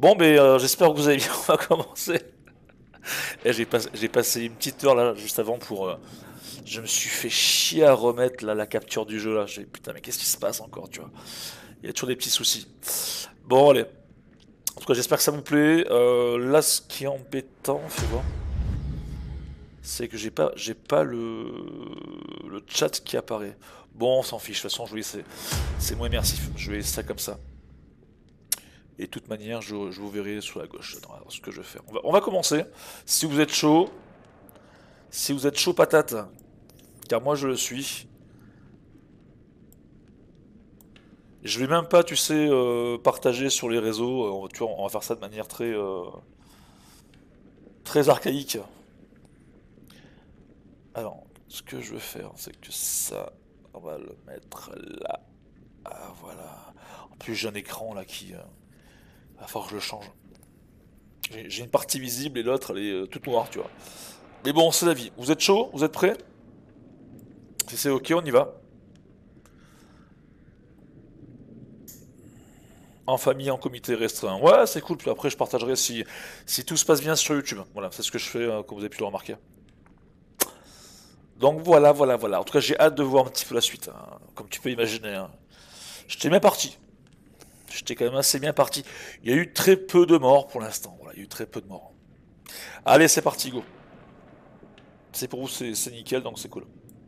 Bon, mais j'espère que vous allez bien. On va commencer. Et j'ai passé une petite heure là, juste avant pour. Je me suis fait chier à remettre là, la capture du jeu là. J'ai putain, mais qu'est-ce qui se passe encore, tu vois? Il y a toujours des petits soucis. Bon, allez. En tout cas, j'espère que ça vous plaît. Là, ce qui est embêtant, fais voir, c'est que j'ai pas le chat qui apparaît. Bon, on s'en fiche. De toute façon, je vais laisser. C'est moins immersif. Je vais laisser ça comme ça. Et de toute manière, je vous verrai sur la gauche dans ce que je vais faire. On va commencer. Si vous êtes chaud, si vous êtes chaud patate, car moi je le suis. Je vais même pas, tu sais, partager sur les réseaux. Tu vois, on va faire ça de manière très archaïque. Alors, ce que je vais faire, c'est que ça, on va le mettre là. Ah, voilà. En plus, j'ai un écran là qui. Va falloir que je le change. J'ai une partie visible et l'autre, elle est toute noire, tu vois. Mais bon, c'est la vie. Vous êtes chaud? Vous êtes prêts? Si c'est ok, on y va. En famille, en comité restreint. Ouais, c'est cool. Puis après, je partagerai si tout se passe bien sur YouTube. Voilà, c'est ce que je fais, comme vous avez pu le remarquer. Donc voilà, voilà, voilà. En tout cas, j'ai hâte de voir un petit peu la suite, hein, comme tu peux imaginer, hein. J'étais bien parti. J'étais quand même assez bien parti. Il y a eu très peu de morts pour l'instant. Voilà, il y a eu très peu de morts. Allez, c'est parti, go. C'est pour vous, c'est nickel, donc c'est cool.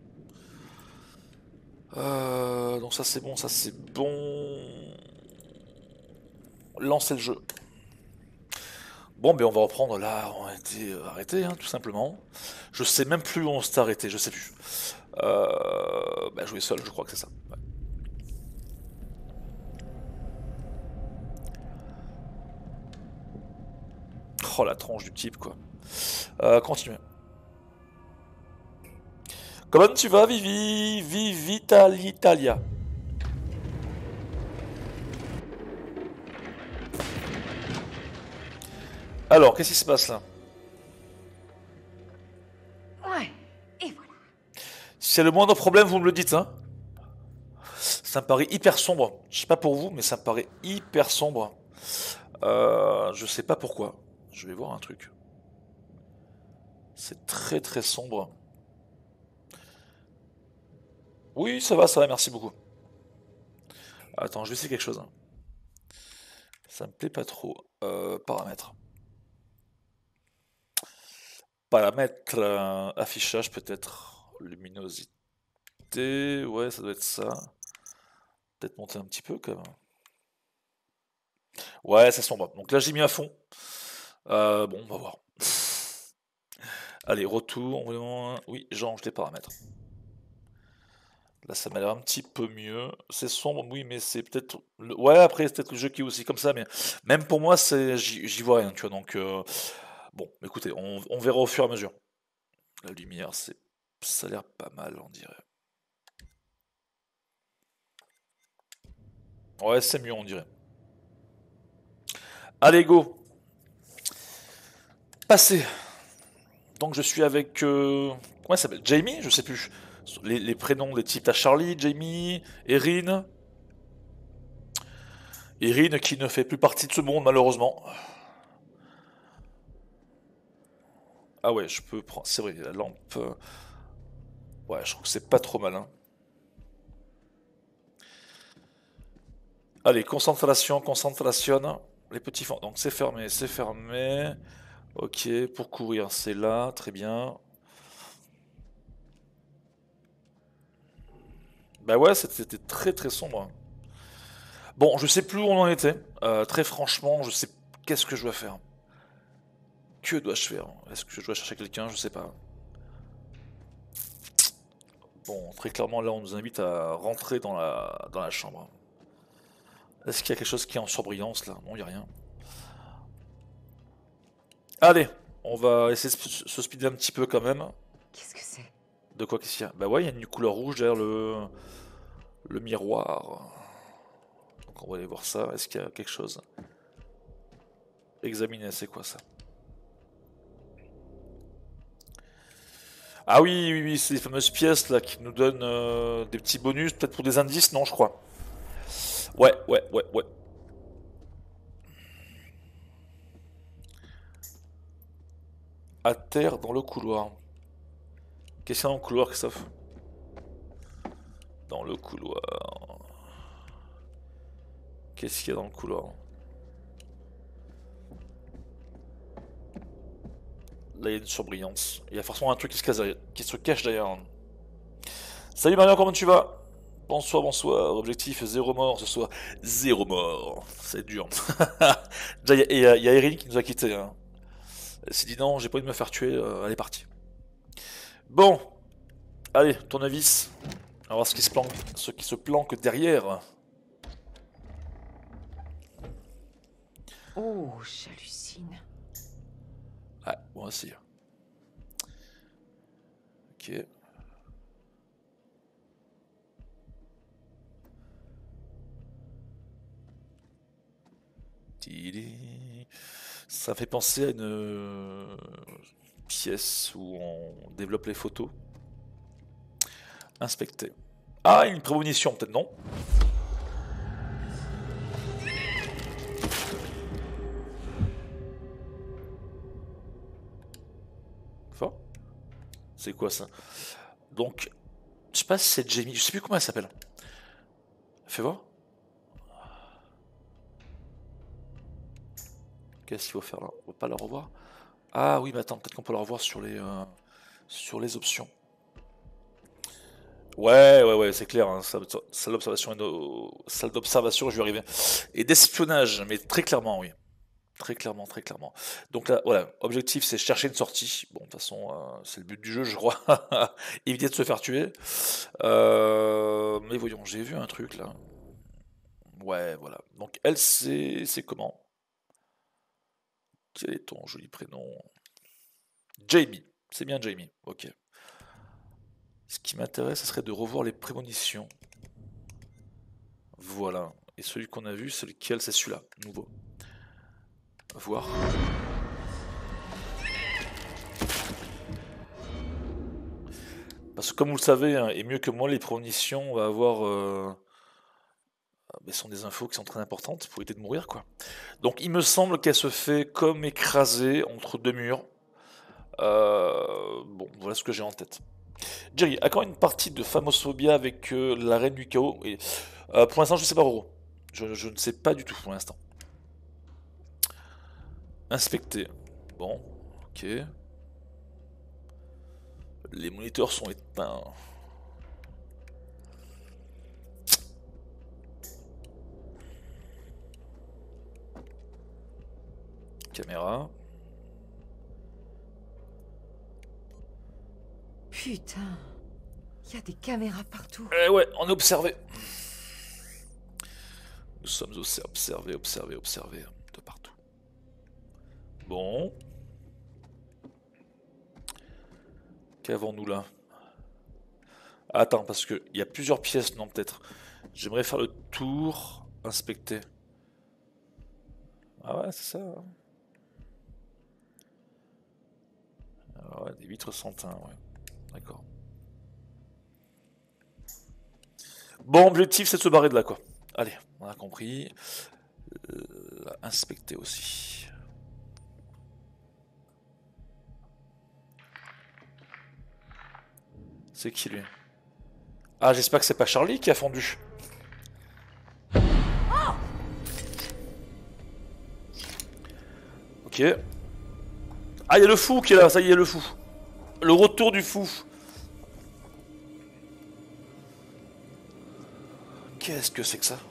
Donc ça c'est bon, ça c'est bon. Lancer le jeu. Bon, ben on va reprendre là, on a été arrêté, hein, tout simplement. Je sais même plus où on s'est arrêté, je sais plus. Jouer seul, je crois que c'est ça. Ouais. Oh la tronche du type, quoi. Continuez. Comment tu vas, Vivi? Vivitalitalia. Alors, qu'est-ce qui se passe là? Ouais, et voilà. Si y a le moindre problème, vous me le dites, hein. Ça me paraît hyper sombre. Je sais pas pour vous, mais ça me paraît hyper sombre. Je sais pas pourquoi. Je vais voir un truc. C'est très très sombre. Oui, ça va, merci beaucoup. Attends, je vais essayer quelque chose, hein. Ça me plaît pas trop. Paramètres. Paramètres, affichage peut-être. Luminosité. Ouais, ça doit être ça. Peut-être monter un petit peu quand même. Ouais, c'est sombre. Donc là, j'ai mis à fond. Bon, on va voir. Allez, retour. Oui, j'ange les paramètres. Là, ça m'a l'air un petit peu mieux. C'est sombre, oui, mais c'est peut-être. Ouais, après, c'est peut-être le jeu qui est aussi comme ça, mais même pour moi, j'y vois rien, tu vois. Donc, bon, écoutez, on verra au fur et à mesure. La lumière, ça a l'air pas mal, on dirait. Ouais, c'est mieux, on dirait. Allez, go. Passé. Donc, je suis avec. Comment elle s'appelle? Jamie? Je sais plus. Les prénoms des types à Charlie, Jamie, Erin. Erin qui ne fait plus partie de ce monde, malheureusement. Ah ouais, je peux prendre. C'est vrai, la lampe. Ouais, je trouve que c'est pas trop malin. Allez, concentration, concentration. Les petits fonds. Donc c'est fermé, c'est fermé. Ok, pour courir, c'est là, très bien. Bah ouais, c'était très très sombre. Bon, je sais plus où on en était. Très franchement, je sais qu'est-ce que je dois faire. Que dois-je faire? Est-ce que je dois chercher quelqu'un? Je sais pas. Bon, très clairement, là, on nous invite à rentrer dans la chambre. Est-ce qu'il y a quelque chose qui est en surbrillance là? Non, il n'y a rien. Allez, on va essayer de se speeder un petit peu quand même. Qu'est-ce que c'est? De quoi qu'est-ce qu'il y a? Bah ouais, il y a une couleur rouge derrière le miroir. Donc on va aller voir ça. Est-ce qu'il y a quelque chose? Examiner, c'est quoi ça? Ah oui, oui, oui, c'est les fameuses pièces là qui nous donnent des petits bonus, peut-être pour des indices, non, je crois. Ouais, ouais, ouais, ouais. à terre dans le couloir. Qu'est-ce qu'il y a dans le couloir, Christophe? Dans le couloir. Qu'est-ce qu'il y a dans le couloir? Là, il y a une surbrillance. Il y a forcément un truc qui se cache derrière. Salut Marion, comment tu vas? Bonsoir, bonsoir. Objectif 0 mort ce soir. 0 mort. C'est dur. Déjà, il y a Erin qui nous a quittés. Hein. Elle s'est dit non, j'ai pas envie de me faire tuer. Elle est partie. Bon. Allez, tournevis. On va voir ce qui se planque derrière. Oh, j'hallucine. Ouais, moi aussi. Ok. Ça fait penser à une pièce où on développe les photos. Inspecter. Ah, une prémonition, peut-être non? Fort. C'est quoi ça? Donc, je sais pas si c'est Jamie, je sais plus comment elle s'appelle. Fais voir. Qu'est-ce qu'il faut faire là? On va pas la revoir. Ah oui, mais attends, peut-être qu'on peut la revoir sur les options. Ouais, c'est clair. Hein, salle d'observation, je vais arriver. Et d'espionnage, mais très clairement, oui. Très clairement, très clairement. Donc là, voilà, objectif c'est chercher une sortie. Bon, de toute façon, c'est le but du jeu, je crois. Éviter de se faire tuer. Mais voyons, j'ai vu un truc là. Ouais, voilà. Donc elle, c'est comment? Quel est ton joli prénom? Jamie. C'est bien Jamie. Ok. Ce qui m'intéresse, ce serait de revoir les prémonitions. Voilà. Et celui qu'on a vu, c'est lequel? C'est celui-là, nouveau. Voir. Parce que comme vous le savez, hein, et mieux que moi, les prémonitions, on va avoir... sont des infos qui sont très importantes pour éviter de mourir, quoi. Donc il me semble qu'elle se fait comme écrasée entre deux murs. Bon, voilà ce que j'ai en tête. Jerry, à quand une partie de Phasmophobia avec la Reine du Chaos? Et, pour l'instant, je sais pas, Roro. Je ne sais pas du tout pour l'instant. Inspecter. Bon, ok. Les moniteurs sont éteints. Caméra. Putain, il y a des caméras partout. Eh ouais, on est observé. Nous sommes observés de partout. Bon. Qu'avons-nous là? Attends, parce qu'il y a plusieurs pièces, non peut-être. J'aimerais faire le tour, inspecter. Ah ouais, c'est ça. Hein. Alors, ouais, des vitres sans teint, ouais. D'accord. Bon, objectif, c'est de se barrer de là, quoi. Allez, on a compris. Inspecter aussi. C'est qui, lui? Ah, j'espère que c'est pas Charlie qui a fondu. Ok. Ah, il y a le fou qui est là, ça y est, le fou. Le retour du fou. Qu'est-ce que c'est que ça?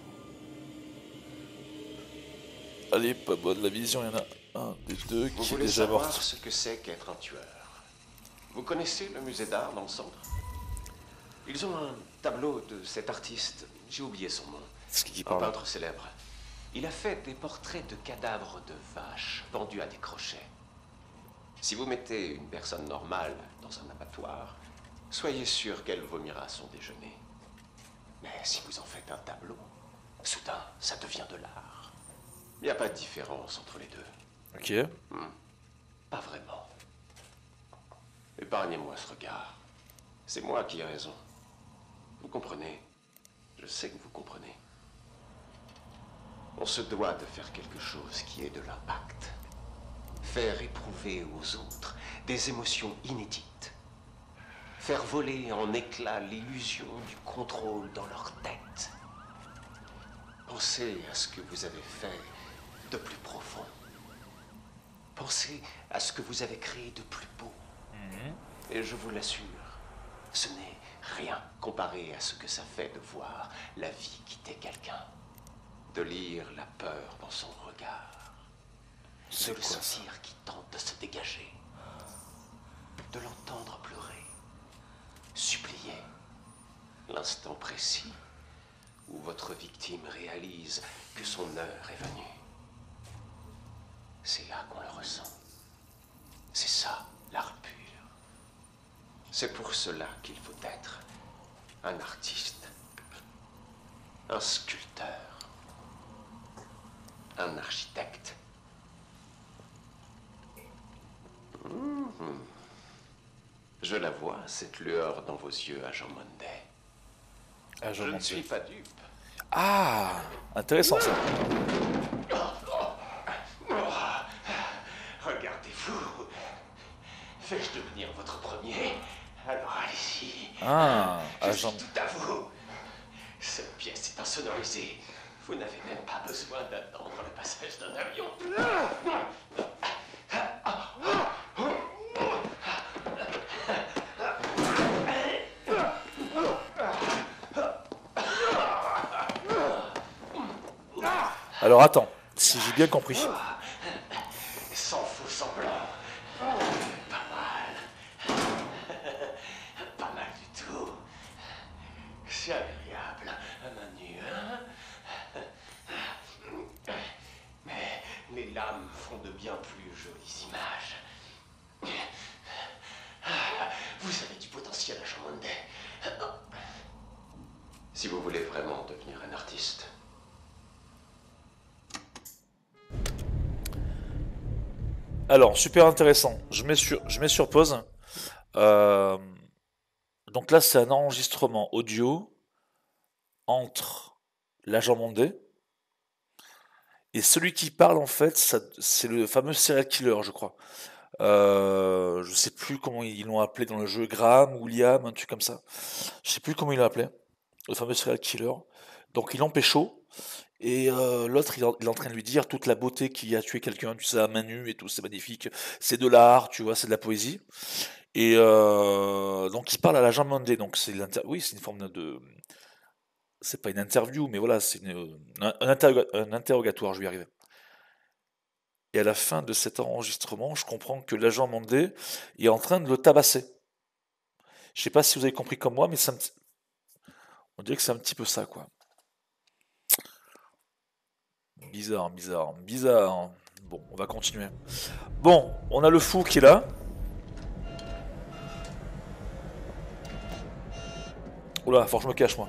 Allez, pas bonne la vision, il y en a un des deux qui est déjà mort. Vous voulez savoir ce que c'est qu'être un tueur? Vous connaissez le musée d'art dans le centre? Ils ont un tableau de cet artiste, j'ai oublié son nom, C'est qui un parle? peintre célèbre. Il a fait des portraits de cadavres de vaches pendus à des crochets. Si vous mettez une personne normale dans un abattoir, soyez sûr qu'elle vomira son déjeuner. Mais si vous en faites un tableau, soudain, ça devient de l'art. Il n'y a pas de différence entre les deux. Ok. Pas vraiment. Épargnez-moi ce regard. C'est moi qui ai raison. Vous comprenez? Je sais que vous comprenez. On se doit de faire quelque chose qui ait de l'impact. Faire éprouver aux autres des émotions inédites. Faire voler en éclats l'illusion du contrôle dans leur tête. Pensez à ce que vous avez fait de plus profond. Pensez à ce que vous avez créé de plus beau. Et je vous l'assure, ce n'est rien comparé à ce que ça fait de voir la vie quitter quelqu'un. De lire la peur dans son regard. De le sentir qui tente de se dégager. De l'entendre pleurer. Supplier. L'instant précis où votre victime réalise que son heure est venue. C'est là qu'on le ressent. C'est ça, l'art pur. C'est pour cela qu'il faut être un artiste, un sculpteur, un architecte. Je la vois, cette lueur dans vos yeux, agent Monday. Je ne suis pas dupe. Ah, intéressant ça. Regardez-vous. Fais-je devenir votre premier? Alors allez-y. Ah, je agent. suis tout à vous. Cette pièce est insonorisée. Vous n'avez même pas besoin d'attendre le passage d'un avion. Alors attends, si j'ai bien compris. Sans faux semblant. Pas mal. Pas mal du tout. C'est agréable à main nue, hein? Mais les lames font de bien plus jolies images. Vous avez du potentiel, agent Monday. Si vous voulez vraiment devenir un artiste. Alors, super intéressant. Je mets sur pause. Donc là, c'est un enregistrement audio entre l'agent Monday et celui qui parle, en fait, c'est le fameux serial killer, je crois. Je sais plus comment ils l'ont appelé dans le jeu, Graham, William, un truc comme ça. Je sais plus comment ils l'ont appelé, le fameux serial killer. Donc il empêche. Et l'autre, il est en train de lui dire toute la beauté qui a tué quelqu'un, tu sais, à main nue et tout, c'est magnifique. C'est de l'art, tu vois, c'est de la poésie. Et donc il parle à l'agent Monday. Donc oui, c'est une forme de, c'est pas une interview, mais voilà, c'est un interrogatoire. Je vais y arriver. Et à la fin de cet enregistrement, je comprends que l'agent Monday est en train de le tabasser. Je sais pas si vous avez compris comme moi, mais on dirait que c'est un petit peu ça, quoi. Bizarre, bizarre, bizarre. Bon, on va continuer. Bon, on a le fou qui est là. Oula, faut que je me cache, moi.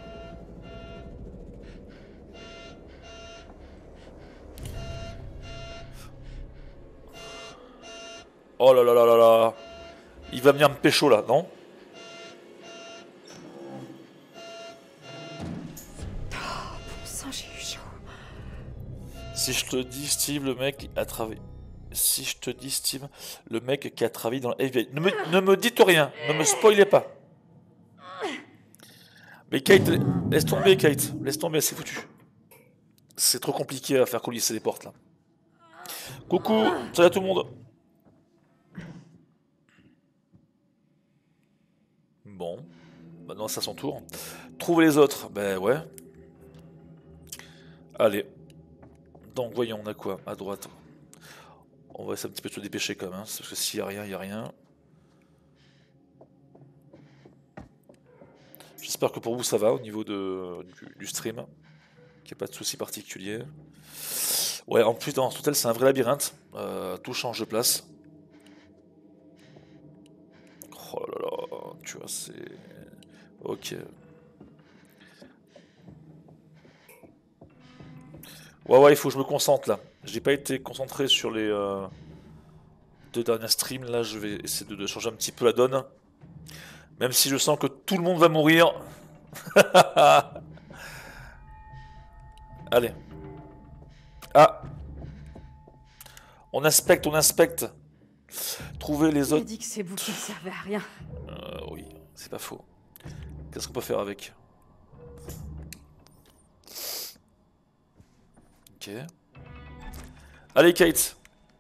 Oh là là là là là. Il va venir me pécho, là, non? Bon sang, j'ai eu chaud. Si je te dis, Steve, le mec a travaillé... Si je te dis, Steve, le mec qui a travaillé dans le FBI... Ne me dites rien, ne me spoilez pas. Mais Kate, laisse tomber, Kate. Laisse tomber, c'est foutu. C'est trop compliqué à faire coulisser les portes, là. Coucou, salut à tout le monde. Bon, maintenant c'est à son tour. Trouve les autres, ben ouais. Allez. Donc voyons, on a quoi à droite? On va essayer un petit peu de se dépêcher quand même, hein, parce que s'il n'y a rien, il n'y a rien. J'espère que pour vous ça va au niveau du stream. Qu'il n'y a pas de soucis particuliers. Ouais, en plus dans cet hôtel c'est un vrai labyrinthe. Tout change de place. Oh là là, tu vois, c'est... Ok. Ouais, il faut que je me concentre là. J'ai pas été concentré sur les deux derniers streams. Là, je vais essayer de changer un petit peu la donne. Même si je sens que tout le monde va mourir. Allez. Ah. On inspecte, on inspecte. Trouver les J'ai autres... dit que ces bouquets ne servaient à rien. Oui, c'est pas faux. Qu'est-ce qu'on peut faire avec? Ok. Allez, Kate.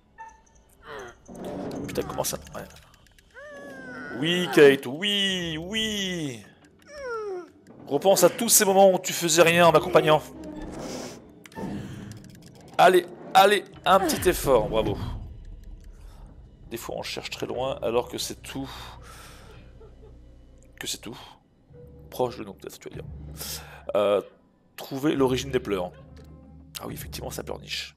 Putain, comment ça... Ouais. Oui, Kate, oui, oui. Repense à tous ces moments où tu faisais rien en m'accompagnant. Allez, allez, un petit effort, bravo. Des fois, on cherche très loin, alors que c'est tout... Que c'est tout. Proche de nous, peut-être, tu vas dire. Trouver l'origine des pleurs. Ah oui, effectivement, ça pleurniche.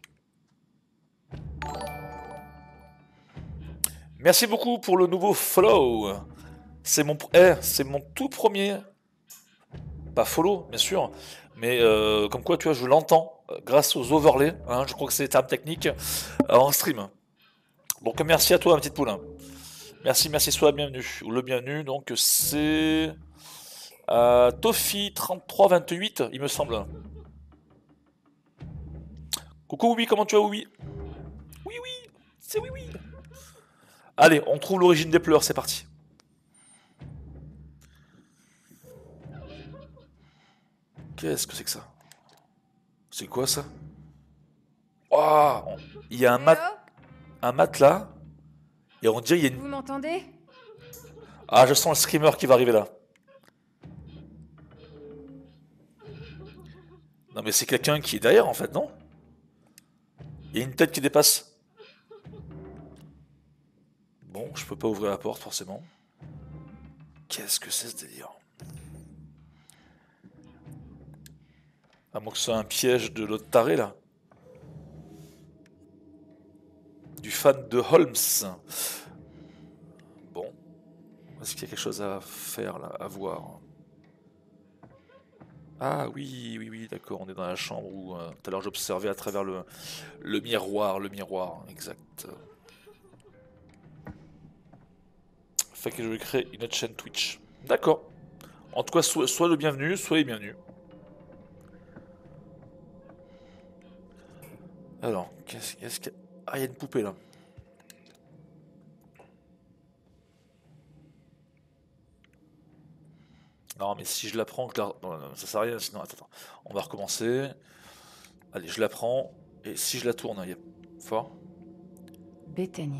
Merci beaucoup pour le nouveau follow. C'est mon tout premier, pas follow bien sûr, mais comme quoi tu vois je l'entends grâce aux overlays, hein, je crois que c'est des termes techniques en stream. Donc merci à toi ma petite poule. Merci, sois la bienvenue. Ou le bienvenu, donc c'est Tofi 3328 il me semble. Coucou oui, comment tu vas oui? Oui, c'est oui. Allez, on trouve l'origine des pleurs, c'est parti. Qu'est-ce que c'est que ça? C'est quoi ça? Oh, il y a un matelas. Et on dirait il y a une... Vous m'entendez? Ah, je sens le screamer qui va arriver là. Non mais c'est quelqu'un qui est derrière en fait, non? Il y a une tête qui dépasse. Bon, je peux pas ouvrir la porte forcément. Qu'est-ce que c'est ce délire? À moins que ce soit un piège de l'autre taré là. Du fan de Holmes. Bon. Est-ce qu'il y a quelque chose à faire là, à voir? Ah oui, d'accord, on est dans la chambre où tout à l'heure j'observais à travers le miroir, exact. Fait que je vais créer une autre chaîne Twitch. D'accord. En tout cas, soit le bienvenu, soit les bienvenus. Alors, qu'est-ce qu'il y a... Ah, il y a une poupée là. Non, mais si je la prends, non, ça sert à rien, sinon, attends, on va recommencer. Allez, je la prends, et si je la tourne, il y a... Fort. Bethany.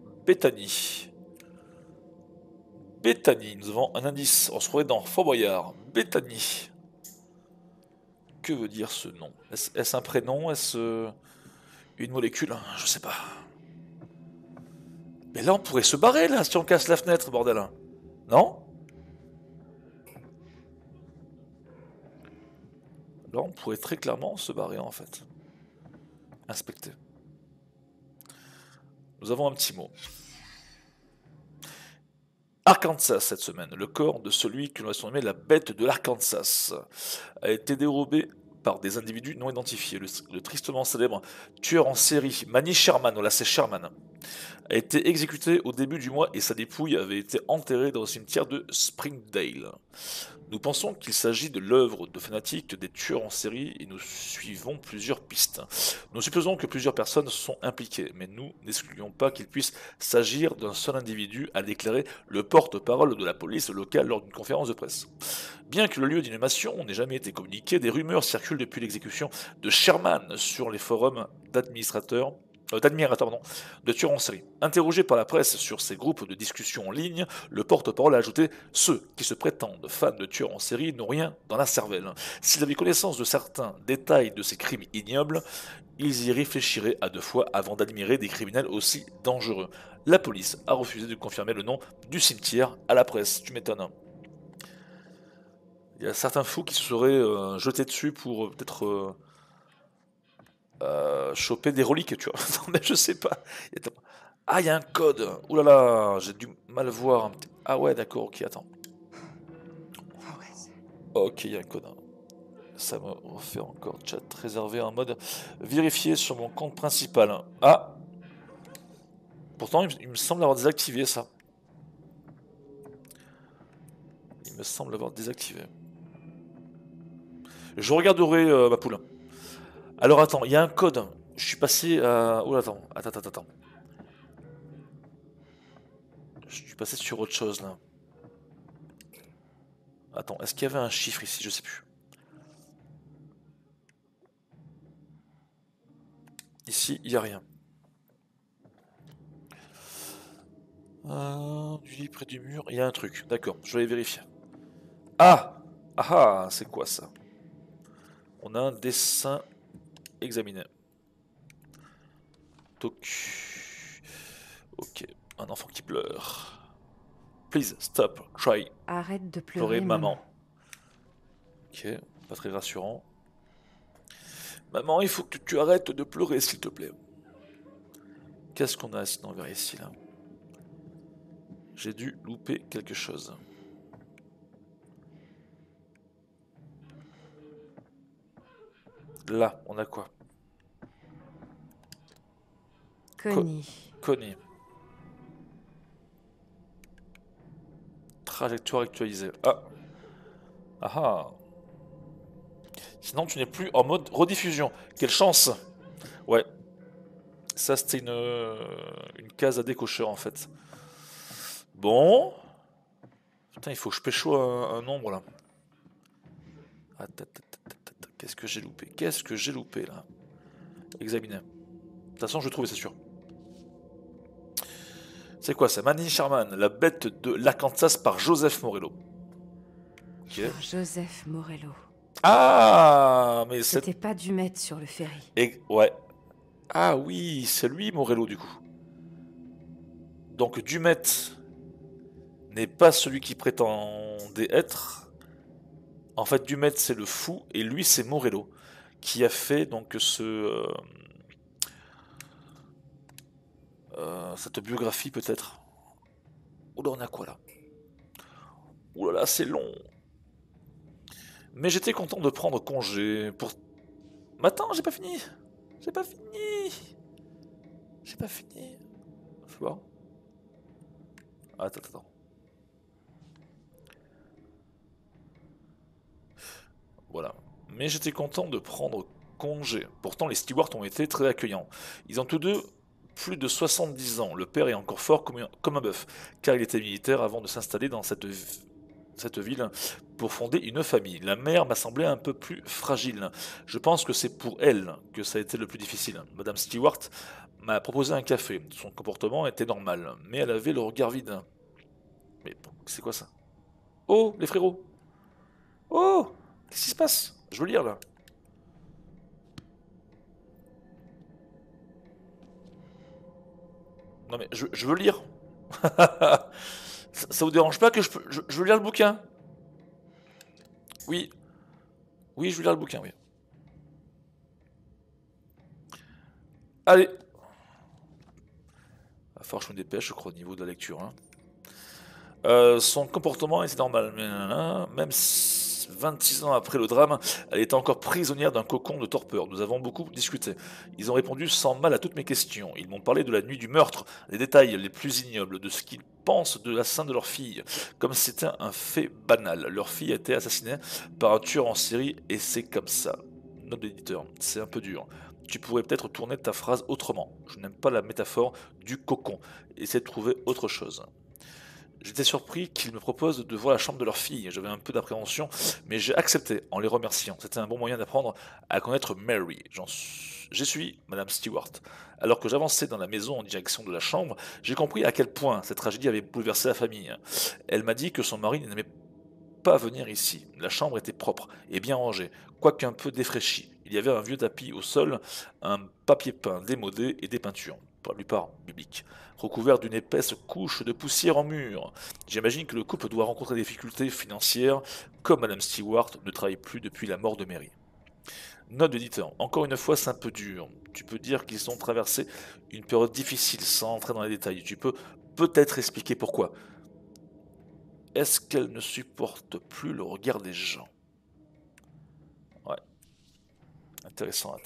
Bethany, nous avons un indice, on se trouvait dans Fort Boyard. Bethany. Que veut dire ce nom? Est-ce un prénom? Est-ce une molécule? Je sais pas. Mais là, on pourrait se barrer, là, si on casse la fenêtre, bordel. Non? Là, on pourrait très clairement se barrer, en fait. Inspecter. Nous avons un petit mot. Arkansas cette semaine. Le corps de celui que l'on a surnommé la bête de l'Arkansas a été dérobé par des individus non identifiés. Le tristement célèbre tueur en série Manny Sherman, voilà c'est Sherman, a été exécuté au début du mois et sa dépouille avait été enterrée dans le cimetière de Springdale. Nous pensons qu'il s'agit de l'œuvre de fanatiques des tueurs en série et nous suivons plusieurs pistes. Nous supposons que plusieurs personnes sont impliquées, mais nous n'excluons pas qu'il puisse s'agir d'un seul individu, a déclaré le porte-parole de la police locale lors d'une conférence de presse. Bien que le lieu d'inhumation n'ait jamais été communiqué, des rumeurs circulent depuis l'exécution de Sherman sur les forums d'admirateurs de tueurs en série. Interrogé par la presse sur ces groupes de discussion en ligne, le porte-parole a ajouté « Ceux qui se prétendent fans de tueurs en série n'ont rien dans la cervelle. S'ils avaient connaissance de certains détails de ces crimes ignobles, ils y réfléchiraient à deux fois avant d'admirer des criminels aussi dangereux. » La police a refusé de confirmer le nom du cimetière à la presse. Tu m'étonnes. Il y a certains fous qui se seraient jetés dessus pour peut-être... choper des reliques, tu vois. Non, mais je sais pas. Ah, il y a un code. Ouh là là, j'ai du mal voir. Ah ouais, d'accord, ok, attends. Ok, il y a un code. Ça me refait encore chat réservé en mode vérifié sur mon compte principal. Ah. Pourtant, il me semble avoir désactivé ça. Il me semble avoir désactivé. Je regarderai ma poule. Alors attends, il y a un code. Je suis passé à... Oh attends. Je suis passé sur autre chose là. Attends, est-ce qu'il y avait un chiffre ici? Je sais plus. Ici, il n'y a rien. Du lit près du mur, il y a un truc. D'accord, je vais aller vérifier. Ah! Ah, c'est quoi ça? On a un dessin examiné. Toc. Ok, un enfant qui pleure. Please stop, cry. Arrête de Pleurer pleurer, maman. Ok, pas très rassurant. Maman, il faut que tu arrêtes de pleurer, s'il te plaît. Qu'est-ce qu'on a sinon vers ici, là? J'ai dû louper quelque chose. Là, on a quoi? Connie. Connie. Trajectoire actualisée. Ah. Ah ah. Sinon, tu n'es plus en mode rediffusion. Quelle chance! Ouais. Ça, c'était une case à décocher, en fait. Bon. Putain, il faut que je pécho un nombre, là. Qu'est-ce que j'ai loupé? Qu'est-ce que j'ai loupé, là? Examiner. De toute façon, je vais trouver, c'est sûr. C'est quoi ça? Manny Sherman, la bête de l'Arkansas par Joseph Morello. Ok. Joseph Morello. Ah, mais c'est... C'était pas dû mettre sur le ferry. Ouais. Ah oui, c'est lui Morello du coup. Donc Dumet n'est pas celui qui prétendait être. En fait, Dumet c'est le fou et lui c'est Morello qui a fait donc cette biographie peut-être. Oula, on a quoi là? Oula, là, c'est long. Mais j'étais content de prendre congé pour... Mais attends, j'ai pas fini. J'ai pas fini. J'ai pas fini. Faut voir. Attends. Voilà. Mais j'étais content de prendre congé. Pourtant, les stewards ont été très accueillants. Ils ont tous deux plus de 70 ans. Le père est encore fort comme un bœuf, car il était militaire avant de s'installer dans cette ville pour fonder une famille. La mère m'a semblé un peu plus fragile. Je pense que c'est pour elle que ça a été le plus difficile. Madame Stewart m'a proposé un café. Son comportement était normal, mais elle avait le regard vide. Mais c'est quoi ça? Oh, les frérots! Oh! Qu'est-ce qui se passe? Je veux lire là. Non mais je veux lire. Ça vous dérange pas que je veux lire le bouquin? Oui. Oui, je veux lire le bouquin, oui. Allez. Va falloir que je me dépêche, je crois, au niveau de la lecture. Hein. Son comportement était normal, mais même 26 ans après le drame, elle était encore prisonnière d'un cocon de torpeur. Nous avons beaucoup discuté. Ils ont répondu sans mal à toutes mes questions. Ils m'ont parlé de la nuit du meurtre, des détails les plus ignobles, de ce qu'ils pensent de la scène de leur fille, comme si c'était un fait banal. Leur fille a été assassinée par un tueur en série et c'est comme ça. Note d'éditeur, c'est un peu dur. Tu pourrais peut-être tourner ta phrase autrement. Je n'aime pas la métaphore du cocon. Essaie de trouver autre chose. J'étais surpris qu'ils me proposent de voir la chambre de leur fille. J'avais un peu d'appréhension, mais j'ai accepté en les remerciant. C'était un bon moyen d'apprendre à connaître Mary. J'ai suivi Madame Stewart. Alors que j'avançais dans la maison en direction de la chambre, j'ai compris à quel point cette tragédie avait bouleversé la famille. Elle m'a dit que son mari n'aimait pas venir ici. La chambre était propre et bien rangée, quoique un peu défraîchie. Il y avait un vieux tapis au sol, un papier peint démodé et des peintures, pour la plupart bibliques, recouvertes d'une épaisse couche de poussière en mur. J'imagine que le couple doit rencontrer des difficultés financières, comme Madame Stewart ne travaille plus depuis la mort de Mary. Note d'éditeur, encore une fois c'est un peu dur. Tu peux dire qu'ils ont traversé une période difficile sans entrer dans les détails. Tu peux peut-être expliquer pourquoi. Est-ce qu'elle ne supporte plus le regard des gens? Ouais. Intéressant.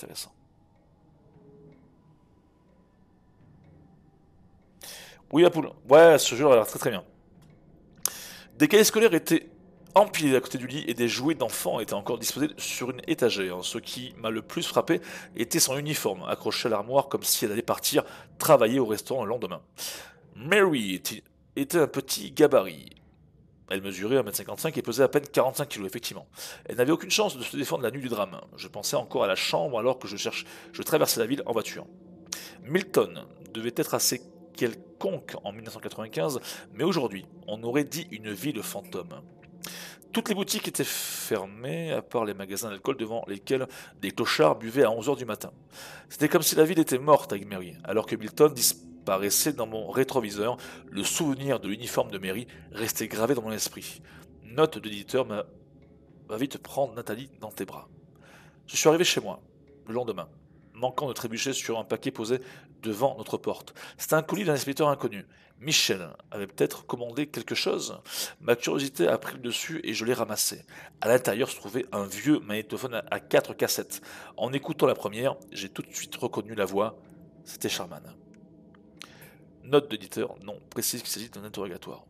Oui, la poule. Ouais, ce jeu a l'air très très bien. Des cahiers scolaires étaient empilés à côté du lit et des jouets d'enfants étaient encore disposés sur une étagère. Ce qui m'a le plus frappé était son uniforme, accroché à l'armoire comme si elle allait partir travailler au restaurant le lendemain. Mary était un petit gabarit. Elle mesurait 1,55 m et pesait à peine 45 kg, effectivement. Elle n'avait aucune chance de se défendre la nuit du drame. Je pensais encore à la chambre alors que je traversais la ville en voiture. Milton devait être assez quelconque en 1995, mais aujourd'hui, on aurait dit une ville fantôme. Toutes les boutiques étaient fermées, à part les magasins d'alcool devant lesquels des clochards buvaient à 11 h du matin. C'était comme si la ville était morte avec Mary, alors que Milton disparaissait dans mon rétroviseur. Le souvenir de l'uniforme de Mary restait gravé dans mon esprit. Note d'éditeur, va vite prendre Nathalie dans tes bras. Je suis arrivé chez moi, le lendemain, manquant de trébucher sur un paquet posé devant notre porte. C'était un colis d'un inspecteur inconnu. Michel avait peut-être commandé quelque chose. Ma curiosité a pris le dessus et je l'ai ramassé. À l'intérieur se trouvait un vieux magnétophone à 4 cassettes. En écoutant la première, j'ai tout de suite reconnu la voix. C'était Sharman. Note d'éditeur, non, précise qu'il s'agit d'un interrogatoire.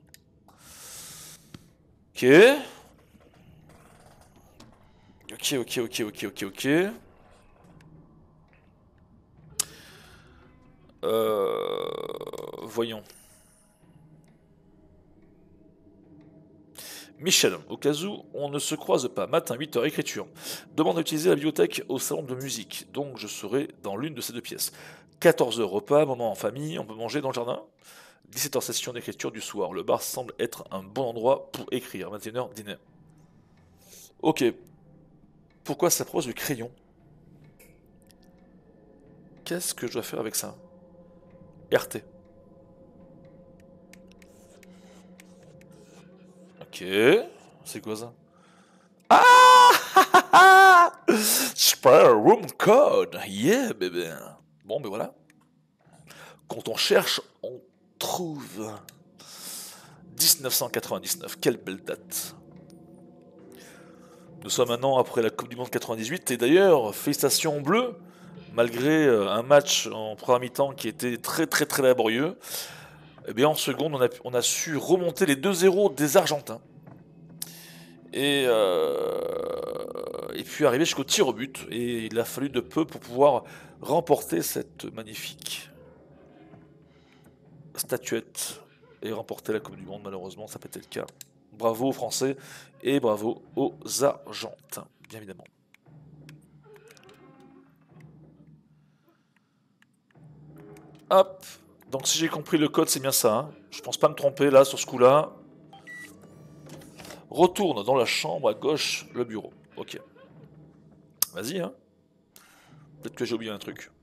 Ok. Ok. Voyons. Michel, au cas où on ne se croise pas, matin 8 h écriture. Demande d'utiliser la bibliothèque au salon de musique, donc je serai dans l'une de ces 2 pièces. 14 h repas, moment en famille, on peut manger dans le jardin. 17 h session d'écriture du soir. Le bar semble être un bon endroit pour écrire. 21 h dîner. Ok. Pourquoi ça propose du crayon? Qu'est-ce que je dois faire avec ça? RT. Ok. C'est quoi ça? Ah Spare room code. Yeah, bébé. Bon, ben voilà. Quand on cherche, on trouve. 1999. Quelle belle date. Nous sommes maintenant après la Coupe du Monde 98. Et d'ailleurs, félicitations bleues. Malgré un match en première mi-temps qui était très laborieux, eh bien en seconde on a su remonter les 2-0 des Argentins. Et puis arriver jusqu'au tir au but. Et il a fallu de peu pour pouvoir remporter cette magnifique statuette et remporter la Coupe du Monde. Malheureusement, ça n'a pas été le cas. Bravo aux Français et bravo aux Argentins, bien évidemment. Hop, donc si j'ai compris le code, c'est bien ça. Hein. Je pense pas me tromper là sur ce coup-là. Retourne dans la chambre à gauche, le bureau. Ok. Vas-y, hein. Peut-être que j'ai oublié un truc.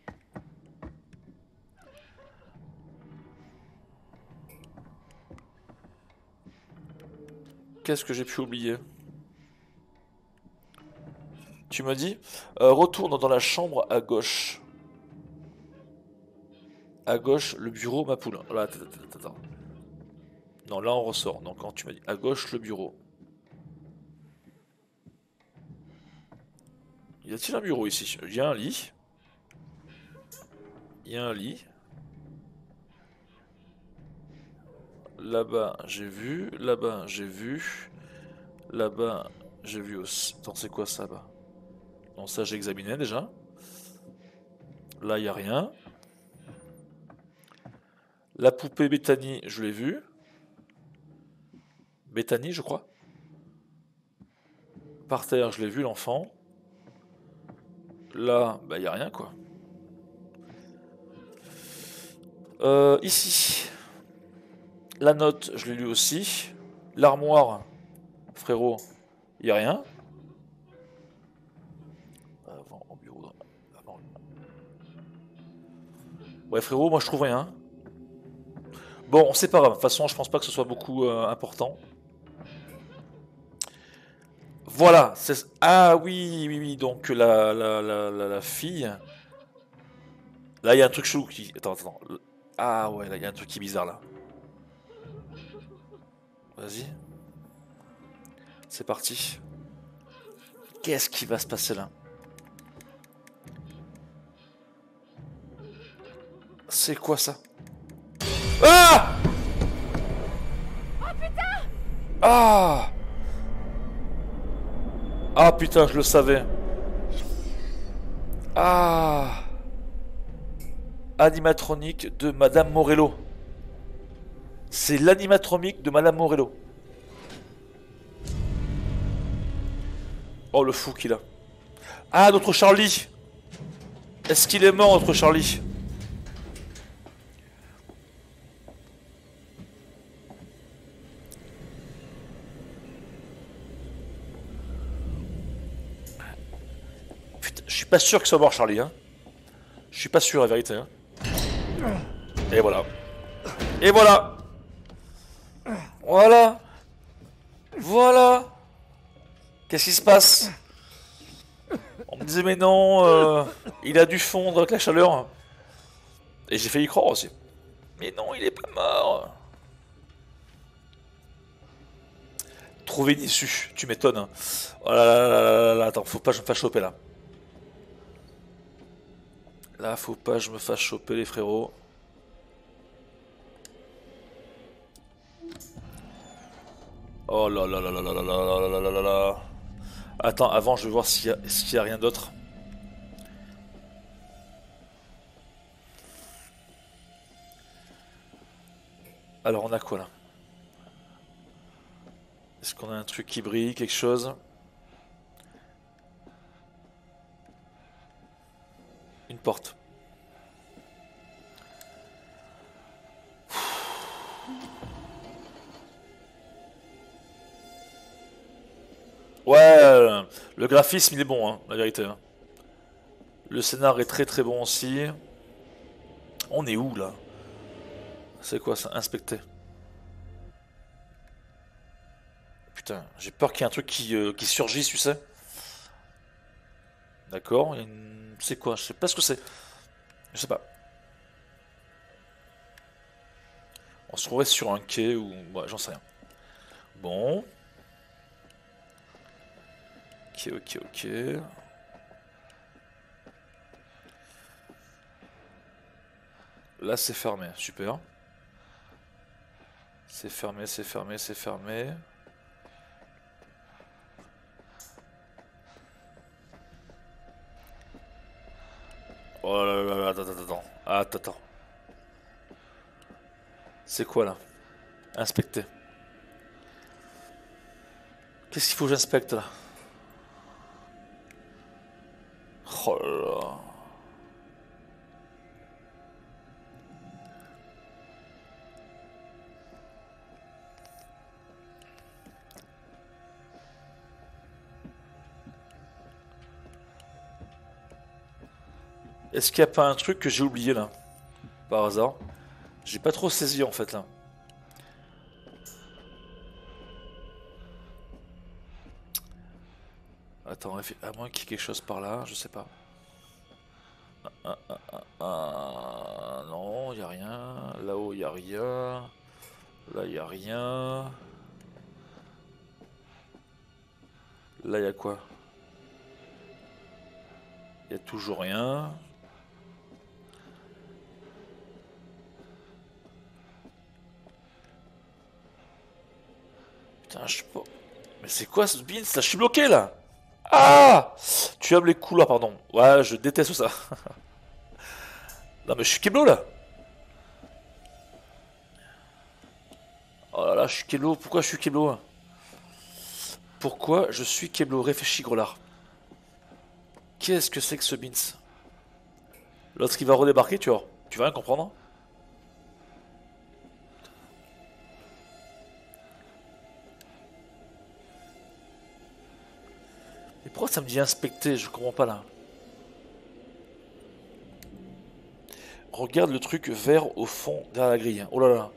Qu'est-ce que j'ai pu oublier? Tu me dis retourne dans la chambre à gauche. À gauche, le bureau, ma poule. Là, attends. Non, là on ressort. Donc quand tu m'as dit à gauche, le bureau. Y a-t-il un bureau ici? Il y a un lit. Il y a un lit. Là-bas, j'ai vu. Là-bas, j'ai vu. Là-bas, j'ai vu aussi. Attends, c'est quoi ça, bas? Non, ça j'ai examiné déjà. Là, il n'y a rien. La poupée Bethany, je l'ai vue. Bethany, je crois. Par terre, je l'ai vu, l'enfant. Là, bah, il n'y a rien, quoi. Ici. La note, je l'ai lu aussi. L'armoire, frérot, il n'y a rien. Avant, au bureau. Avant. Ouais, frérot, moi je trouve rien. Bon, c'est pas grave. De toute façon, je pense pas que ce soit beaucoup important. Voilà. Ah oui. Donc la fille. Là, il y a un truc chelou qui. Attends. Ah ouais, là, il y a un truc qui est bizarre là. Vas-y. C'est parti. Qu'est-ce qui va se passer là? C'est quoi ça? Ah! Oh putain! Ah! Ah putain, je le savais. Ah! Animatronique de Madame Morello. C'est l'animatronique de Madame Morello. Oh, le fou qu'il a. Ah, notre Charlie. Est-ce qu'il est mort, notre Charlie? Putain, je suis pas sûr que ce soit mort, Charlie. Hein. Je suis pas sûr, la vérité. Hein. Et voilà. Et voilà. Voilà. Voilà. Qu'est-ce qui se passe? On me disait mais non, il a dû fondre avec la chaleur. Et j'ai failli y croire aussi. Mais non, il est pas mort. Trouver une issue, tu m'étonnes. Hein. Oh là là là là là là, attends, faut pas que je me fasse choper là. Là, faut pas que je me fasse choper les frérots. Oh là là là là là là là là là là là. Attends, avant, je vais voir s'il y a rien d'autre. Alors, on a quoi là? Est-ce qu'on a un truc qui brille, quelque chose? Une porte. Ouais, le graphisme il est bon, hein, la vérité. Hein. Le scénar est très très bon aussi. On est où là? C'est quoi ça? Inspecter. Putain, j'ai peur qu'il y ait un truc qui surgisse, tu sais. D'accord, c'est quoi? Je sais pas ce que c'est. Je sais pas. On se trouverait sur un quai ou... Ouais, j'en sais rien. Bon. Ok, ok, ok. Là, c'est fermé. Super. C'est fermé, c'est fermé, c'est fermé. Oh là là là, attends, attends, attends. Attends, attends. C'est quoi là? Inspecter. Qu'est-ce qu'il faut que j'inspecte là? Oh là là. Est-ce qu'il n'y a pas un truc que j'ai oublié là? Par hasard. J'ai pas trop saisi en fait là. Attends, à moins qu'il y ait quelque chose par là, je sais pas. Non, y a rien. Là-haut, y a rien. Là, y a rien. Là, y a quoi? Y a toujours rien. Putain, je sais pas. Mais c'est quoi ce bin? Ça, je suis bloqué là! Ah! Tu aimes les couloirs, pardon. Ouais, je déteste ça. Non, mais je suis Keblo là! Oh là là, je suis Keblo. Pourquoi je suis Keblo? Pourquoi je suis Keblo? Réfléchis, gros lard. Qu'est-ce que c'est que ce Beans? L'autre qui va redébarquer, tu vas rien comprendre. Mais pourquoi ça me dit inspecter? Je comprends pas là. Regarde le truc vert au fond derrière la grille. Oh là là.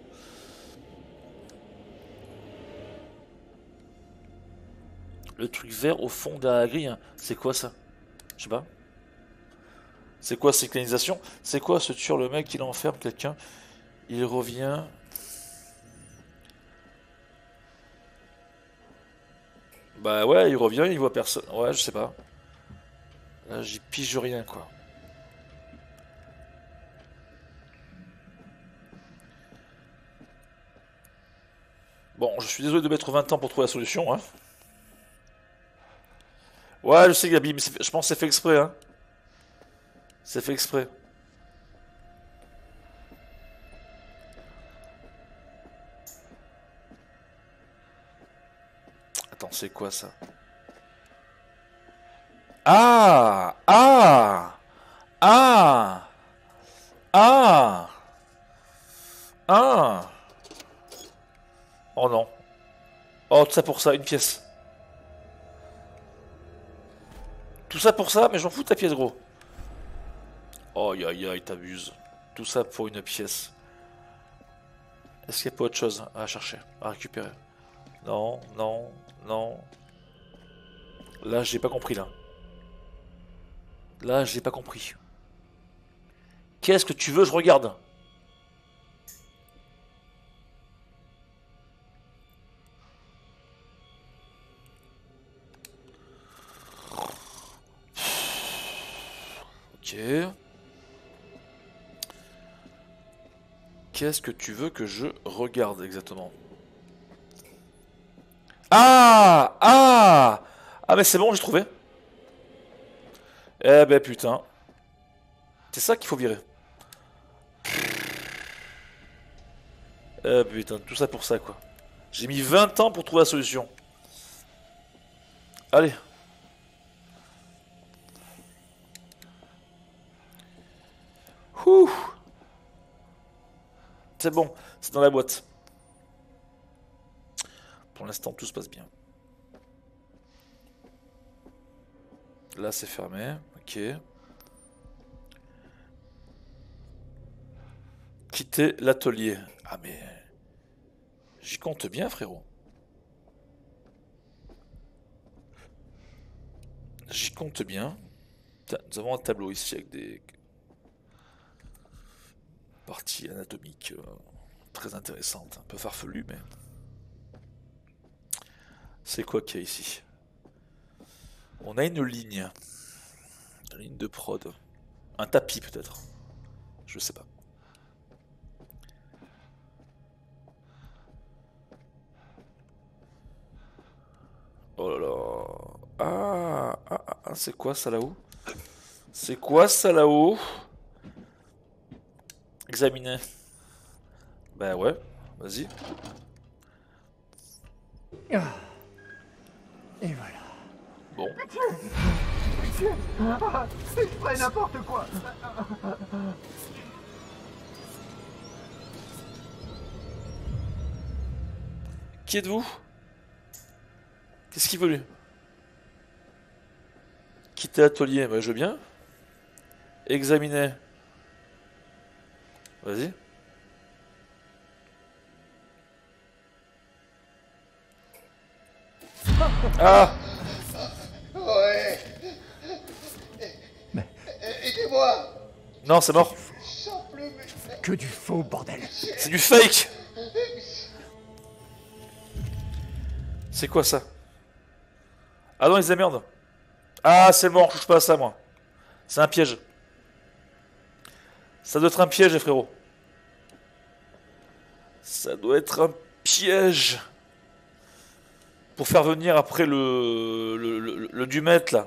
Le truc vert au fond derrière la grille, c'est quoi ça? Je sais pas. C'est quoi synchronisation? C'est quoi ce tueur le mec il enferme quelqu'un? Il revient. Bah ouais, il revient, il voit personne. Ouais, je sais pas. Là, j'y pige rien quoi. Bon, je suis désolé de mettre 20 ans pour trouver la solution, hein. Ouais, je sais Gabi, mais je pense que c'est fait exprès, hein. C'est fait exprès. Attends, c'est quoi ça? Ah! Ah! Ah! Ah! Ah! Oh non. Oh, tout ça pour ça, une pièce. Tout ça pour ça, mais j'en fous de ta pièce, gros. Oh, aïe aïe aïe, t'abuses. Tout ça pour une pièce. Est-ce qu'il n'y a pas autre chose à chercher, à récupérer? Non, non, non. Là, j'ai pas compris, là. Là, j'ai pas compris. Qu'est-ce que tu veux, je regarde. Ok. Qu'est-ce que tu veux que je regarde exactement? Ah! Ah! Ah mais c'est bon, j'ai trouvé. Eh ben putain. C'est ça qu'il faut virer. Eh putain, tout ça pour ça quoi. J'ai mis 20 ans pour trouver la solution. Allez. Ouh. C'est bon, c'est dans la boîte. Pour l'instant, tout se passe bien. Là, c'est fermé. Ok. Quitter l'atelier. Ah mais... J'y compte bien, frérot. J'y compte bien. Nous avons un tableau ici avec des parties anatomiques très intéressantes. Un peu farfelues, mais... C'est quoi qu'il y a ici? On a une ligne. Une ligne de prod. Un tapis peut-être. Je sais pas. Oh là là. C'est quoi ça là-haut? C'est quoi ça là-haut? Examiner. Bah ouais, vas-y. Et voilà. Bon. C'est pas n'importe quoi. Qui êtes-vous? Qu'est-ce qu'il veut lui? Quitter l'atelier, bah je veux bien. Examiner. Vas-y. Ah! Ouais. Aidez-moi. Non, c'est mort. Que du faux, bordel. C'est du fake! C'est quoi ça? Ah non, ils démerdent. Ah, c'est mort, je touche pas à ça, moi. C'est un piège. Ça doit être un piège, les frérots. Ça doit être un piège. Pour faire venir après le Dumet, là.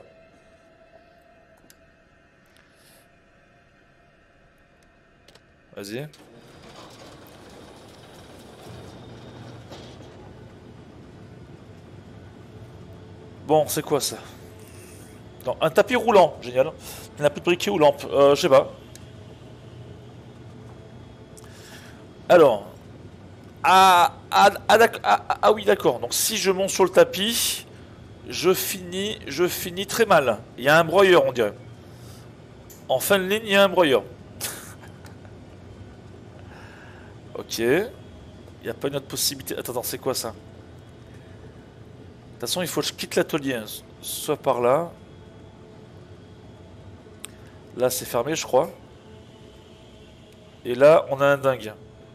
Vas-y. Bon, c'est quoi ça? Non, un tapis roulant, génial. Il n'y a plus de briquet ou lampe. Je sais pas. Alors. Ah oui, d'accord. Donc si je monte sur le tapis, je finis très mal. Il y a un broyeur, on dirait. En fin de ligne, il y a un broyeur. Ok. Il n'y a pas une autre possibilité. Attends, c'est quoi ça? De toute façon, il faut que je quitte l'atelier. Hein. Soit par là. Là, c'est fermé, je crois. Et là, on a un dingue.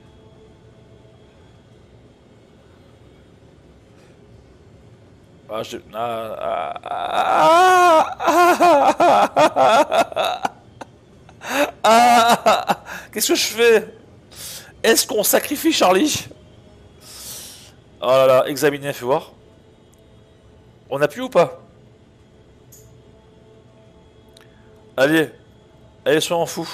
Ah, qu'est-ce que je fais? Est-ce qu'on sacrifie Charlie? Oh là là, examiner, fais voir. On a pu ou pas? Allez, allez, soyons fous.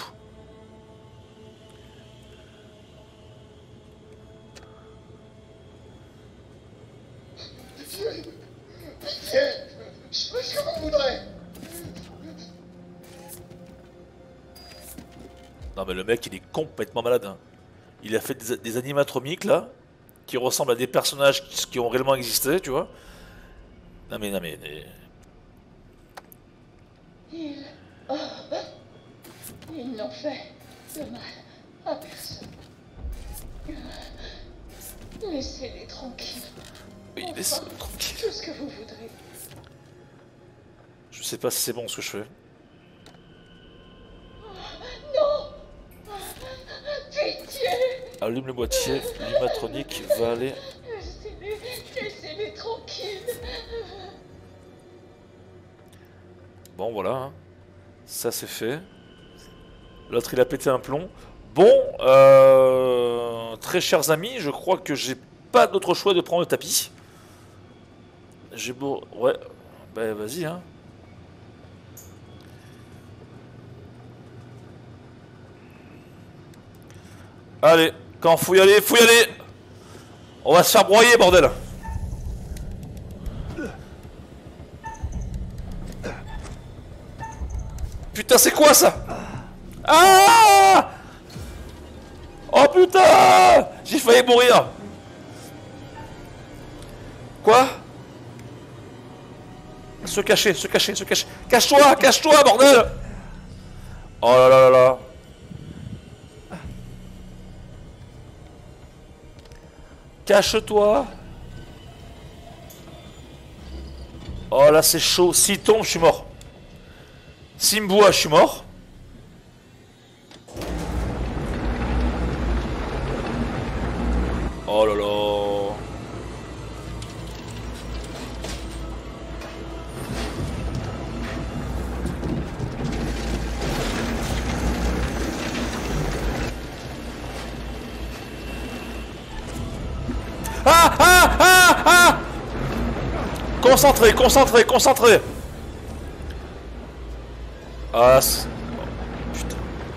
mais le mec il est complètement malade. Hein. Il a fait des animatroniques là, qui ressemblent à des personnages qui ont réellement existé, tu vois. Non mais... Ils n'ont fait de mal à personne. Laissez-les tranquilles. Oui, Enfin, laisse-le tranquille. tout ce que vous voudrez. Je sais pas si c'est bon ce que je fais. Non! Pitié! Allume le boîtier, l'animatronique va aller... Laissez-les tranquilles. Bon voilà, hein. Ça c'est fait. L'autre il a pété un plomb. Bon, très chers amis, je crois que j'ai pas d'autre choix de prendre le tapis. J'ai beau... Ouais, bah vas-y hein. Allez, quand faut y aller, faut y aller. On va se faire broyer, bordel. Putain, c'est quoi ça? Ah! Oh putain! J'ai failli mourir. Quoi? Se cacher, se cacher, se cacher. Cache-toi, cache-toi, bordel! Oh là là là là. Cache-toi. Oh là c'est chaud. S'il tombe, je suis mort. S'il me boit, je suis mort. Oh là là. Ah ah ah ah! Concentré, concentré, concentré. Ah, oh, putain.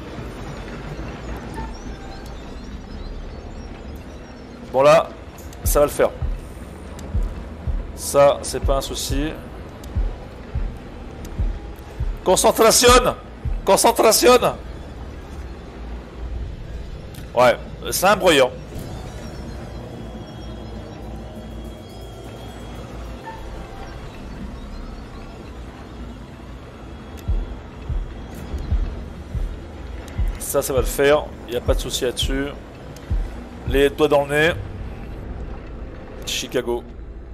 Bon là, ça va le faire. Ça, c'est pas un souci. Concentration! Concentration! Ouais, c'est un brouillon. Ça va le faire, il n'y a pas de souci là-dessus. Les doigts dans le nez. Chicago.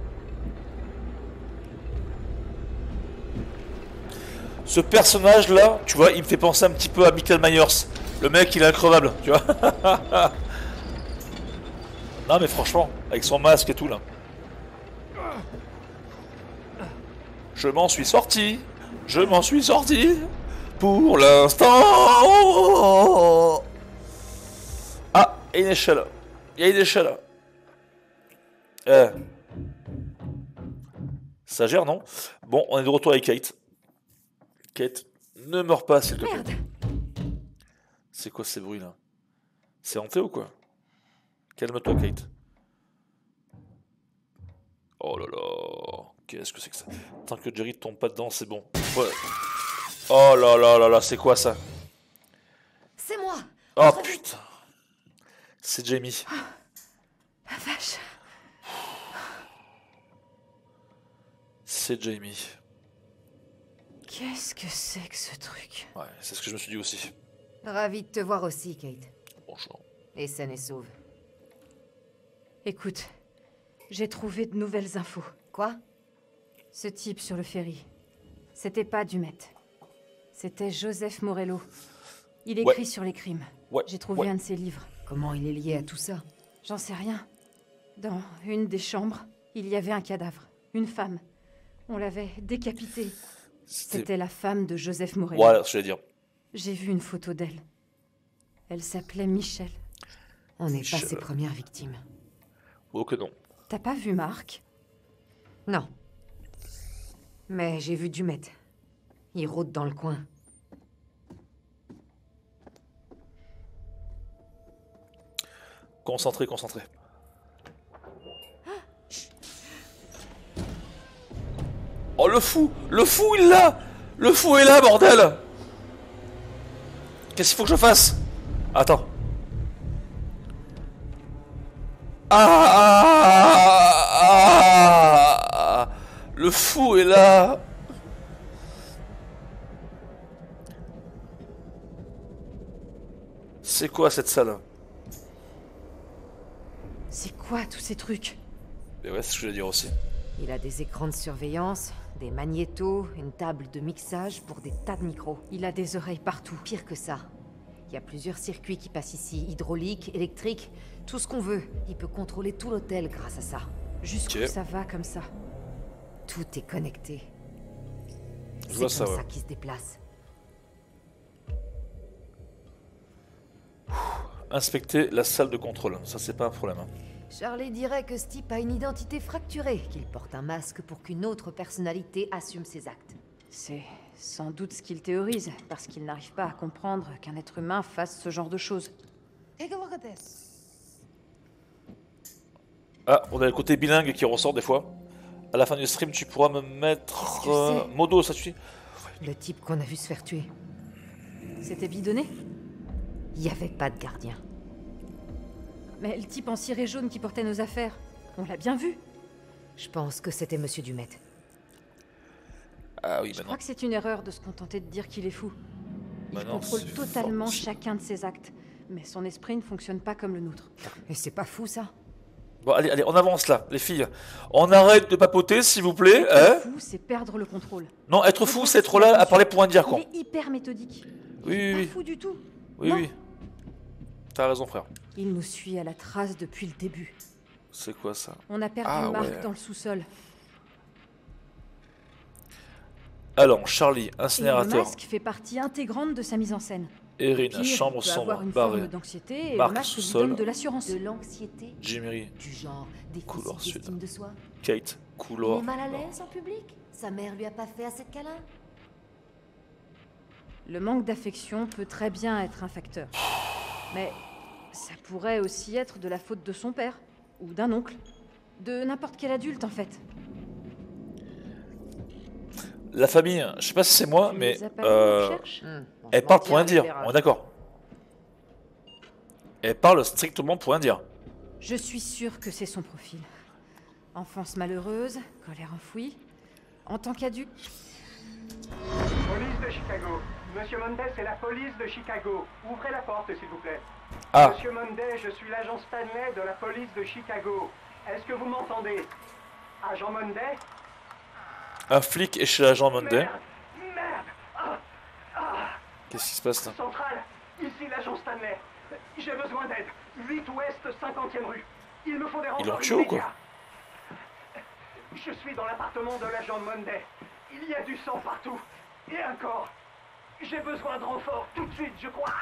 Ce personnage-là, tu vois, il me fait penser un petit peu à Michael Myers. Le mec, il est increvable, tu vois. Non, mais franchement, avec son masque et tout, là. Je m'en suis sorti. Je m'en suis sorti. Pour l'instant. Ah, il y a une échelle. Il y a une échelle. Ça gère, non? Bon, on est de retour avec Kate. Kate, ne meurs pas, s'il te plaît. Merde. C'est quoi ces bruits là? C'est hanté ou quoi? Calme-toi, Kate. Oh là là. Qu'est-ce que c'est que ça? Tant que Jerry tombe pas dedans, c'est bon. Ouais. Oh là là là là, c'est quoi ça? C'est moi. Oh putain. C'est Jamie. La vache. C'est Jamie. Qu'est-ce que c'est que ce truc? Ouais, c'est ce que je me suis dit aussi. Ravi de te voir aussi, Kate. Bonjour. Et saine et sauve. Écoute, j'ai trouvé de nouvelles infos. Quoi? Ce type sur le ferry. C'était pas Dumet. C'était Joseph Morello. Il écrit sur les crimes. Ouais. J'ai trouvé un de ses livres. Comment il est lié à tout ça? J'en sais rien. Dans une des chambres, il y avait un cadavre. Une femme. On l'avait décapitée. C'était la femme de Joseph Morello. Voilà, je vais dire. J'ai vu une photo d'elle. Elle s'appelait Michel. On n'est pas Michel. ses premières victimes. Oh que non. T'as pas vu Marc? Non. Mais j'ai vu Dumet. Il rôde dans le coin. Concentré, concentré. Oh le fou! Le fou il est là! Le fou est là, bordel! Qu'est-ce qu'il faut que je fasse? Attends. Ah, le fou est là. C'est quoi cette salle? C'est quoi tous ces trucs? Mais ouais, c'est ce que je voulais dire aussi. Il a des écrans de surveillance, des magnétos, une table de mixage pour des tas de micros. Il a des oreilles partout. Pire que ça. Il y a plusieurs circuits qui passent ici, hydrauliques, électriques, tout ce qu'on veut. Il peut contrôler tout l'hôtel grâce à ça. Jusqu'où ça va comme ça. Tout est connecté. Je vois ça, C'est comme ouais. ça qu'il se déplace. Inspecter la salle de contrôle, ça c'est pas un problème. Hein. Charlie dirait que ce type a une identité fracturée, qu'il porte un masque pour qu'une autre personnalité assume ses actes. C'est sans doute ce qu'il théorise, parce qu'il n'arrive pas à comprendre qu'un être humain fasse ce genre de choses. Ah, on a le côté bilingue qui ressort des fois. À la fin du stream, tu pourras me mettre... Modo, ça suffit. Le type qu'on a vu se faire tuer. C'était bidonné? Il n'y avait pas de gardien. Mais le type en ciré jaune qui portait nos affaires, on l'a bien vu. Je pense que c'était Monsieur Dumet. Ah oui, Je maintenant. crois que c'est une erreur de se contenter de dire qu'il est fou. Il Maintenant, contrôle c'est totalement fort. chacun de ses actes. Mais son esprit ne fonctionne pas comme le nôtre. Et c'est pas fou, ça? Bon, allez, allez, on avance là, les filles. On arrête de papoter, s'il vous plaît. Hein? Être fou, c'est perdre le contrôle. Non, être fou, c'est être là à parler pour un dire, quoi. Il est hyper méthodique. Oui, oui, Pas oui. fou du tout. Oui, Non. oui. T'as raison, frère. Il nous suit à la trace depuis le début. C'est quoi ça? On a perdu Ah, Marc ouais. dans le sous-sol. Alors, Charlie, Et le incinérateur. masque fait partie intégrante de sa mise en scène. Erin, Pire, chambre il peut sombre, avoir une barrée. forme d'anxiété et Marc, le masque lui sous-sol. donne de l'assurance. De l'anxiété? Jimmy, Du genre Couleur déficit sud. d'estime de soi? Kate, couloir. l'aise en public? Sa mère lui a pas fait assez de câlins? Le manque d'affection peut très bien être un facteur. Mais ça pourrait aussi être de la faute de son père, ou d'un oncle, de n'importe quel adulte en fait. La famille, je sais pas si c'est moi, Tu mais les as pas vus, on cherche? elle parle pour un dire, on est d'accord. Elle parle strictement pour un dire. Je suis sûre que c'est son profil. Enfance malheureuse, colère enfouie. En tant qu'adulte, Police de Chicago. Monsieur Monday, c'est la police de Chicago. Ouvrez la porte, s'il vous plaît. Ah, Monsieur Monday, je suis l'agent Stanley de la police de Chicago. Est-ce que vous m'entendez? Agent Monday? un flic est chez l'agent Monday. Merde! Merde! Qu'est-ce qui se passe là? Centrale, ici l'agent Stanley. J'ai besoin d'aide. 8 ouest 50e rue. Il me faut des renforts l'ont tué ou quoi? immédiats. Je suis dans l'appartement de l'agent Monday. Il y a du sang partout. Et un corps. J'ai besoin de renforts tout de suite, je crois.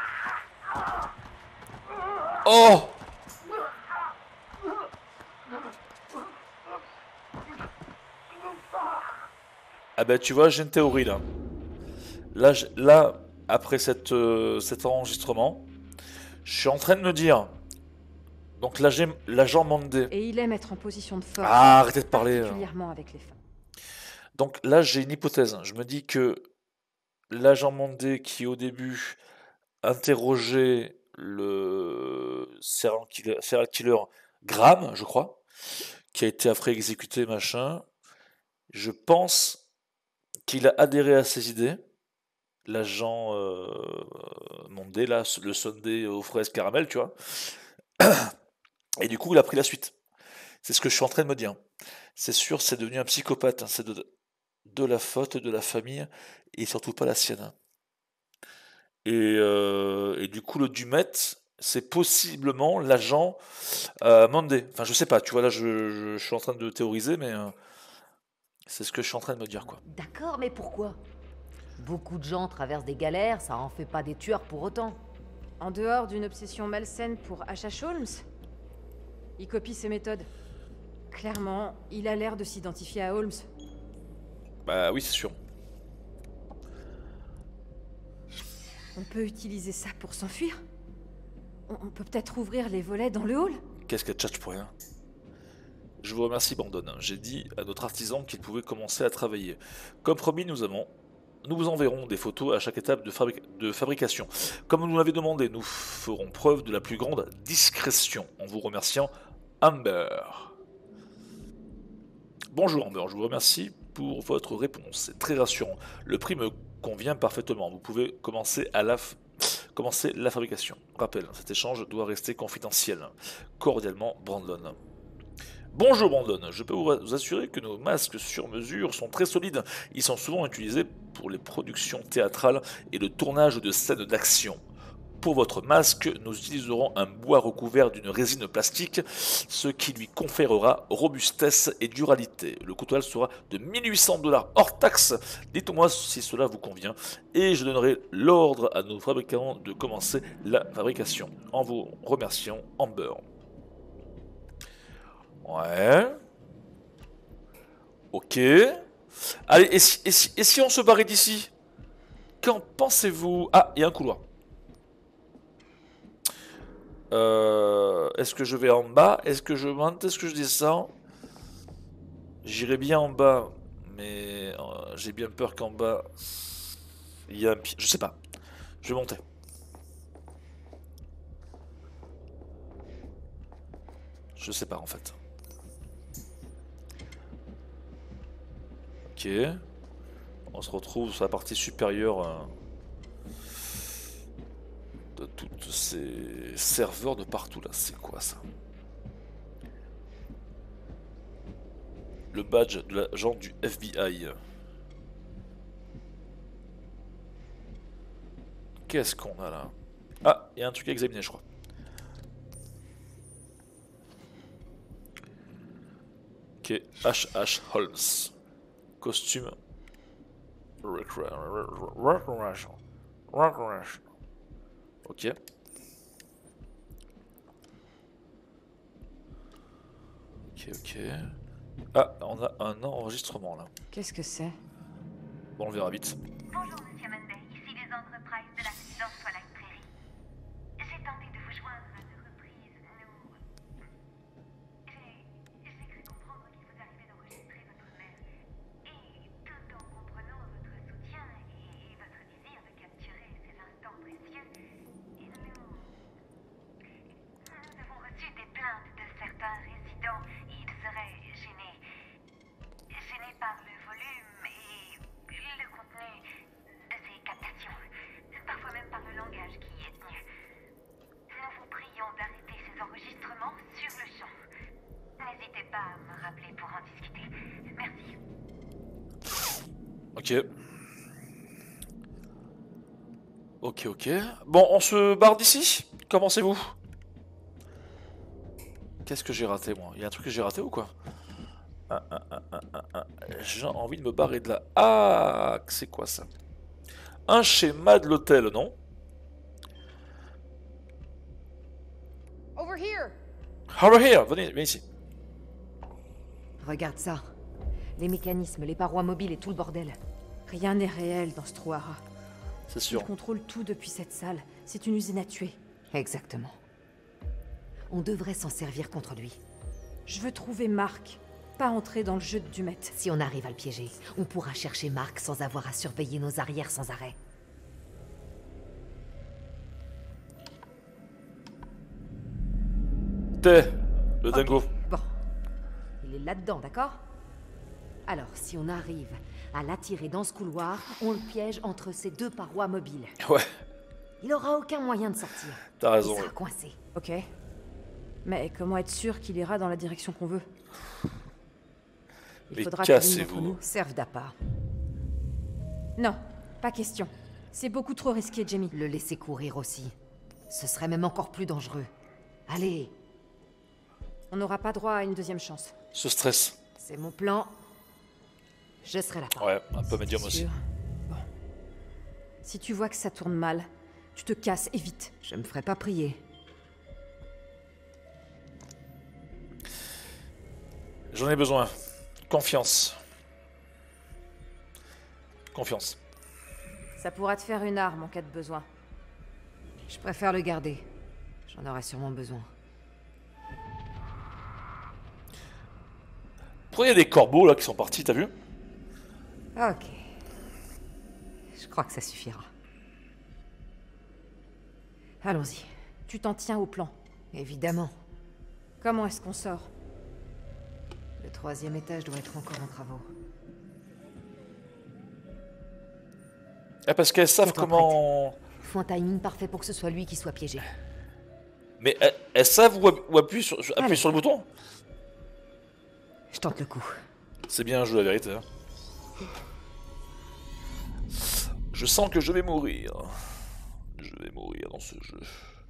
Oh! Ah bah tu vois, j'ai une théorie là. Là, après cet enregistrement, je suis en train de me dire. Donc l'agent Monday. et il aime être en position de force, Ah, arrêtez de parler. particulièrement avec les femmes. Donc là, j'ai une hypothèse. Je me dis que l'agent Monday qui au début interrogeait le serial killer Graham, je crois, qui a été après exécuté, machin, je pense qu'il a adhéré à ses idées. L'agent Monday, là, le Sunday aux fraises caramel, tu vois. Et du coup, il a pris la suite. C'est ce que je suis en train de me dire. C'est sûr, c'est devenu un psychopathe. Hein. C'est de la faute de la famille et surtout pas la sienne. Et du coup, le Dumet, c'est possiblement l'agent Monday. Enfin, je sais pas, tu vois, là, je suis en train de théoriser, mais c'est ce que je suis en train de me dire, quoi. D'accord, mais pourquoi? Beaucoup de gens traversent des galères, ça en fait pas des tueurs pour autant. En dehors d'une obsession malsaine pour H.H. Holmes, il copie ses méthodes. Clairement, il a l'air de s'identifier à Holmes. Bah oui, c'est sûr. On peut utiliser ça pour s'enfuir? On peut peut-être ouvrir les volets dans le hall? Qu'est-ce qu'elle tchatche pour rien? Je vous remercie, Bandon. J'ai dit à notre artisan qu'il pouvait commencer à travailler. Comme promis, nous Nous vous enverrons des photos à chaque étape de fabrication. Comme vous nous l'avez demandé, nous ferons preuve de la plus grande discrétion en vous remerciant, Amber. Bonjour Amber, je vous remercie pour votre réponse. C'est très rassurant. Le prix me convient parfaitement. Vous pouvez commencer la fabrication. Rappel, cet échange doit rester confidentiel. Cordialement, Brandon. Bonjour Brandon, je peux vous assurer que nos masques sur mesure sont très solides. Ils sont souvent utilisés pour les productions théâtrales et le tournage de scènes d'action. Pour votre masque, nous utiliserons un bois recouvert d'une résine plastique, ce qui lui conférera robustesse et durabilité. Le coût total sera de 1800 $ hors taxe. Dites-moi si cela vous convient et je donnerai l'ordre à nos fabricants de commencer la fabrication. En vous remerciant, Amber. Ouais. Ok. Allez, et si on se barrait d'ici? Qu'en pensez-vous? Ah, il y a un couloir. Est-ce que je vais en bas? Est-ce que je monte? Est-ce que je descends? J'irai bien en bas, mais j'ai bien peur qu'en bas il y a un pied. Je sais pas. Je vais monter. Je sais pas en fait. Ok. On se retrouve sur la partie supérieure de tous ces serveurs de partout là. C'est quoi ça? Le badge de l'agent du FBI. Qu'est-ce qu'on a là? Ah, il y a un truc à examiner, je crois. Ok, H.H. Holmes. Costume. Ok. Ok. Ah, on a un enregistrement là. Qu'est-ce que c'est? Bon, on verra vite. Bonjour, Monsieur Monday. Ici les Enterprises de la résidence Twilight Prairie. J'ai tenté de vous joindre à deux reprises. J'ai cru comprendre qu'il vous arrivait d'enregistrer votre mère. Et tout en comprenant votre soutien et votre désir de capturer ces instants précieux, nous avons reçu des plaintes de certains résidents. Ils seraient gênés par le volume et le contenu de ces captations, parfois même par le langage qui y est tenu. Nous vous prions d'arrêter ces enregistrements sur le champ. N'hésitez pas à me rappeler pour en discuter. Merci. Ok. Bon, on se barre d'ici? Qu'en pensez-vous? Qu'est-ce que j'ai raté, moi? Il y a un truc que j'ai raté ou quoi? J'ai envie de me barrer de là. Ah, c'est quoi ça? Un schéma de l'hôtel, non? Over here. Over here, venez ici. Regarde ça. Les mécanismes, les parois mobiles et tout le bordel. Rien n'est réel dans ce Troara. C'est Il sûr. contrôle tout depuis cette salle. C'est une usine à tuer. Exactement. On devrait s'en servir contre lui. Je veux trouver Mark, pas entrer dans le jeu de Dumet. Si on arrive à le piéger, on pourra chercher Mark sans avoir à surveiller nos arrières sans arrêt. Le dingo. Bon. Il est là-dedans, d'accord? Alors, si on arrive à l'attirer dans ce couloir, on le piège entre ces deux parois mobiles. Ouais, Il aura aucun moyen de sortir. t'as raison. Il sera ouais. coincé. Ok. Mais comment être sûr qu'il ira dans la direction qu'on veut? Il Mais faudra que l'une cassez-vous. d'entre nous... Serve d'appât. Non, pas question. C'est beaucoup trop risqué, Jamie. Le laisser courir aussi. Ce serait même encore plus dangereux. Allez, On n'aura pas droit à une deuxième chance. Ce stress. c'est mon plan. Je serai là. Ouais, un peu médium aussi. Sûr. Bon. Si tu vois que ça tourne mal, tu te casses et vite. Je me ferai pas prier. J'en ai besoin. Confiance. Confiance. Ça pourra te faire une arme en cas de besoin. Je préfère le garder. J'en aurai sûrement besoin. Pourquoi il y a des corbeaux là qui sont partis, t'as vu? Ok. Je crois que ça suffira. Allons-y. Tu t'en tiens au plan. Évidemment. Comment est-ce qu'on sort? Le 3e étage doit être encore en travaux. Ah, parce qu'elles savent Tiens-toi comment... Faut un timing parfait pour que ce soit lui qui soit piégé. Mais elles savent où appuyer sur le bouton? Je tente le coup. C'est bien un jeu, la vérité. Hein. Je sens que je vais mourir. Je vais mourir dans ce jeu.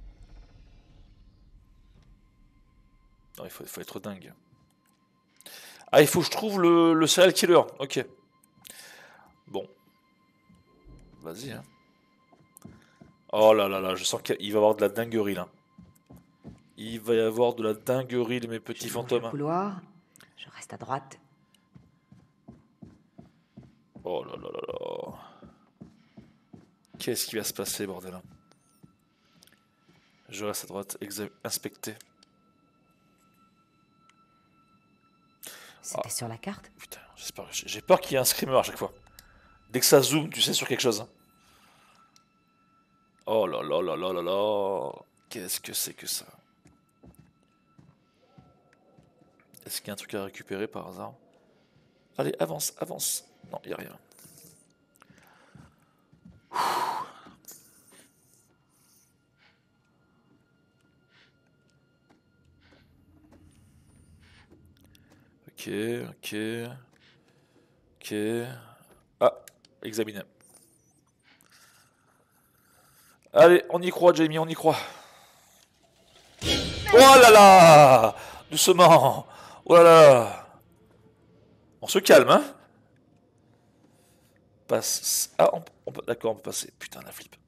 Non, il faut être dingue. Ah, il faut que je trouve le serial killer. Ok. Bon. Vas-y. Hein. Oh là là là, je sens qu'il va y avoir de la dinguerie là. Il va y avoir de la dinguerie, mes petits fantômes. Le couloir. Je reste à droite. Oh là là là là. Qu'est-ce qui va se passer, bordel? Je reste à droite, inspecter. C'était sur la carte? Putain, j'ai peur qu'il y ait un screamer à chaque fois. Dès que ça zoome, tu sais, sur quelque chose. Oh là là là là là là. Qu'est-ce que c'est que ça? Est-ce qu'il y a un truc à récupérer par hasard? Allez, avance, avance. Non, il n'y a rien. Ok, ok. Ok. Ah, examiner. Allez, on y croit, Jamie, on y croit. Oh là là! Doucement! Oh là là! On se calme, hein? Passe. Ah, d'accord, on peut passer. Putain, la flip.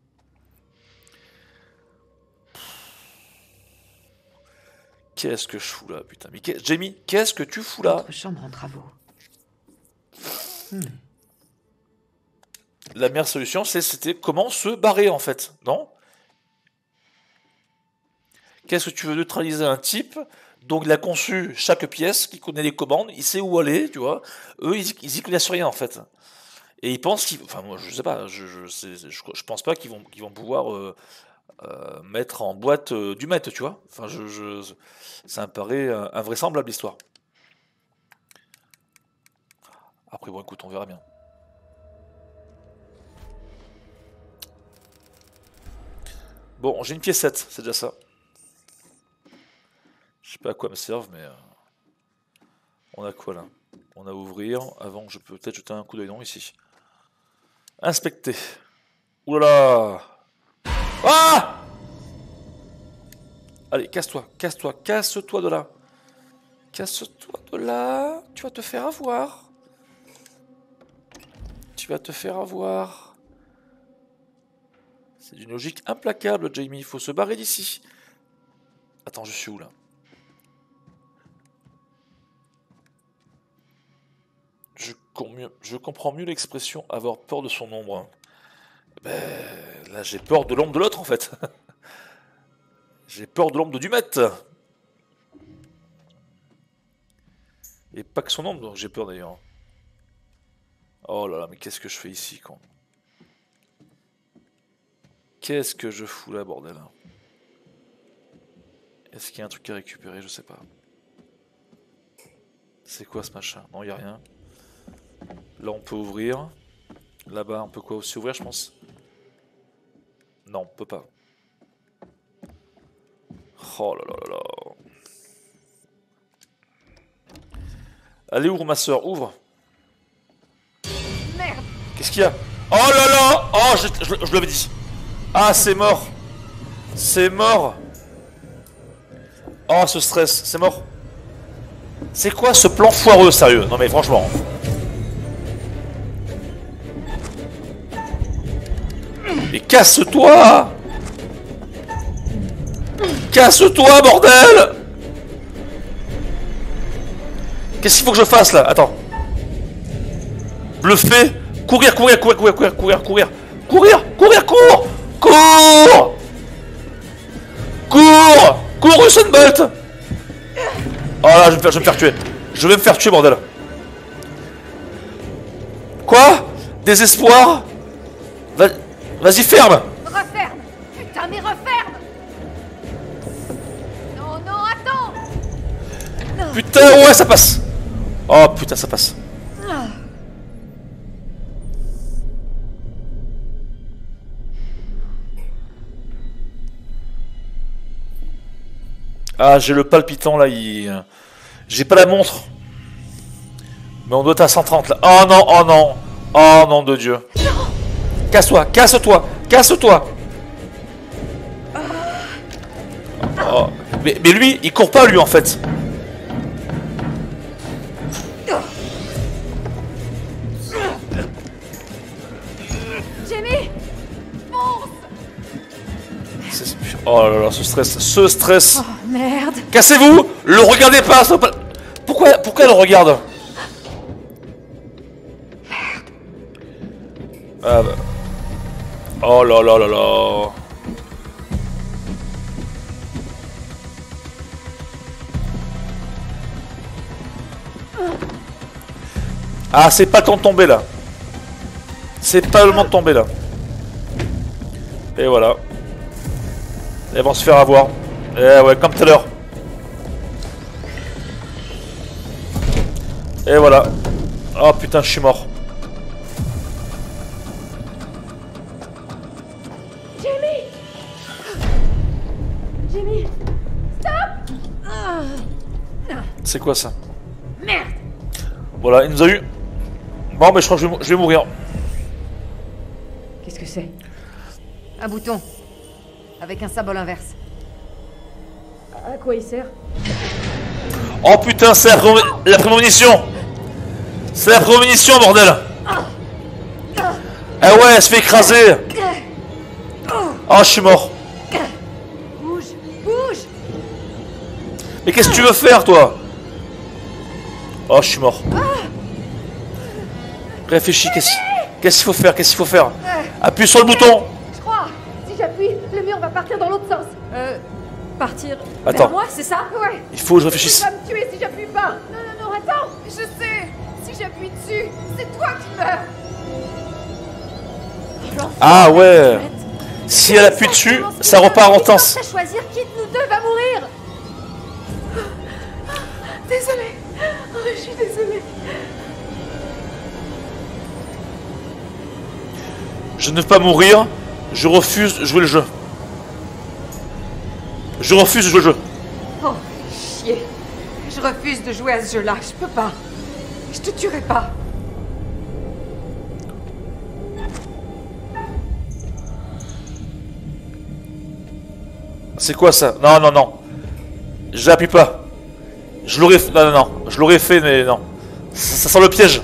Qu'est-ce que je fous là, putain? Mais Jamie, qu'est-ce que tu fous là? Notre chambre en travaux. La meilleure solution, c'était comment se barrer, en fait, non? Qu'est-ce que tu veux neutraliser un type? Donc il a conçu chaque pièce, qui connaît les commandes, il sait où aller, tu vois. Eux, ils y connaissent rien, en fait. Et ils pensent qu'ils... Enfin, moi, je sais pas, je pense pas qu'ils vont pouvoir mettre en boîte du maître, tu vois. Enfin, ça me paraît invraisemblable, l'histoire. Après, bon, écoute, on verra bien. Bon, j'ai une piécette, c'est déjà ça. Je sais pas à quoi me servent, mais... on a quoi, là? On a ouvrir. Avant, je peux peut-être jeter un coup d'œil, non, ici. Inspecter. Ouh là là! Ah! Allez, casse-toi, casse-toi, casse-toi de là. Casse-toi de là. Tu vas te faire avoir. Tu vas te faire avoir. C'est d'une logique implacable, Jamie. Il faut se barrer d'ici. Attends, je suis où là? Je comprends mieux l'expression avoir peur de son ombre. Ben, là, j'ai peur de l'ombre de l'autre en fait. J'ai peur de l'ombre du maître. Et pas que son ombre, donc j'ai peur d'ailleurs. Oh là là, mais qu'est-ce que je fais ici, con? Qu'est-ce que je fous là, bordel? Est-ce qu'il y a un truc à récupérer? Je sais pas. C'est quoi ce machin? Non, il n'y a rien. Là, on peut ouvrir. Là-bas, on peut quoi aussi ouvrir, je pense? Non, on peut pas. Oh là là là là. Allez, ouvre, ma soeur, ouvre. Merde! Qu'est-ce qu'il y a? Oh là là! Oh, je l'avais dit. Ah, c'est mort. C'est mort. Oh, ce stress, c'est mort. C'est quoi ce plan foireux, sérieux? Non mais franchement. Mais casse-toi! Casse-toi, bordel! Qu'est-ce qu'il faut que je fasse là? Attends. Bluffer. Courir, courir, courir, courir, courir, courir, courir. Courir, courir, cours! Cours! Cours! Cours, Usain Bolt! Oh là, je vais me faire tuer. Je vais me faire tuer, bordel. Quoi? Désespoir? Vas-y, ferme. Referme. Putain, mais referme. Non, non, attends. Putain, ouais, ça passe. Oh putain, ça passe. Ah, j'ai le palpitant là, j'ai pas la montre. Mais on doit être à 130 là. Oh non, oh non. Oh nom de Dieu. Casse-toi, casse-toi, casse-toi. Oh. Mais lui, il court pas lui en fait. Jamie, fonce. Oh là là, ce stress, ce stress. Oh merde. Cassez-vous. Le regardez pas. Pourquoi elle le regarde? Ah bah. Oh là là là là. Ah, c'est pas le temps de tomber là. C'est pas le moment de tomber là. Et voilà. Elles vont se faire avoir. Eh ouais, comme tout à l'heure. Et voilà. Oh putain, je suis mort. Jamie, stop. C'est quoi ça? Merde. Voilà, il nous a eu. Bon, mais je crois que je vais mourir. Qu'est-ce que c'est? Un bouton. Avec un symbole inverse. À quoi il sert? Oh putain, c'est la prémonition. C'est la prémonition, bordel. Ah ouais, elle se fait écraser. Oh, je suis mort. Bouge, bouge. Mais qu'est-ce que tu veux faire, toi? Oh, je suis mort. Réfléchis, qu'est-ce qu'il faut faire? Qu'est-ce qu'il faut faire? Appuie sur le bouton. Je crois. Si j'appuie, le mur va partir dans l'autre sens. Partir Attends. vers moi, c'est ça? Ouais. Il faut que je réfléchisse. Tu vas me tuer si j'appuie pas. Non, non, non, attends. Je sais. Si j'appuie dessus, c'est toi qui meurs. Ah ouais. Si elle appuie dessus, ça repart en temps. À choisir qui de nous deux va mourir. Désolée. Oh, je suis désolée. Je ne veux pas mourir. Je refuse de jouer le jeu. Je refuse de jouer le jeu. Oh, chier. Je refuse de jouer à ce jeu-là. Je peux pas. Je te tuerai pas. C'est quoi ça? Non, non, non. J'appuie pas. Je l'aurais fait. Non, non, non. Je l'aurais fait, mais non. Ça sent le piège.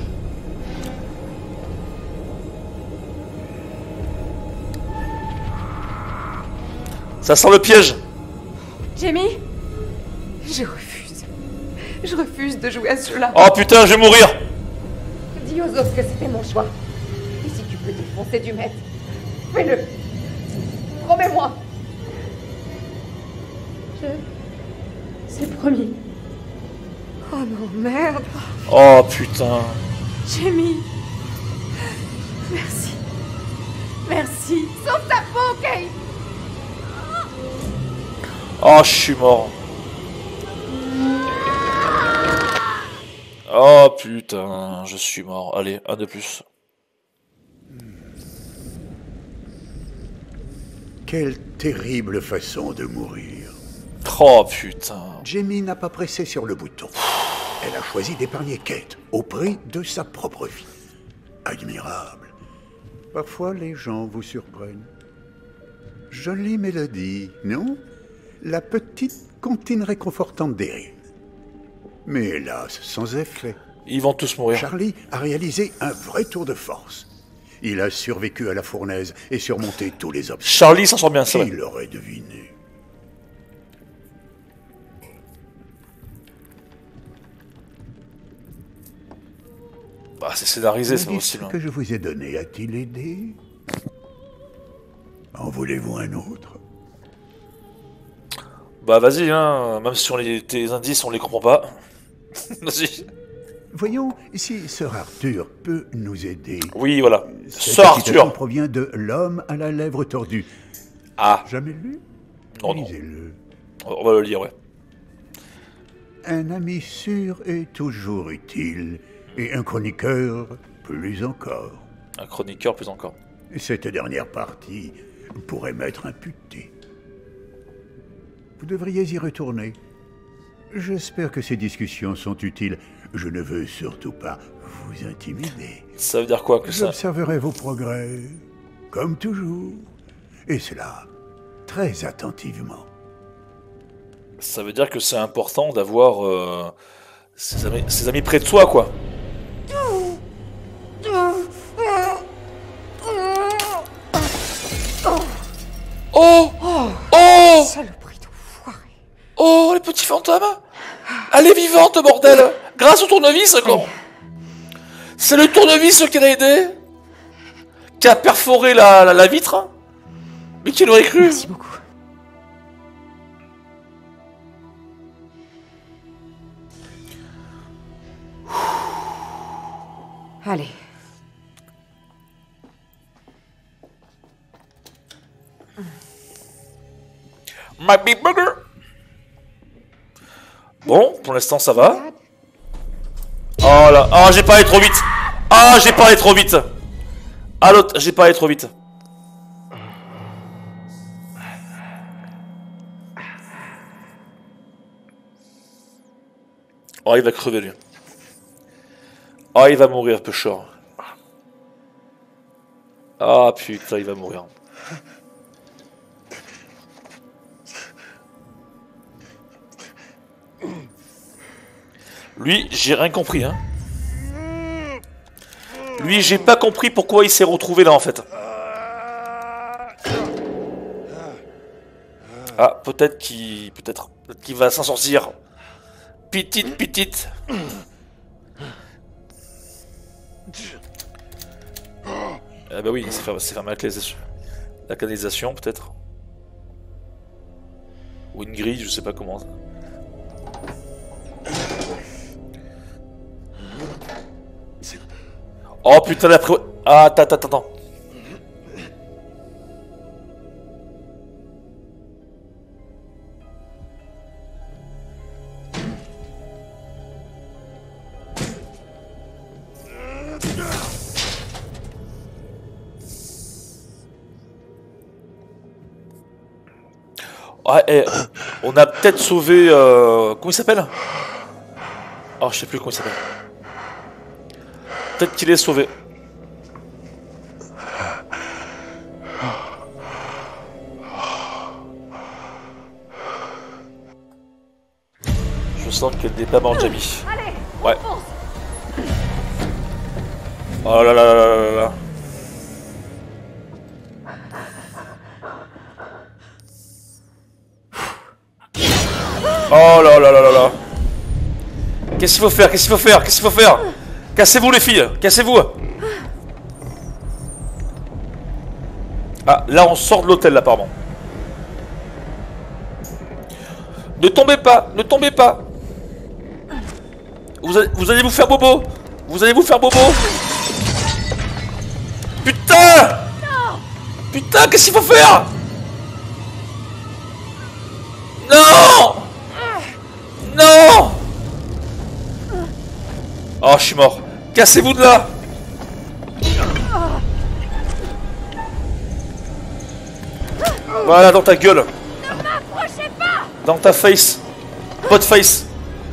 Ça sent le piège. Jamie, je refuse. Je refuse de jouer à ce jeu-là. Oh putain, je vais mourir. Dis aux autres que c'était mon choix. Et si tu peux défoncer du maître, fais-le. Promets-moi. C'est promis. Oh non, merde. Oh putain. Jamie. Merci. Merci. Sauve ta peau, Kate. Oh, je suis mort. Oh putain, je suis mort. Allez, un de plus. Quelle terrible façon de mourir. Oh putain. Jamie n'a pas pressé sur le bouton. Elle a choisi d'épargner Kate au prix de sa propre vie. Admirable. Parfois, les gens vous surprennent. Jolie mélodie, non? La petite comptine réconfortante d'Erin. Mais hélas, sans effet. Ils vont tous mourir. Charlie a réalisé un vrai tour de force. Il a survécu à la fournaise et surmonté tous les obstacles. Charlie s'en sort bien, c'est vrai. Qui l'aurait deviné? Bah, c'est scénarisé, c'est L'indice possible. que je vous ai donné a-t-il aidé? En voulez-vous un autre? Bah, vas-y, hein. Même si tes indices, on les comprend pas. Vas-y. Voyons si Sir Arthur peut nous aider. Oui, voilà. Cette Sir citation Arthur. provient de L'homme à la lèvre tordue. Ah, Jamais lu? non, non. Lisez-le. On va le lire, ouais. Un ami sûr est toujours utile, et un chroniqueur plus encore. Un chroniqueur plus encore. Cette dernière partie pourrait m'être imputée. Vous devriez y retourner. J'espère que ces discussions sont utiles. Je ne veux surtout pas vous intimider. Ça veut dire quoi que ça? J'observerai vos progrès, comme toujours, et cela très attentivement. Ça veut dire que c'est important d'avoir ses amis près de soi, quoi. Oh! Oh! Saloperie d'enfoiré. Oh, les petits fantômes! Elle est vivante, bordel! Grâce au tournevis, quoi! C'est le tournevis qui l'a aidé! Qui a perforé la vitre! Mais qui l'aurait cru? Merci beaucoup. Allez. My big burger! Bon, pour l'instant ça va. Oh là, oh j'ai parlé trop vite! Ah, j'ai parlé trop vite! Ah l'autre, j'ai parlé trop vite. Oh, il va crever lui. Oh, il va mourir, pêcheur. Ah putain, il va mourir. Lui, j'ai rien compris, hein. Lui, j'ai pas compris pourquoi il s'est retrouvé là, en fait. Ah, peut-être qu'il va s'en sortir. Petite. Ah bah oui, c'est fermé la canalisation, peut-être. Ou une grille, je sais pas comment. Oh putain, d'après... Ah, attends. Ah, on a peut-être sauvé... Comment il s'appelle? Oh, je sais plus comment il s'appelle. Peut-être qu'il est sauvé. Je sens qu'elle n'est pas morte, Jamie. Ouais. Oh là là là là là là. Oh là là là là là. Qu'est-ce qu'il faut faire? Cassez-vous les filles, cassez-vous. Ah, là on sort de l'hôtel là, apparemment. Ne tombez pas. Vous allez vous faire bobo. Putain, qu'est-ce qu'il faut faire? Non. Oh, je suis mort. Cassez-vous de là. Voilà, dans ta gueule. Ne m'approchez pas. Dans ta face. Pot face.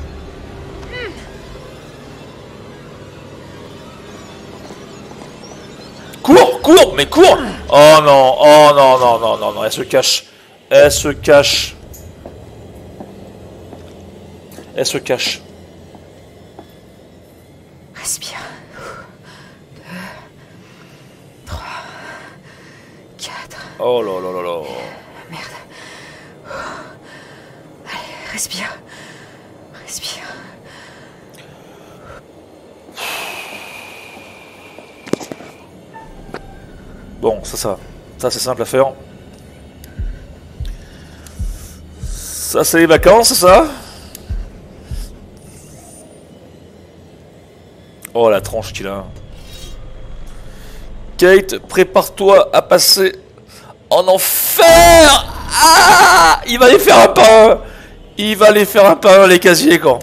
Cours, mais cours. Oh non, elle se cache. Elle se cache. Respire. 2, 3, 4. Oh là là là là. Merde. Allez, respire. Bon, ça c'est simple à faire. Ça c'est les vacances, ça. Oh la tranche qu'il a. Kate, prépare-toi à passer en enfer. Ah, il va les faire un par un. Il va les faire un par un les casiers quand.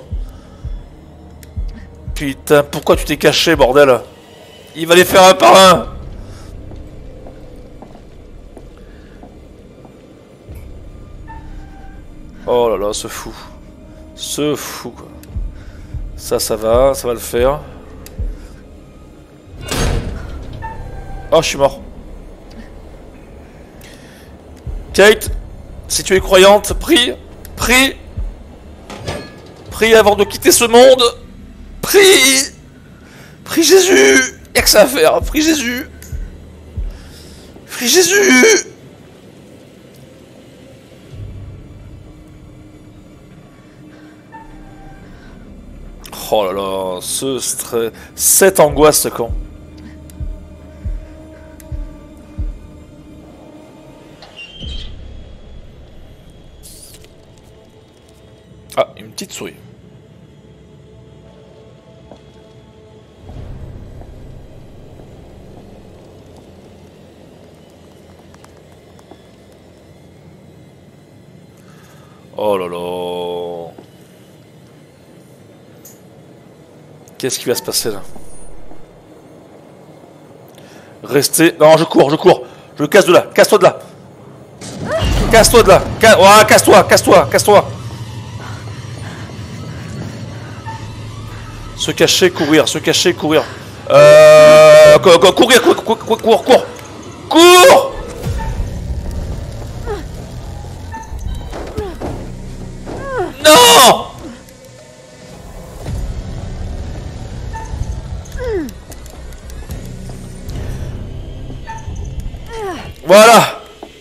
Putain, pourquoi tu t'es caché, bordel? Il va les faire un par un. Oh là là, ce fou. Ce fou, quoi. Ça va le faire. Oh, je suis mort. Kate, si tu es croyante, prie, prie. Prie avant de quitter ce monde. Prie. Prie Jésus. Y'a que ça à faire. Prie Jésus. Prie Jésus. Oh là là, ce stress, cette angoisse, ce con. Ah, une petite souris. Oh là là. Qu'est-ce qui va se passer là? Restez... Non, je cours, je cours. Je casse de là, casse-toi de là. Casse-toi de là. Ouais, casse-toi, casse-toi, casse-toi. Se cacher, courir, se cacher, courir. Courir, cours. Cours. Non. Voilà.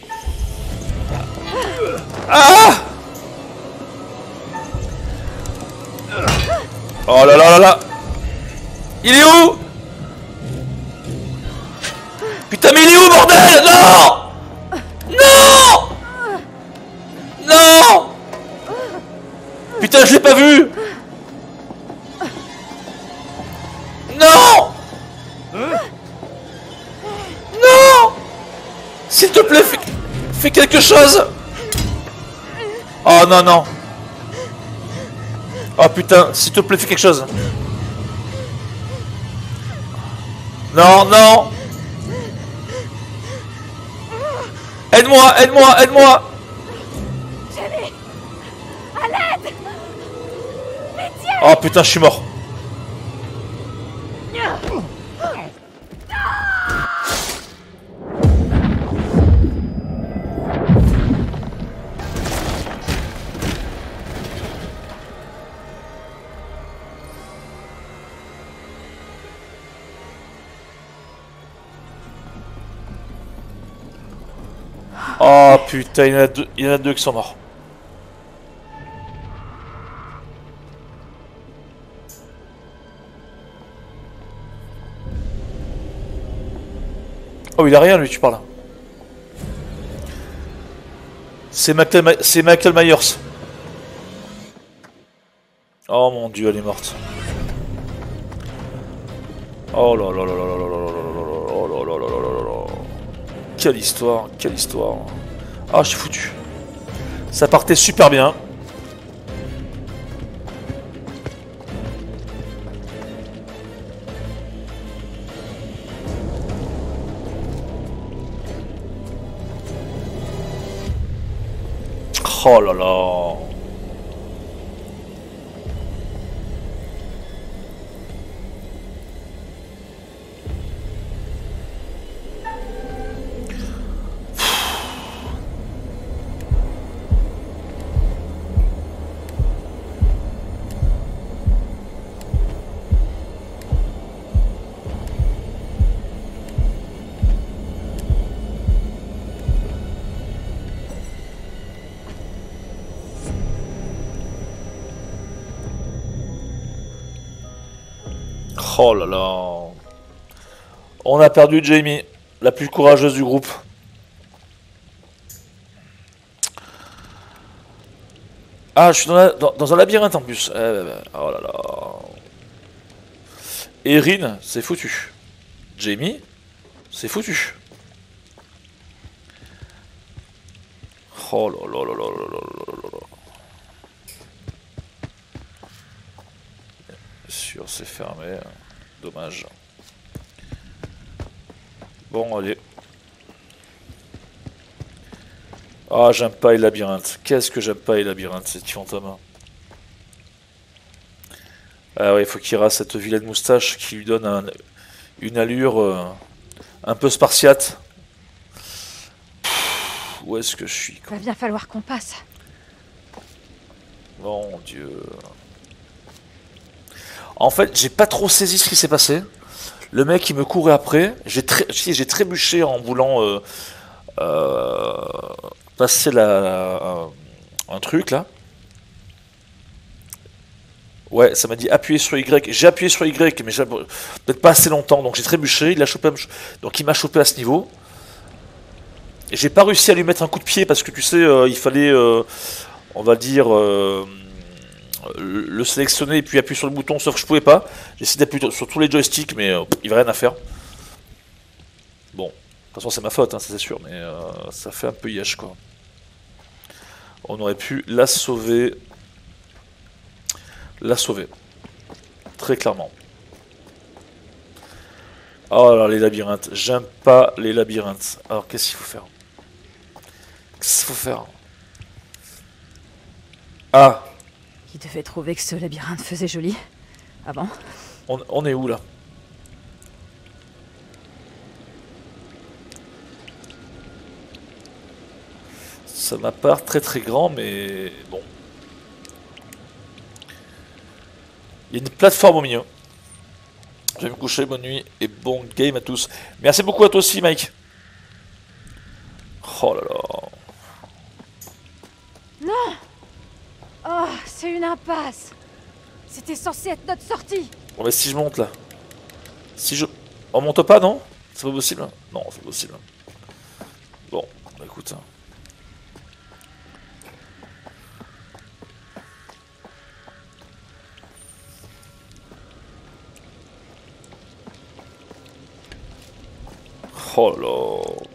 Ah. Oh là là là là. Il est où? Putain mais il est où bordel? Non. Non. Non. Putain je l'ai pas vu. Non. Non. S'il te plaît fais quelque chose. Oh non non. Oh putain, s'il te plaît, fais quelque chose. Non, non. Aide-moi, aide-moi, aide-moi. Jenny, à l'aide. Pitié. Oh putain, je suis mort. Oh putain, il y en a deux qui sont morts. Oh, il a rien lui, tu parles. C'est Michael Myers. Oh mon dieu, elle est morte. Oh là là là là là là là là là là là là là là là. Quelle histoire, quelle histoire. Ah, je suis foutu. Ça partait super bien. Oh là là. Oh là là. On a perdu Jamie, la plus courageuse du groupe. Ah, je suis dans un labyrinthe en plus. Oh là là. Erin, c'est foutu. Jamie, c'est foutu. Oh là là là là là là là là. Bien sûr, c'est fermé. Dommage. Bon, allez. Ah, j'aime pas les labyrinthes. Qu'est-ce que j'aime pas les labyrinthes, c'est fantôme. Ah ouais, il faut qu'il rase cette vilaine moustache qui lui donne une allure un peu spartiate. Où est-ce que je suis, quoi? Va bien falloir qu'on passe. Mon Dieu. En fait, j'ai pas trop saisi ce qui s'est passé. Le mec, il me courait après. J'ai trébuché en voulant passer un truc, là. Ouais, ça m'a dit appuyer sur Y. J'ai appuyé sur Y, mais peut-être pas assez longtemps. Donc j'ai trébuché. Il a chopé, donc il m'a chopé à ce niveau. Et j'ai pas réussi à lui mettre un coup de pied parce que tu sais, il fallait, on va dire, le sélectionner et puis appuyer sur le bouton. Sauf que je pouvais pas. J'ai essayé d'appuyer sur tous les joysticks, mais il n'y avait rien à faire. Bon, de toute façon c'est ma faute, hein, ça c'est sûr, mais ça fait un peu yesh, quoi. On aurait pu la sauver. La sauver. Très clairement. Oh là, les labyrinthes. J'aime pas les labyrinthes. Alors, qu'est-ce qu'il faut faire? Qu'est-ce qu'il faut faire? Ah! Il devait trouver que ce labyrinthe faisait joli. Ah bon? On est où, là? Ça m'a pas l'air très très grand, mais bon. Il y a une plateforme au milieu. Je vais me coucher, bonne nuit et bon game à tous. Merci beaucoup à toi aussi, Mike. Oh là là. Non! Oh, c'est une impasse! C'était censé être notre sortie! Bon, mais si je monte là. Si je. On monte pas, non? C'est pas possible? Non, c'est possible. Bon, bah écoute. Oh là.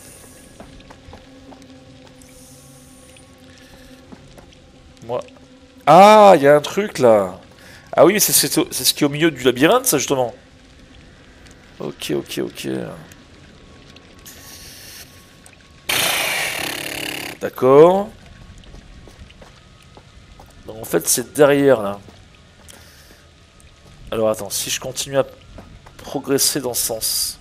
Moi. Ah, il y a un truc là. Ah oui, mais c'est ce qui est au milieu du labyrinthe, ça justement. Ok, ok, ok. D'accord. Donc en fait, c'est derrière là. Alors attends, si je continue à progresser dans ce sens.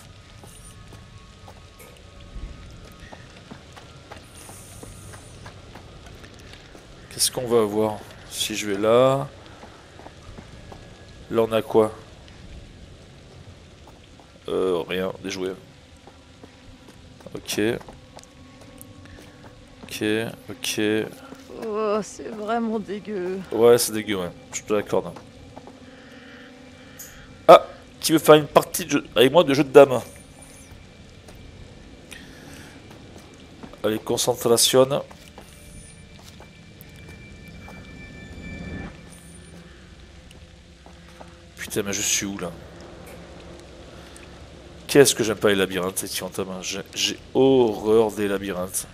Qu'est-ce qu'on va avoir? Si je vais là... Là on a quoi? Rien, des jouets. Ok. Ok, ok. Oh, c'est vraiment dégueu. Ouais, c'est dégueu, ouais. Je te l'accorde. Ah! Qui veut faire une partie de jeu avec moi de jeu de dames? Allez, concentration. Putain, mais je suis où là? Qu'est-ce que j'aime pas les labyrinthes, c'est fantôme. J'ai horreur des labyrinthes.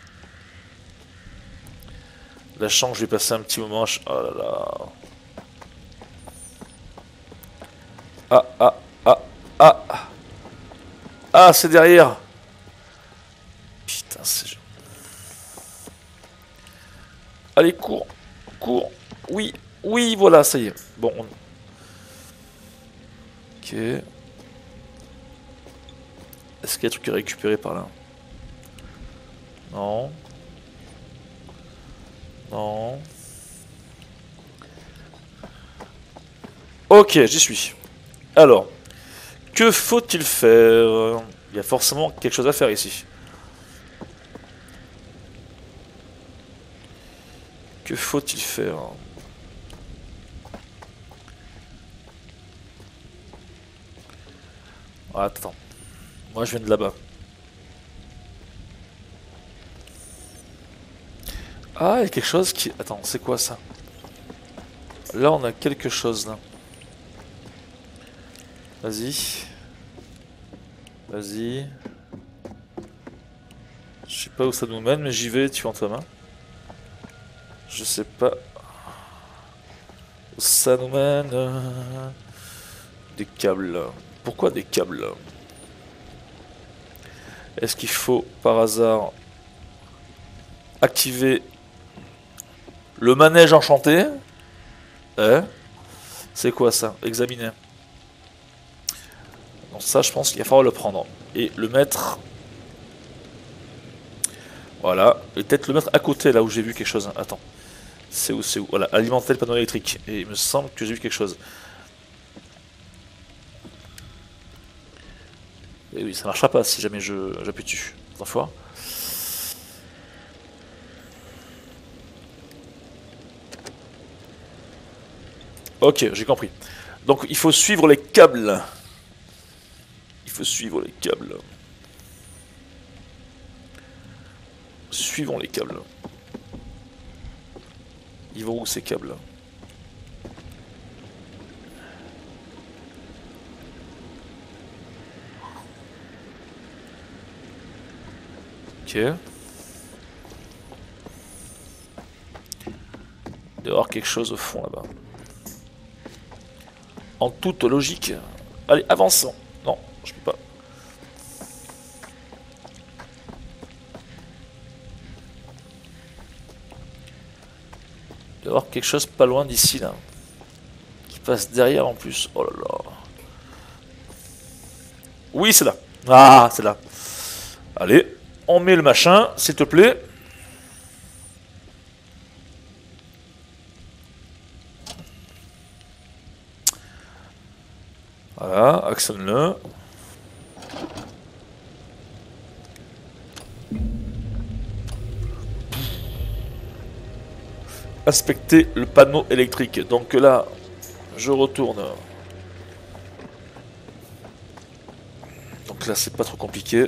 La chance, je vais passer un petit moment. Oh là là. Ah, ah, ah, ah. Ah, c'est derrière. Putain, c'est... Allez, cours. Cours. Oui, oui, voilà, ça y est. Bon, Ok. Est-ce qu'il y a des trucs à récupérer par là? Non. Non. Ok, j'y suis. Alors, que faut-il faire? Il y a forcément quelque chose à faire ici. Que faut-il faire? Ah, attends. Moi, je viens de là-bas. Ah, il y a quelque chose qui... Attends, c'est quoi ça? Là, on a quelque chose, là. Vas-y. Vas-y. Je sais pas où ça nous mène, mais j'y vais, tu vois, Thomas. Je sais pas où ça nous mène. Des câbles. Pourquoi des câbles? Est-ce qu'il faut par hasard activer le manège enchanté? C'est quoi ça? Examiner. Donc ça, je pense qu'il va falloir le prendre et le mettre. Voilà, et peut-être le mettre à côté là où j'ai vu quelque chose. Attends, c'est où? Voilà, alimenter le panneau électrique. Et il me semble que j'ai vu quelque chose. Et oui, ça marchera pas si jamais j'appuie dessus. Une fois. Ok, j'ai compris. Donc il faut suivre les câbles. Il faut suivre les câbles. Suivons les câbles. Ils vont où ces câbles? Ok. Il doit y avoir quelque chose au fond là-bas. En toute logique. Allez, avançons. Non, je peux pas. Il doit y avoir quelque chose pas loin d'ici là. Qui passe derrière en plus. Oh là là. Oui, c'est là. Ah, c'est là. Allez, on met le machin, s'il te plaît. Voilà, actionne-le. Inspecter le panneau électrique. Donc là, je retourne. Donc là, c'est pas trop compliqué.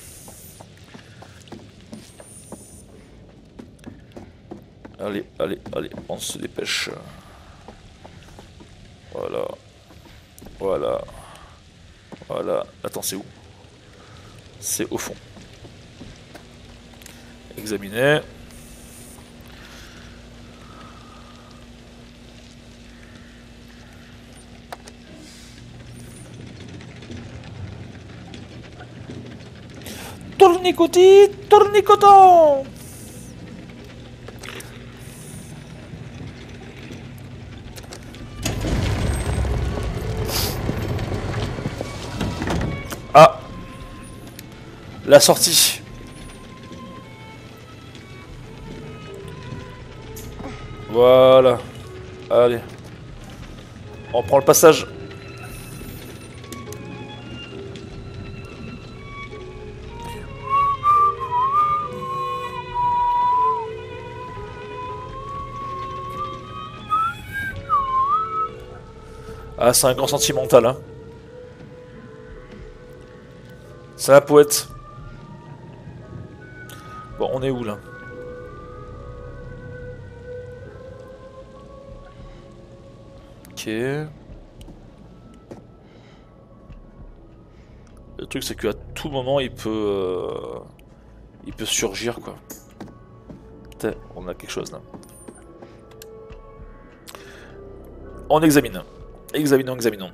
Allez, allez, allez, on se dépêche. Voilà. Voilà. Voilà. Attends, c'est où? C'est au fond. Examiner. Tournicotis, tournicoton. Ah, la sortie. Voilà. Allez. On prend le passage. Ah, c'est un grand sentimental, hein. C'est un poète. Bon, on est où, là? Ok. Le truc, c'est qu'à tout moment, il peut surgir, quoi. Putain, on a quelque chose, là. On examine. Examinons, examinons.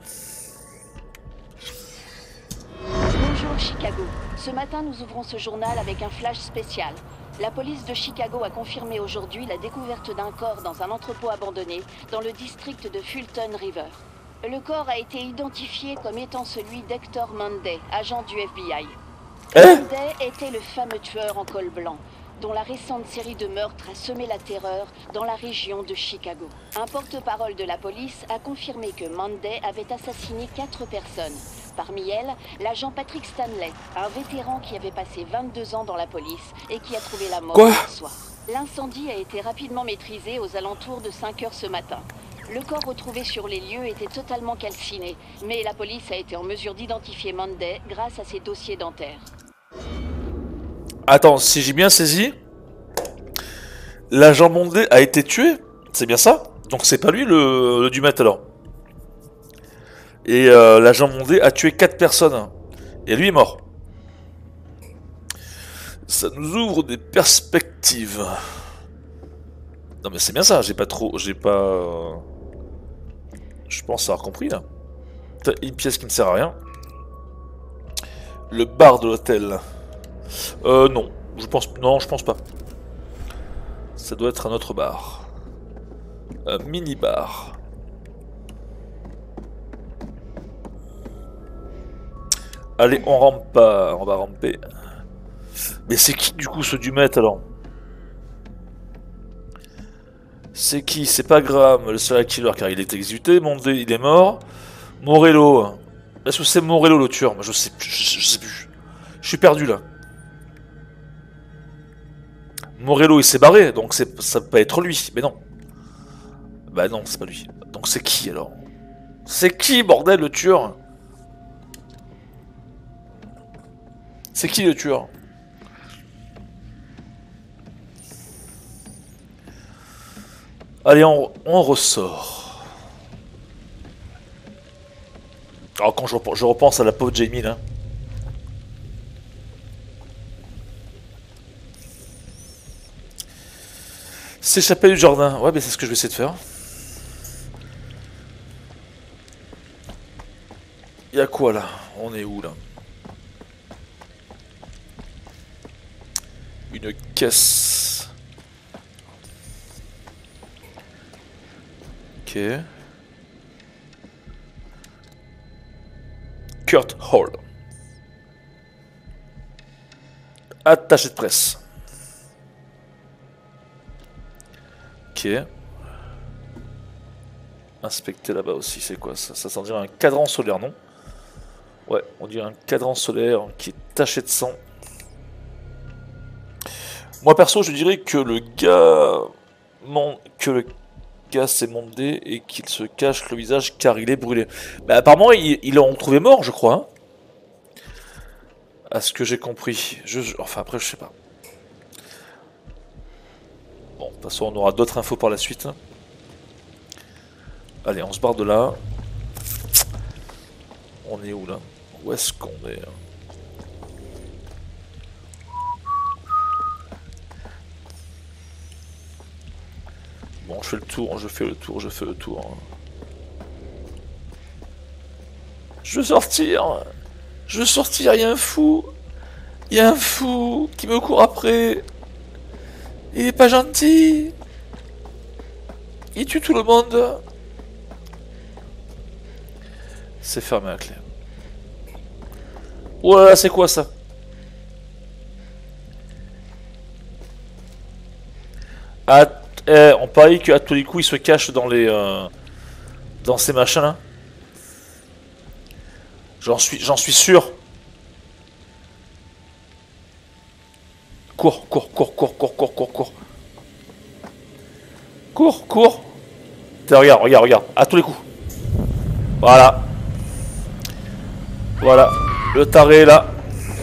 Bonjour Chicago. Ce matin, nous ouvrons ce journal avec un flash spécial. La police de Chicago a confirmé aujourd'hui la découverte d'un corps dans un entrepôt abandonné dans le district de Fulton River. Le corps a été identifié comme étant celui d'Hector Monday, agent du FBI. Monday était le fameux tueur en col blanc, dont la récente série de meurtres a semé la terreur dans la région de Chicago. Un porte-parole de la police a confirmé que Monday avait assassiné 4 personnes. Parmi elles, l'agent Patrick Stanley, un vétéran qui avait passé 22 ans dans la police et qui a trouvé la mort hier soir. L'incendie a été rapidement maîtrisé aux alentours de 5 heures ce matin. Le corps retrouvé sur les lieux était totalement calciné, mais la police a été en mesure d'identifier Monday grâce à ses dossiers dentaires. Attends, si j'ai bien saisi, l'agent Monday a été tué, c'est bien ça? Donc c'est pas lui le Dumet alors? Et l'agent Mondé a tué 4 personnes. Et lui est mort. Ça nous ouvre des perspectives. Non mais c'est bien ça, j'ai pas... Je pense avoir compris là. Une pièce qui ne sert à rien. Le bar de l'hôtel. Non. Non, je pense pas. Ça doit être un autre bar. Un mini-bar. Allez, on rampe pas. On va ramper. Mais c'est qui du coup ce Dumet alors? C'est qui? C'est pas Graham, le serial killer, car il est exécuté. Mondé, il est mort. Morello. Est-ce que c'est Morello le tueur? Moi je sais plus. Je suis perdu là. Morello il s'est barré, donc ça peut pas être lui. Mais non. Bah non, c'est pas lui. Donc c'est qui alors? C'est qui, bordel, le tueur? C'est qui le tueur? Allez, on ressort. Alors quand je repense à la pauvre Jamie là. S'échapper du jardin. Ouais, mais c'est ce que je vais essayer de faire. Y'a quoi là? On est où là? Une caisse. Ok. Kurt Hall. Attaché de presse. Ok. Inspecter là-bas aussi, c'est quoi ça? Ça s'en dirait un cadran solaire, non? Ouais, on dirait un cadran solaire qui est taché de sang. Moi perso, je dirais que le gars s'est mondé et qu'il se cache le visage car il est brûlé. Bah apparemment, ils l'ont trouvé mort, je crois. Hein, à ce que j'ai compris. Enfin après, je sais pas. Bon, de toute façon, on aura d'autres infos par la suite. Allez, on se barre de là. On est où là? Où est-ce qu'on est? Bon, je fais le tour, je fais le tour. Je veux sortir. Je veux sortir, il y a un fou. Il y a un fou qui me court après. Il est pas gentil. Il tue tout le monde. C'est fermé à clé. Oh là là, c'est quoi ça? On parie qu'à tous les coups il se cache dans les dans ces machins là. J'en suis sûr. Cours. Cours. Regarde. À tous les coups. Voilà. Le taré est là.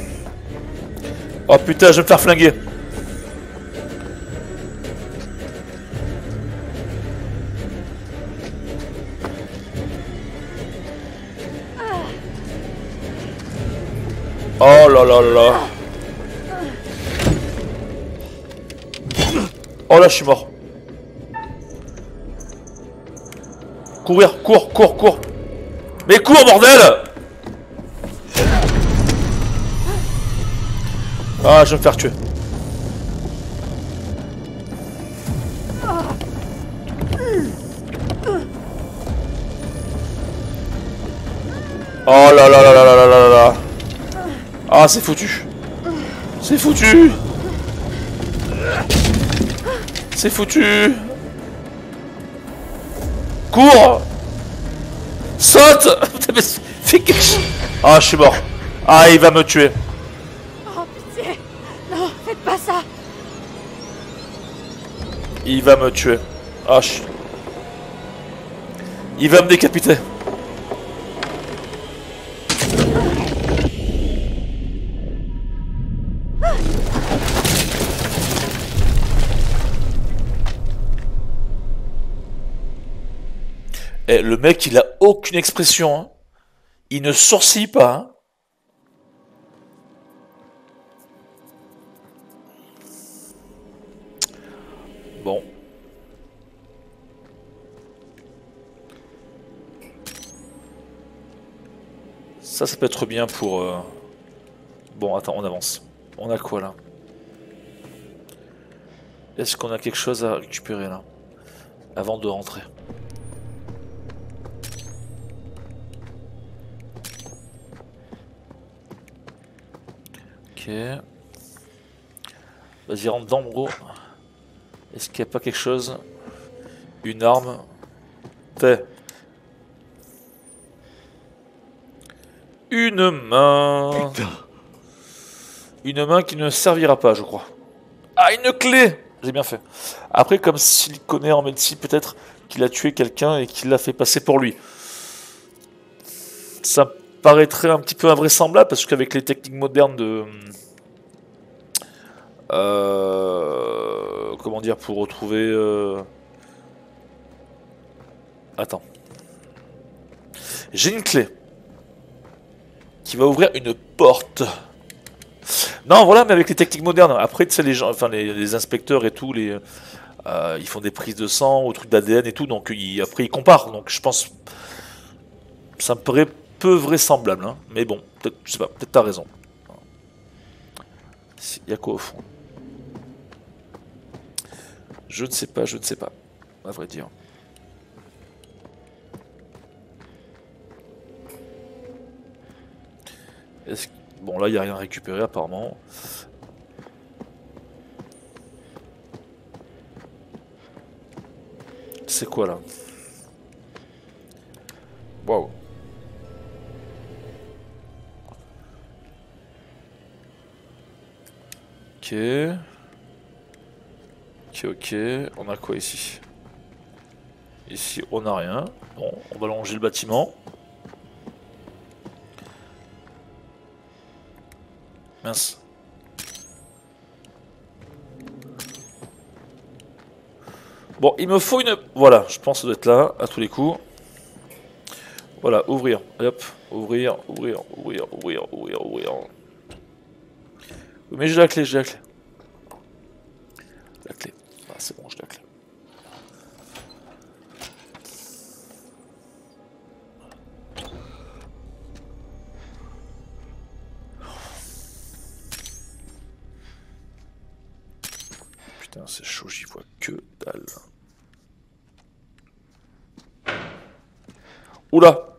Oh putain, je vais me faire flinguer. Oh là là là. Oh là, je suis mort. Courir, cours. Mais cours, bordel! Ah, je vais me faire tuer. Oh là là là là là là là là. Ah, c'est foutu. C'est foutu. Cours. Saute. Fais quelque chose. Ah, je suis mort. Ah, il va me tuer. Oh, pitié. Non, faites pas ça. Il va me tuer. Ah, il va me décapiter. Eh, le mec, il a aucune expression. Hein. Il ne sourcille pas, hein. Bon. Ça peut être bien pour... Bon, attends, on avance. On a quoi, là? Est-ce qu'on a quelque chose à récupérer, là? Avant de rentrer. Ok. Vas-y, rentre dedans, gros. Est-ce qu'il n'y a pas quelque chose? Une arme? T'es. Une main. Putain. Une main qui ne servira pas, je crois. Ah, une clé! J'ai bien fait. Après, comme s'il connaît en médecine, peut-être qu'il a tué quelqu'un et qu'il l'a fait passer pour lui. Ça paraîtrait un petit peu invraisemblable parce qu'avec les techniques modernes de... comment dire, pour retrouver... Attends. J'ai une clé qui va ouvrir une porte. Non, voilà, mais avec les techniques modernes. Après, tu sais, les gens, enfin, les inspecteurs et tout, ils font des prises de sang, au truc d'ADN et tout, donc après ils comparent. Donc je pense, ça me paraît peu vraisemblable, hein. Mais bon, peut-être, je sais pas, peut-être t'as raison. Il y a quoi au fond? Je ne sais pas, à vrai dire. Bon, là, il n'y a rien à récupérer, apparemment. C'est quoi, là? Waouh. Ok. Ok. On a quoi, ici? Ici, on n'a rien. Bon, on va longer le bâtiment. Mince. Bon, il me faut une... Voilà, je pense que ça doit être là, à tous les coups. Voilà, ouvrir. Hop, ouvrir. Oui, mais j'ai la clé, La clé. Ah, c'est bon, j'ai la clé. Putain, c'est chaud, j'y vois que dalle. Oula!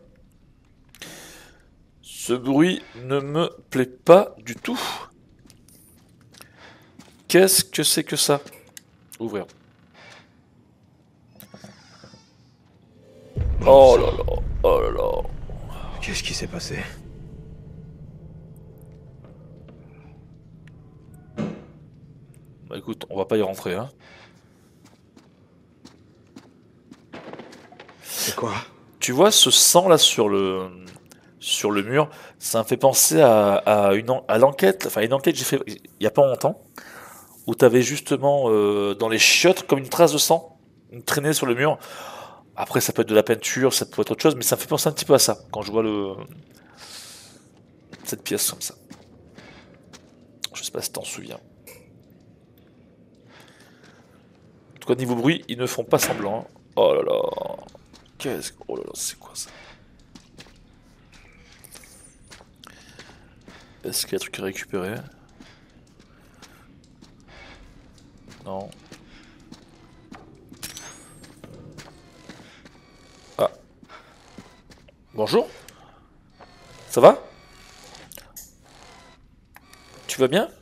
Ce bruit ne me plaît pas du tout. Qu'est-ce que c'est que ça? Ouvrir. Oh là là, oh là là. Qu'est-ce qui s'est passé? Bah écoute, on va pas y rentrer, hein. C'est quoi? Tu vois ce sang là sur le mur, ça me fait penser à l'enquête, enfin une enquête que j'ai fait il y a pas longtemps, où t'avais justement dans les chiottes comme une trace de sang, une traînée sur le mur. Après ça peut être de la peinture, ça peut être autre chose, mais ça me fait penser un petit peu à ça quand je vois cette pièce comme ça. Je sais pas si t'en souviens. En tout cas niveau bruit, ils ne font pas semblant, hein. Oh là là. Oh là là, c'est quoi ça? Est-ce qu'il y a des trucs à récupérer? Non. Ah. Bonjour. Ça va? Tu vas bien?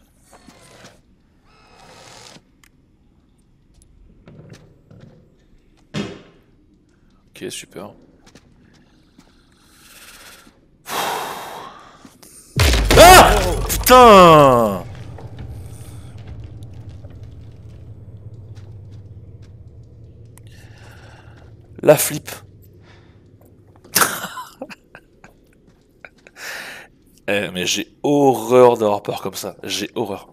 Ok, super. Ah! Putain! La flip. Mais j'ai horreur d'avoir peur comme ça. J'ai horreur.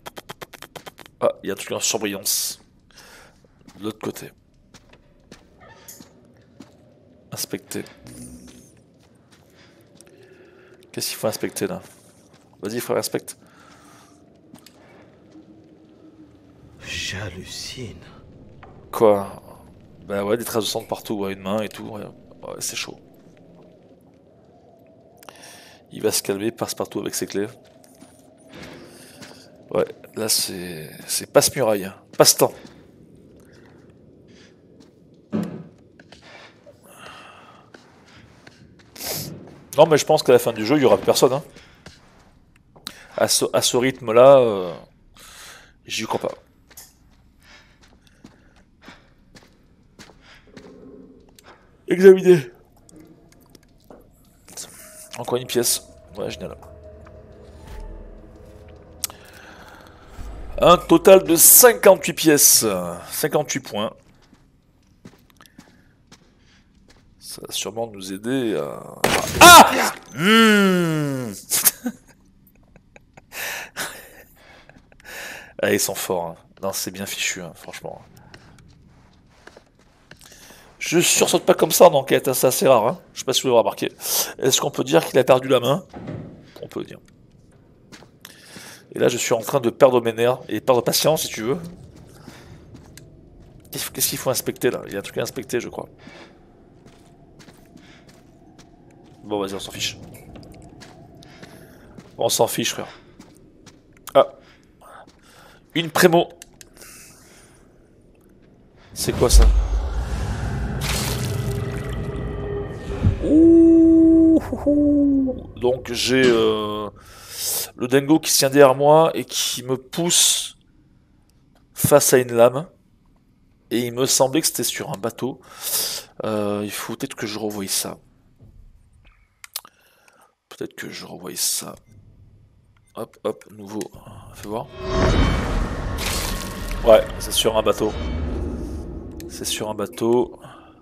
Ah, il y a un truc en surbrillance. De l'autre côté. Inspecter. Qu'est-ce qu'il faut inspecter là? Vas-y, frère, inspecte. J'hallucine. Quoi? Bah ouais, des traces de sang de partout, ouais, une main et tout. Ouais, ouais, c'est chaud. Il va se calmer, passe partout avec ses clés. Ouais, là c'est passe-muraille. Passe-temps. Non, mais je pense qu'à la fin du jeu, il n'y aura plus personne. Hein. À ce rythme-là, j'y crois pas. Examiner. Encore une pièce. Ouais, génial. Un total de 58 pièces. 58 points. Ça va sûrement nous aider à... Ah Ah, ils sont forts. Hein. Non, c'est bien fichu, hein, franchement. Je sursaute pas comme ça en enquête, hein, c'est assez rare. Hein. Je sais pas si vous l'avez remarqué. Est-ce qu'on peut dire qu'il a perdu la main? On peut le dire. Et là, je suis en train de perdre mes nerfs et perdre patience, si tu veux. Qu'est-ce qu'il faut inspecter là? Il y a un truc à inspecter, je crois. Bon, vas-y, on s'en fiche. On s'en fiche, frère. Ah. Une prémo. C'est quoi ça? Ouh, donc j'ai le dingo qui se tient derrière moi et qui me pousse face à une lame. Et il me semblait que c'était sur un bateau. Il faut peut-être que je revoie ça. Peut-être que je revoie ça. Hop, hop, nouveau. Fais voir. Ouais, c'est sur un bateau. C'est sur un bateau.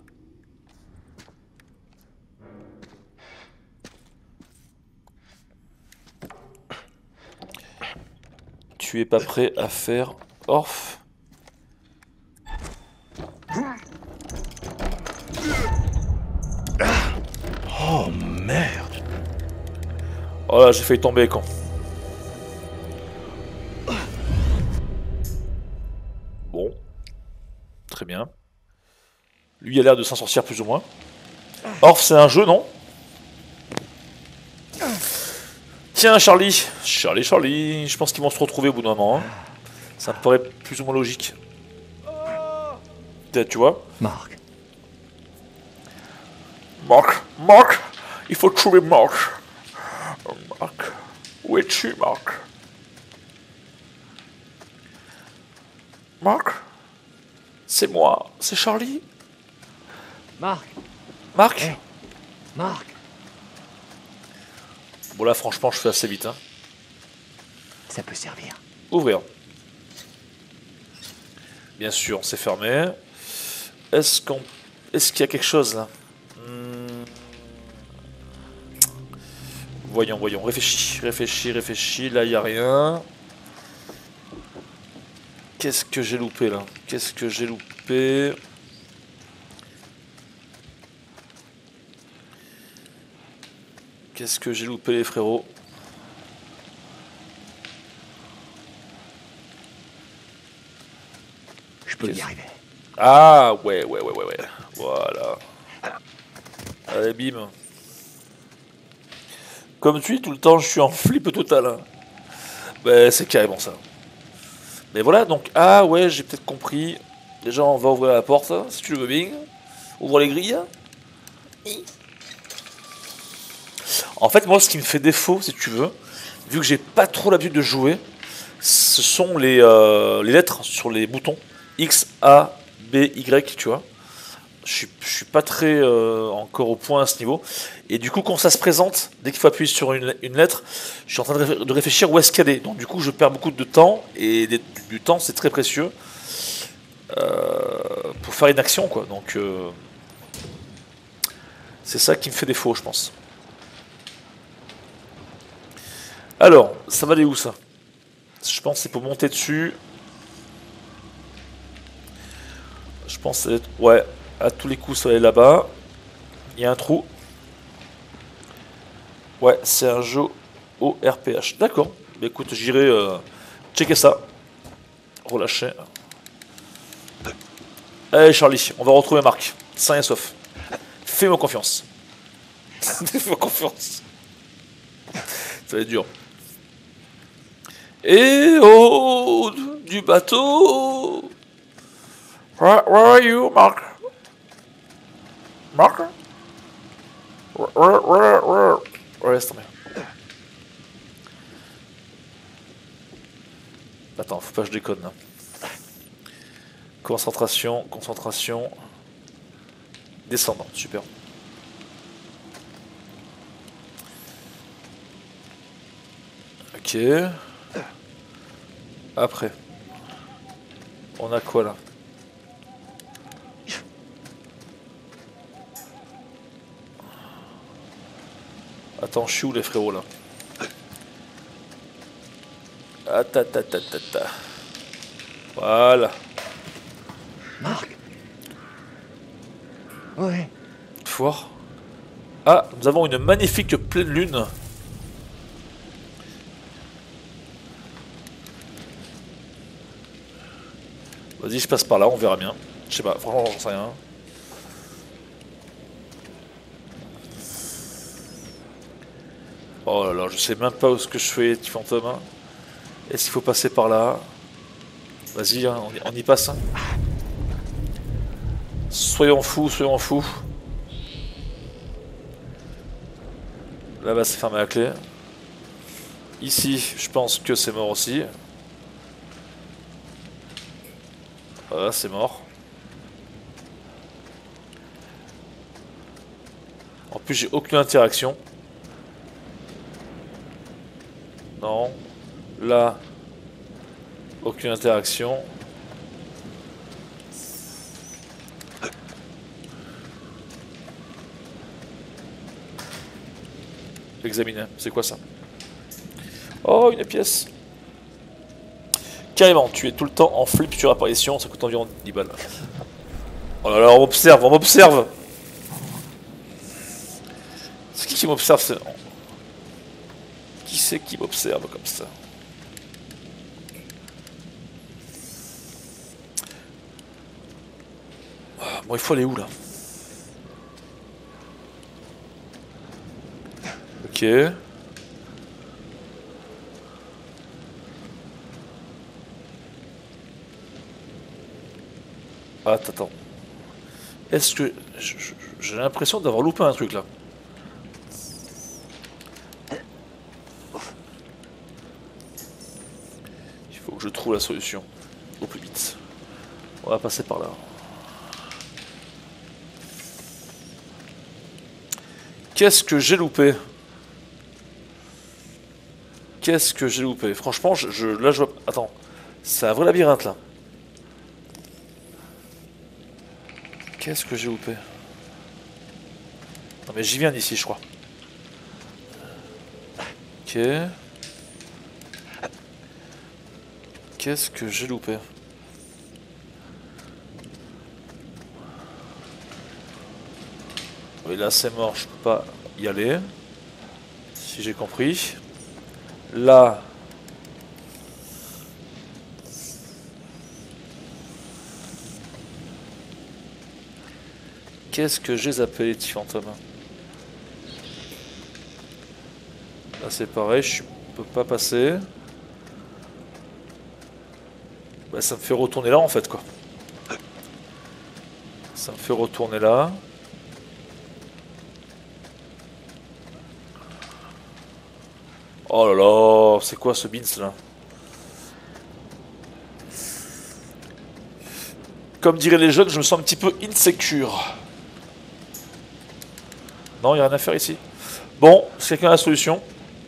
Tu es pas prêt à faire Orf? Oh merde. Oh là, j'ai failli tomber con. Bon. Très bien. Lui a l'air de s'en sortir plus ou moins. Orf, c'est un jeu, non? Tiens, Charlie. Charlie. Je pense qu'ils vont se retrouver au bout d'un moment. Hein. Ça me paraît plus ou moins logique. Peut-être, tu vois? Marc. Marc. Il faut trouver Marc. Marc. Où es-tu, Marc? Marc? C'est moi. C'est Charlie. Marc. Marc? Marc. Bon là franchement je fais assez vite hein. Ça peut servir. Ouvrir. Bien sûr c'est fermé. Est-ce qu'il y a quelque chose là? Voyons. Réfléchis. Là il n'y a rien. Qu'est-ce que j'ai loupé là? Qu'est-ce que j'ai loupé les frérots? Je peux y arriver. Ah ouais. Voilà. Allez bim. Comme tu dis tout le temps je suis en flip total. Hein. Ben c'est carrément ça. Mais voilà donc ah ouais j'ai peut-être compris. Déjà on va ouvrir la porte hein, si tu le veux bien. Ouvre les grilles. En fait, moi, ce qui me fait défaut, si tu veux, vu que j'ai pas trop l'habitude de jouer, ce sont les lettres sur les boutons X, A, B, Y, tu vois. Je suis pas très encore au point à ce niveau. Et du coup, quand ça se présente, dès qu'il faut appuyer sur une lettre, je suis en train de réfléchir où est-ce qu'elle est. Donc du coup, je perds beaucoup de temps, et du temps, c'est très précieux pour faire une action, quoi. Donc c'est ça qui me fait défaut, je pense. Alors, ça va aller où ça? Je pense que c'est pour monter dessus. Je pense que ça va être... Ouais, à tous les coups ça va aller là-bas. Il y a un trou. Ouais, c'est un jeu au RPH. D'accord. Bah, écoute, j'irai checker ça. Relâcher. Allez Charlie, on va retrouver Marc. Sain et sauf. Fais-moi confiance. Fais-moi confiance. Ça va être dur. Et oh, du bateau. Where are you, Marc? Marc? Where? Laisse tomber. Attends, faut pas que je déconne là. Concentration, concentration. Descendant, super. Ok. Après. On a quoi là? Attends, je suis où les frérots là? Ta. Voilà. Marc. Ouais. Fort. Ah, nous avons une magnifique pleine lune. Vas-y, je passe par là, on verra bien. Je sais pas, franchement, j'en sais rien. Oh là là, je sais même pas où ce que je fais, petit fantôme. Hein. Est-ce qu'il faut passer par là? Vas-y, hein, on y passe. Hein. Soyons fous, soyons fous. Là-bas, c'est fermé à la clé. Ici, je pense que c'est mort aussi. Voilà, c'est mort. En plus, j'ai aucune interaction. Non. Là. Aucune interaction. Examiner. C'est quoi ça? Oh, une pièce. Carrément, tu es tout le temps en flip sur apparition, ça coûte environ 10 balles. Oh là là, on m'observe, on m'observe. C'est qui m'observe? Qui c'est qui m'observe comme ça? Bon, il faut aller où là? Ok. Attends. Est-ce que... J'ai l'impression d'avoir loupé un truc là. Il faut que je trouve la solution. Au plus vite. On va passer par là. Qu'est-ce que j'ai loupé? Qu'est-ce que j'ai loupé? Franchement, là je vois... Attends. C'est un vrai labyrinthe là. Qu'est-ce que j'ai loupé? Non mais j'y viens d'ici je crois. Ok. Qu'est-ce que j'ai loupé? Oui là c'est mort, je peux pas y aller. Si j'ai compris. Là... Qu'est-ce que j'ai zappé les petits fantômes? Là c'est pareil, je peux pas passer. Bah ça me fait retourner là en fait quoi. Ça me fait retourner là. Oh là là, c'est quoi ce bins là? Comme diraient les jeunes, je me sens un petit peu insecure. Non, il n'y a rien à faire ici. Bon, si quelqu'un a la solution.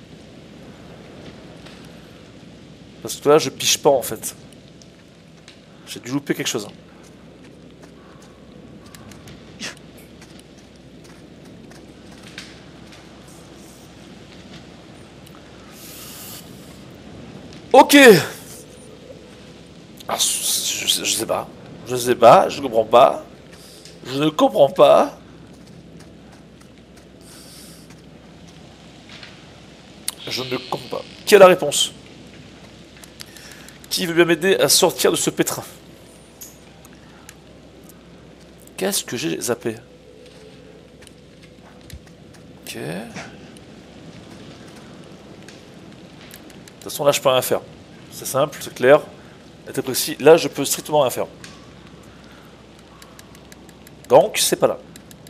Parce que là, je piche pas en fait. J'ai dû louper quelque chose. Ok. Ah, je sais pas. Je sais pas, je comprends pas. Je ne comprends pas. Je ne comprends pas. Qui a la réponse? Qui veut bien m'aider à sortir de ce pétrin? Qu'est-ce que j'ai zappé? Ok. De toute façon, là, je peux rien faire. C'est simple, c'est clair. Être précis. Là, je peux strictement rien faire. Donc, c'est pas là.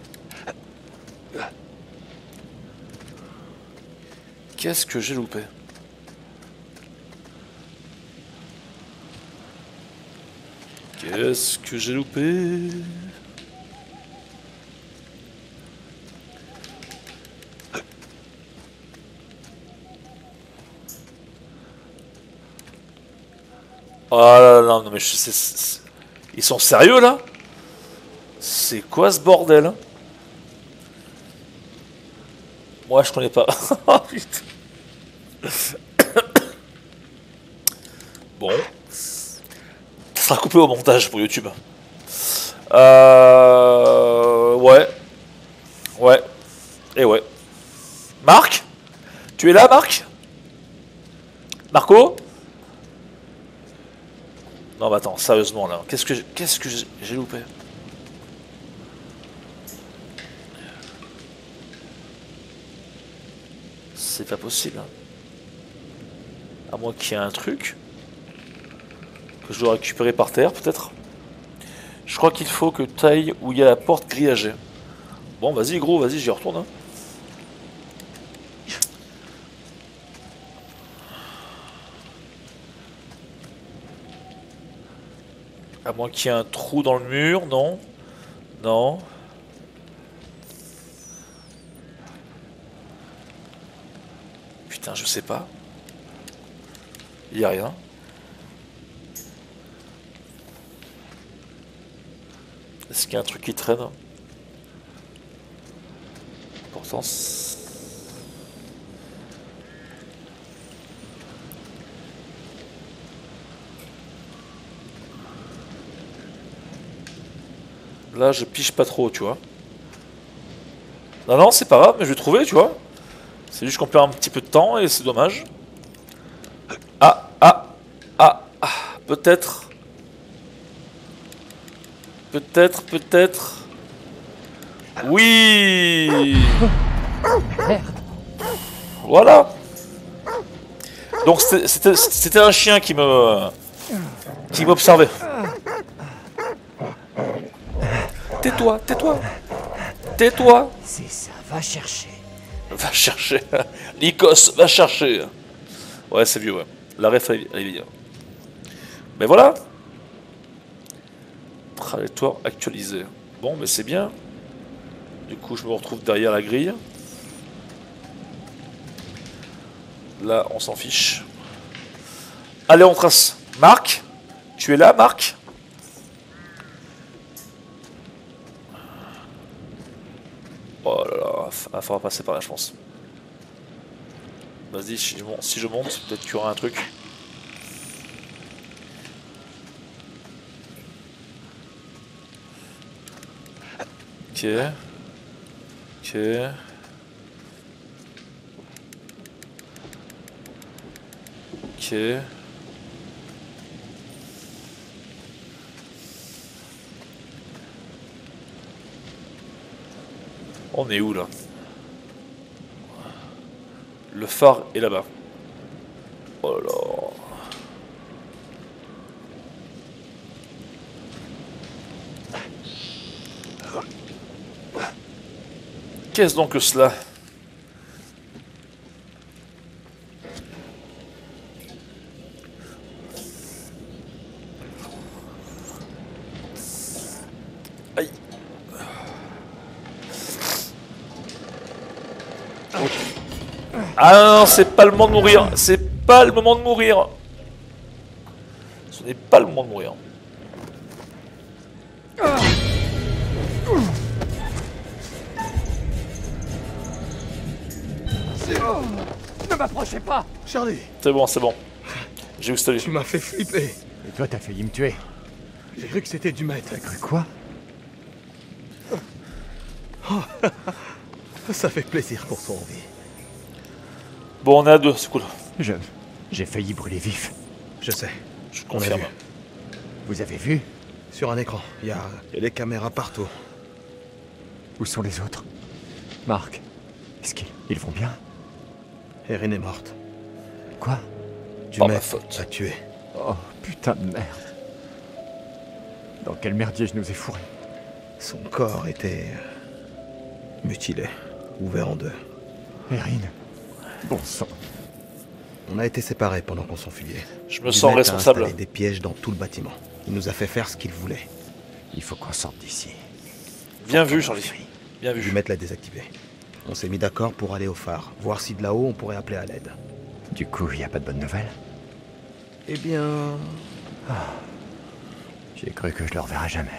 Qu'est-ce que j'ai loupé? Qu'est-ce que j'ai loupé? Oh là là, non mais ils sont sérieux là? C'est quoi ce bordel? Moi je connais pas. Oh putain. Bon. Ça sera coupé au montage pour YouTube. Ouais. Ouais. Et ouais. Marc? Tu es là, Marc? Marco? Non, mais attends, sérieusement là. Qu'est-ce que j'ai loupé? C'est pas possible. À moins qu'il y ait un truc que je dois récupérer par terre, peut-être. Je crois qu'il faut que tu ailles où il y a la porte grillagée. Bon, vas-y, gros, vas-y, j'y retourne. Hein. À moins qu'il y ait un trou dans le mur, non? Non. Putain, je sais pas. Il y a rien. Est-ce qu'il y a un truc qui traîne? Pourtant... Là, je pige pas trop, tu vois. Non, non, c'est pas grave, mais je vais trouver, tu vois. C'est juste qu'on perd un petit peu de temps et c'est dommage. Ah, ah, ah, ah, peut-être. Peut-être, peut-être. Oui. Voilà. Donc c'était un chien qui m'observait. Tais-toi, tais-toi. Tais-toi. C'est ça, va chercher. Va chercher. Nikos, va chercher. Ouais, c'est vieux, ouais. La ref, elle est vieille. Mais voilà. Trajectoire actualisée. Bon, mais c'est bien. Du coup, je me retrouve derrière la grille. Là, on s'en fiche. Allez, on trace. Marc? Tu es là, Marc? Oh là là, il faudra passer par là, je pense. Vas-y, si je monte, peut-être qu'il y aura un truc. Ok. Ok. Ok. On est où là? Le phare est là-bas. Oh là là. Qu'est-ce donc que cela? Aïe. Ah non, c'est pas le moment de mourir. C'est pas le moment de mourir. Ce n'est pas le moment de mourir. Ne m'approchez pas, Charlie. C'est bon, c'est bon. J'ai où c'était. Tu m'as fait flipper. Et toi, t'as failli me tuer. J'ai cru que c'était du maître. T'as cru quoi? Oh, ça fait plaisir qu'on soit en vie. Bon, on est à 2, c'est cool. J'ai failli brûler vif. Je sais. Je On a confirme. vu. Vous avez vu? Sur un écran, il y a des caméras partout. Où sont les autres? Marc, est-ce qu'ils vont bien? Erin est morte. Quoi? Par Dumet ma faute. a tué. Oh, putain de merde. Dans quel merdier je nous ai fourrés? Son corps était mutilé, ouvert en deux. Erin. Bon sang. On a été séparés pendant qu'on s'enfuyait. Je me sens Dumet a responsable. installé des pièges dans tout le bâtiment. Il nous a fait faire ce qu'il voulait. Il faut qu'on sorte d'ici. Bien vu, Charlie. Bien vu. Dumet l'a désactivé. On s'est mis d'accord pour aller au phare, voir si de là-haut on pourrait appeler à l'aide. Du coup, il n'y a pas de bonnes nouvelles? Eh bien... J'ai cru que je le reverrai jamais.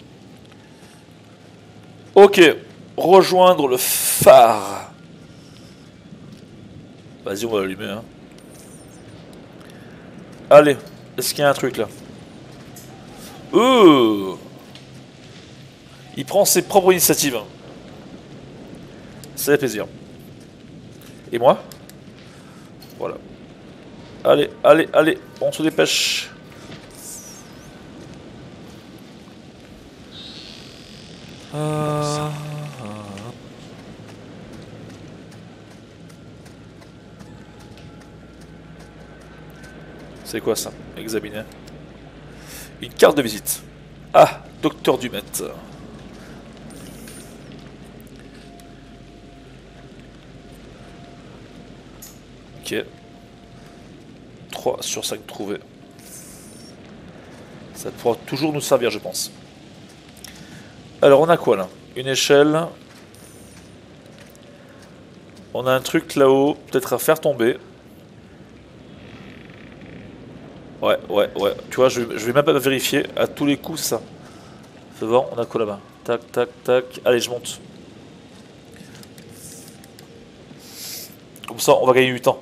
Ok, rejoindre le phare. Vas-y, on va l'allumer. Hein. Allez, est-ce qu'il y a un truc là? Il prend ses propres initiatives. Hein. Ça fait plaisir. Et moi? Voilà. Allez, allez, allez, on se dépêche. C'est quoi ça? Examiner. Une carte de visite. Ah, docteur Dumet. Ok. 3 sur 5 trouvés. Ça pourra toujours nous servir, je pense. Alors, on a quoi là? Une échelle. On a un truc là-haut, peut-être à faire tomber. Ouais. Tu vois, je vais même pas vérifier. À tous les coups, ça. Fais voir, on a quoi là-bas? Tac, tac, tac. Allez, je monte. Comme ça, on va gagner du temps.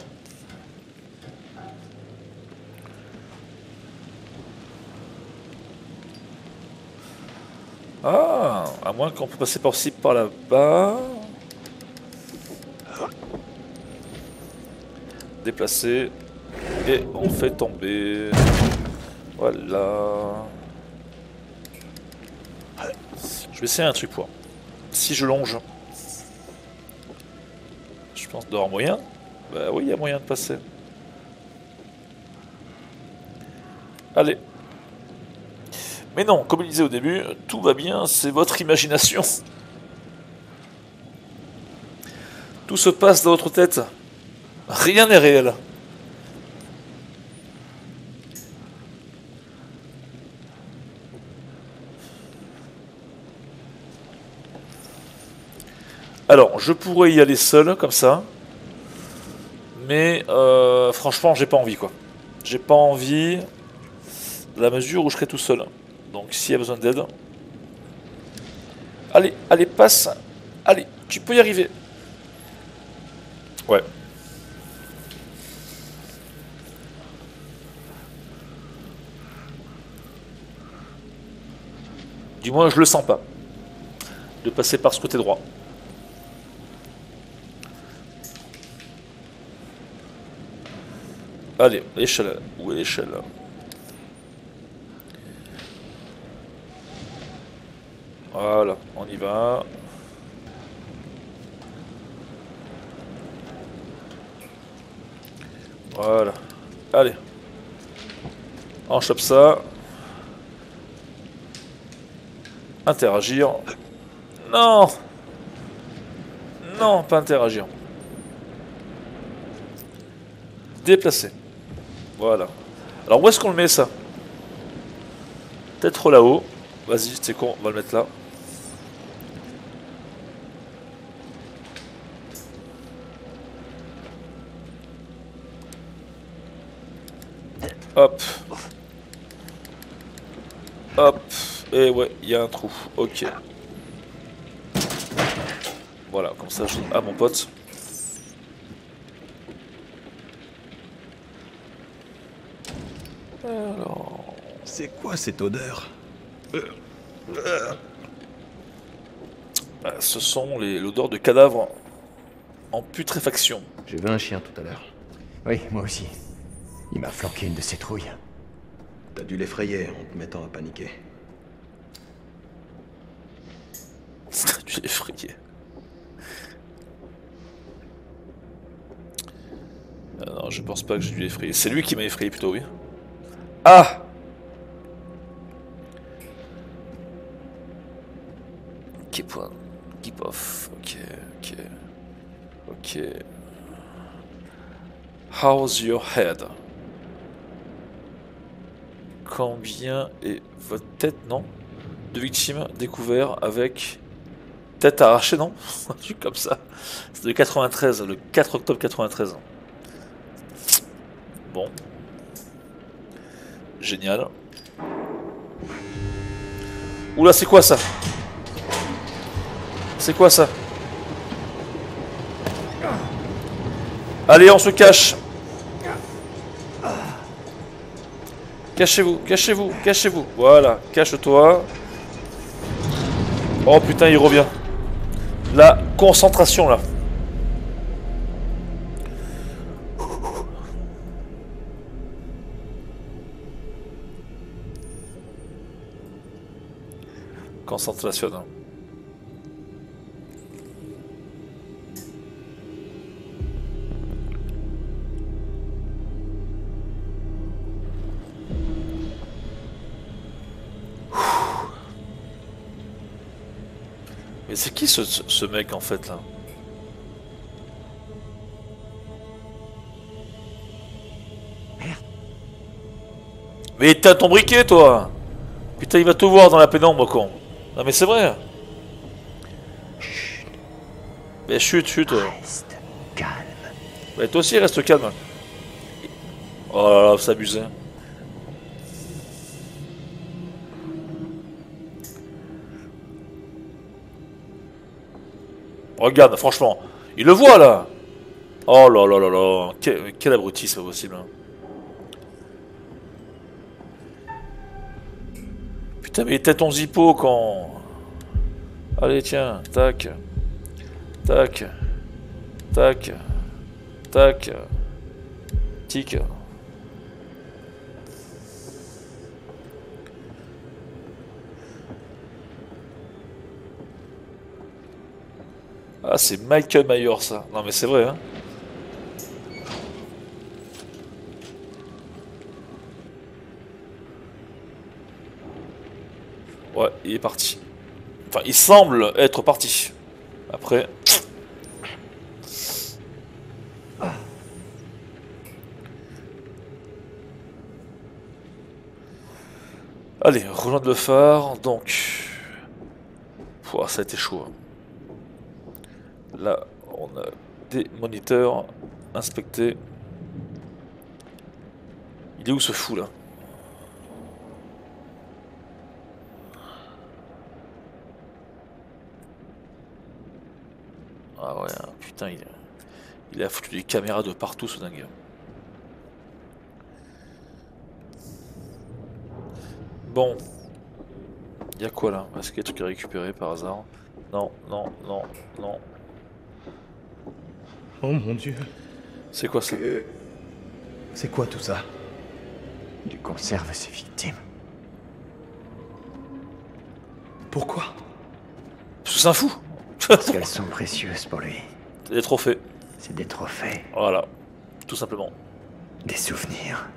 Ah, à moins qu'on peut passer par-ci, par là-bas. Déplacer. Et on fait tomber. Voilà. Je vais essayer un truc pour. Si je longe. Je pense d'avoir moyen. Bah oui, il y a moyen de passer. Allez. Mais non, comme il disait au début, tout va bien, c'est votre imagination. Tout se passe dans votre tête. Rien n'est réel. Alors, je pourrais y aller seul, comme ça. Mais, franchement, j'ai pas envie, quoi. J'ai pas envie, de la mesure où je serai tout seul. Donc, s'il y a besoin d'aide... Allez, allez, passe. Allez, tu peux y arriver. Ouais. Du moins, je le sens pas. De passer par ce côté droit. Allez, l'échelle. Où est l'échelle? Voilà, on y va. Voilà. Allez. On chope ça. Interagir. Non! Non, pas interagir. Déplacer. Voilà. Alors où est-ce qu'on le met ça? Peut-être là-haut. Vas-y, c'est con, on va le mettre là. Hop. Hop. Et ouais, il y a un trou. Ok. Voilà, comme ça je... Ah, mon pote. Alors... C'est quoi cette odeur? Bah, ce sont l'odeur de cadavre en putréfaction. J'ai vu un chien tout à l'heure. Oui, moi aussi. Il m'a flanqué une de ses trouilles. T'as dû l'effrayer en te mettant à paniquer. T'as dû l'effrayer. Ah non, je pense pas que j'ai dû l'effrayer. C'est lui qui m'a effrayé plutôt, oui. Ah! Keep on. Keep off. Ok, ok. Ok. How's your head? Combien est votre tête, non? De victimes découvertes avec tête arrachée, non? Un truc comme ça. C'est de 93, le 4 octobre 93. Bon. Génial. Oula, c'est quoi ça? C'est quoi ça? Allez, on se cache. Cachez-vous, cachez-vous, cachez-vous. Voilà, cache-toi. Oh putain, il revient. La concentration là. Concentration. Hein. Mais c'est qui ce mec en fait là? Merde. Mais t'as ton briquet toi! Putain, il va tout voir dans la pénombre, con. Non mais c'est vrai. Chut. Mais chut, chut. Reste calme. Mais toi aussi reste calme. Oh là là, s'abuser. Regarde, franchement, il le voit là. Oh là là là là, quel abruti, c'est pas possible. Hein. Putain, mais t'as ton zippo quand. Allez, tiens, tac, tac, tac, tac, tic. Ah, c'est Michael Myers, ça. Non, mais c'est vrai, hein. Ouais, il est parti. Enfin, il semble être parti. Après... Allez, rejoindre le phare, donc... Pouah, ça a été chaud. Hein. Là, on a des moniteurs inspectés. Il est où ce fou là? Ah ouais, putain, il a foutu des caméras de partout ce dingue. Bon. Il y a quoi là? Est-ce qu'il y a des trucs à récupérer par hasard? Non, non, non, non. Oh mon Dieu. C'est quoi ça? C'est quoi tout ça? Tu conserves ses victimes. Pourquoi? Parce que c'est un fou. Parce qu'elles sont précieuses pour lui. Des trophées. C'est des trophées. Voilà. Tout simplement. Des souvenirs.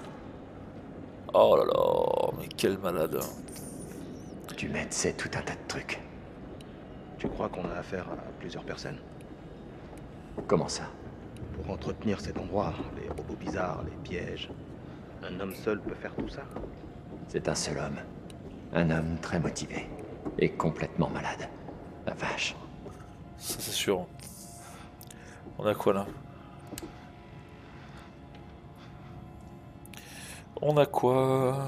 Oh là là, mais quel malade. Tu m'aides, c'est tout un tas de trucs. Tu crois qu'on a affaire à plusieurs personnes? Comment ça? Pour entretenir cet endroit, les robots bizarres, les pièges. Un homme seul peut faire tout ça? C'est un seul homme. Un homme très motivé. Et complètement malade. La vache. Ça c'est sûr. On a quoi là? On a quoi?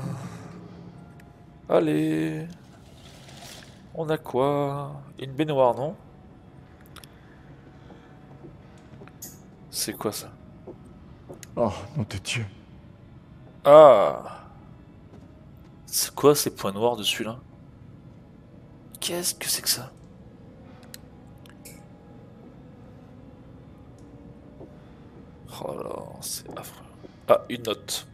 Allez. On a quoi? Une baignoire, non? C'est quoi ça? Oh, nom de Dieu. Ah! C'est quoi ces points noirs dessus là? Qu'est-ce que c'est que ça? Oh là, c'est affreux. Ah, une note.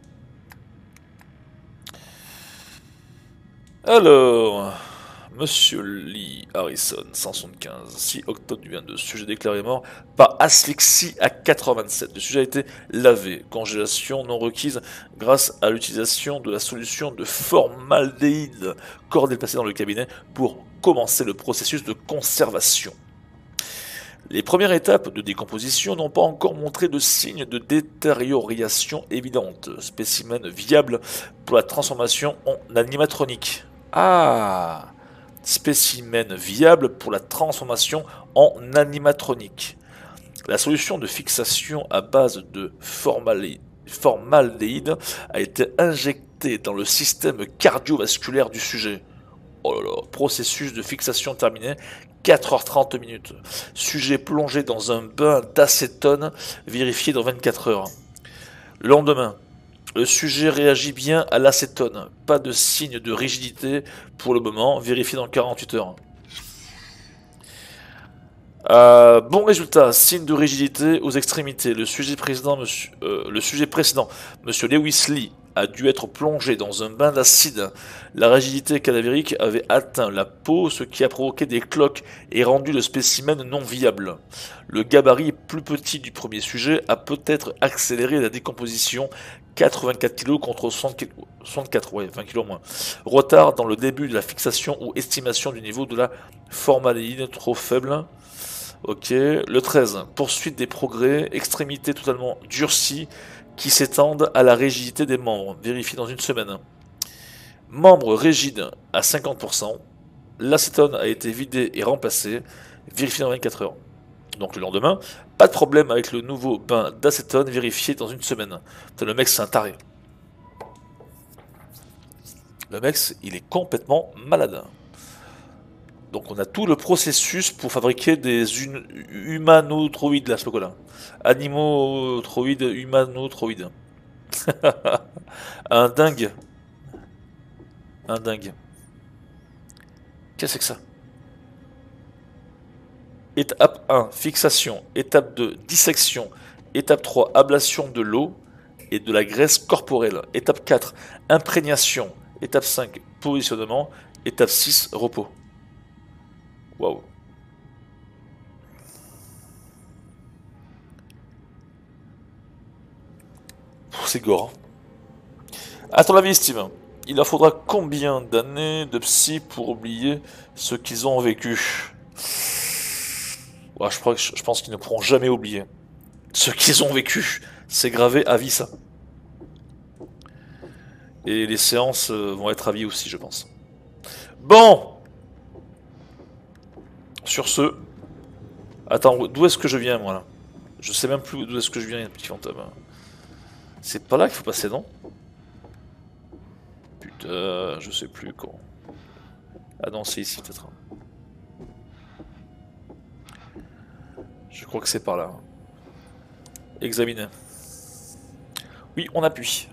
Alors, Monsieur Lee Harrison, 175, 6 octobre du 22, sujet déclaré mort par asphyxie à 87. Le sujet a été lavé, congélation non requise grâce à l'utilisation de la solution de formaldéhyde coordonnée placée dans le cabinet pour commencer le processus de conservation. Les premières étapes de décomposition n'ont pas encore montré de signes de détérioration évidente. Spécimen viable pour la transformation en animatronique. Ah, spécimen viable pour la transformation en animatronique. La solution de fixation à base de formaldéhyde a été injectée dans le système cardiovasculaire du sujet. Oh là là, processus de fixation terminé, 4h30 minutes. Sujet plongé dans un bain d'acétone, vérifié dans 24 heures. Le lendemain, le sujet réagit bien à l'acétone. Pas de signe de rigidité pour le moment, vérifié dans 48 heures. Bon résultat, signe de rigidité aux extrémités. Le sujet précédent, monsieur Lewis Lee, a dû être plongé dans un bain d'acide. La rigidité cadavérique avait atteint la peau, ce qui a provoqué des cloques et rendu le spécimen non viable. Le gabarit plus petit du premier sujet a peut-être accéléré la décomposition, 84 kg contre 64, ouais, 20 kg moins. Retard dans le début de la fixation ou estimation du niveau de la formaldéhyde trop faible. Ok, le 13, poursuite des progrès, extrémités totalement durcies qui s'étendent à la rigidité des membres, vérifié dans une semaine. Membres rigides à 50%, l'acétone a été vidé et remplacé, vérifié dans 24 heures. Donc le lendemain, pas de problème avec le nouveau bain d'acétone, vérifié dans une semaine. Putain, le mec c'est un taré. Le mec, il est complètement malade. Donc on a tout le processus pour fabriquer des humanotroïdes, là, je sais pas quoi là. Animotroïdes, humanotroïdes. Un dingue. Un dingue. Qu'est-ce que c'est que ça? Étape 1, fixation. Étape 2, dissection. Étape 3, ablation de l'eau et de la graisse corporelle. Étape 4, imprégnation. Étape 5, positionnement. Étape 6, repos. Waouh. C'est gore. À ton avis, Steve, il leur faudra combien d'années de psy pour oublier ce qu'ils ont vécu? Ouais, je pense qu'ils ne pourront jamais oublier ce qu'ils ont vécu. C'est gravé à vie, ça. Et les séances vont être à vie aussi, je pense. Bon. Sur ce... Attends, d'où est-ce que je viens, moi, là? Je sais même plus d'où est-ce que je viens, petit fantôme. C'est pas là qu'il faut passer, non? Putain, je sais plus, quoi. Ah non, c'est ici, peut-être. Je crois que c'est par là. Examiner. Oui, on appuie.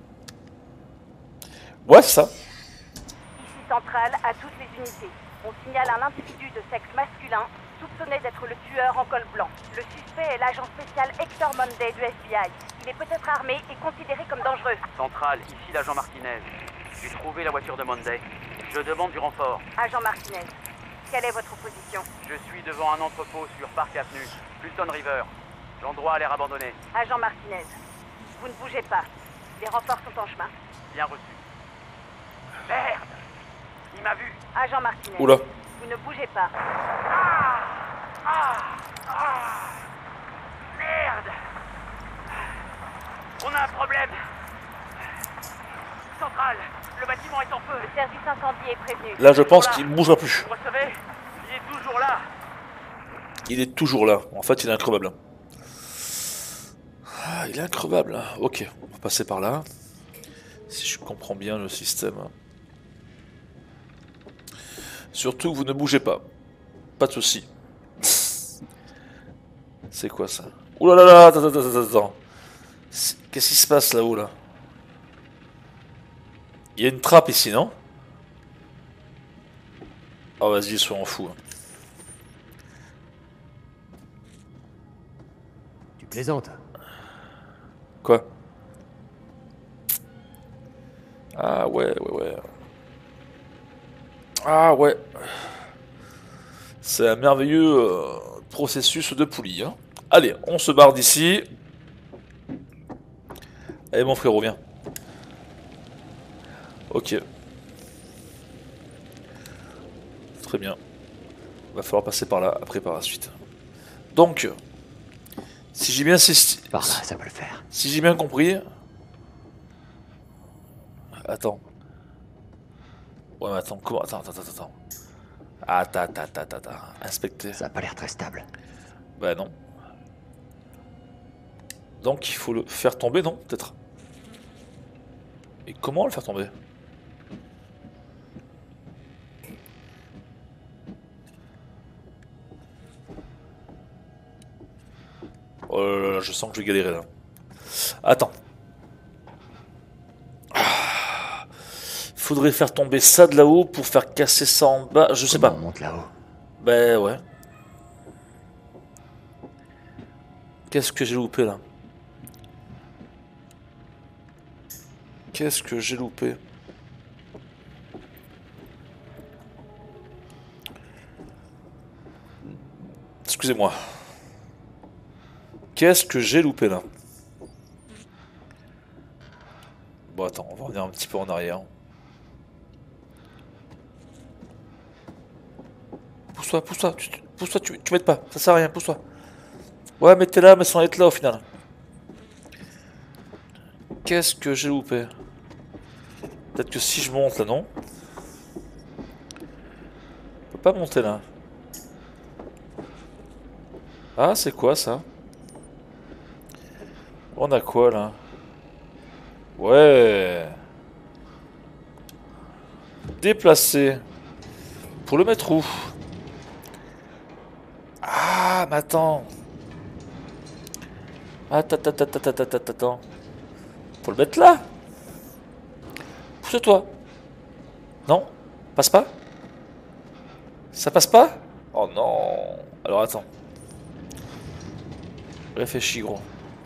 Ouais, c'est ça. Ici centrale à toutes les unités. On signale un individu de sexe masculin soupçonné d'être le tueur en col blanc. Le suspect est l'agent spécial Hector Monday du FBI. Il est peut-être armé et considéré comme dangereux. Centrale, ici l'agent Martinez. J'ai trouvé la voiture de Monday. Je demande du renfort. Agent Martinez, quelle est votre position? Je suis devant un entrepôt sur Park Avenue, Fulton River. L'endroit a l'air abandonné. Agent Martinez, vous ne bougez pas. Les renforts sont en chemin. Bien reçu. Merde! Il m'a vu. Agent Martinez, oula. Vous ne bougez pas. Merde! On a un problème. Centrale, le bâtiment est en feu. Le service incendie est prévenu. Là, je pense qu'il ne bougera plus. Vous recevez? Il est toujours là. Il est toujours là. En fait, il est increvable. Ah, il est increvable. Ok, on va passer par là. Si je comprends bien le système. Surtout, vous ne bougez pas. Pas de soucis. C'est quoi ça? Ouh là là, attends. Qu'est-ce qui se passe là-haut là? Il y a une trappe ici, non? Oh vas-y, soyons fous. Tu plaisantes? Quoi? Ah ouais. Ah ouais. C'est un merveilleux processus de poulie. Hein. Allez, on se barre d'ici. Allez mon frérot, viens. Ok. Très bien. Va falloir passer par là, après par la suite. Donc, si j'ai bien... Par là, ça peut le faire. Si j'ai bien compris... Attends. Ouais, mais attends, comment... Attends. Attends. Inspecter. Ça a pas l'air très stable. Bah non. Donc il faut le faire tomber, non? Peut-être. Et comment le faire tomber? Oh là là, je sens que je vais galérer là. Attends. Faudrait faire tomber ça de là-haut pour faire casser ça en bas. Je sais pas. On monte là-haut. Ben ouais. Qu'est-ce que j'ai loupé là? Qu'est-ce que j'ai loupé? Excusez-moi. Qu'est-ce que j'ai loupé là? Bon attends, on va revenir un petit peu en arrière. Pousse-toi, tu m'aides pas, ça sert à rien, pousse-toi. Ouais, mais t'es là, mais sans être là au final. Qu'est-ce que j'ai loupé? Peut-être que si je monte là, non? Je peux pas monter là. Ah, c'est quoi ça? On a quoi là? Ouais. Déplacer. Pour le mettre où? Ah, mais attends. Attends. Faut le mettre là. Pousse-toi. Non? Passe pas? Ça passe pas? Oh non. Alors attends. Réfléchis gros.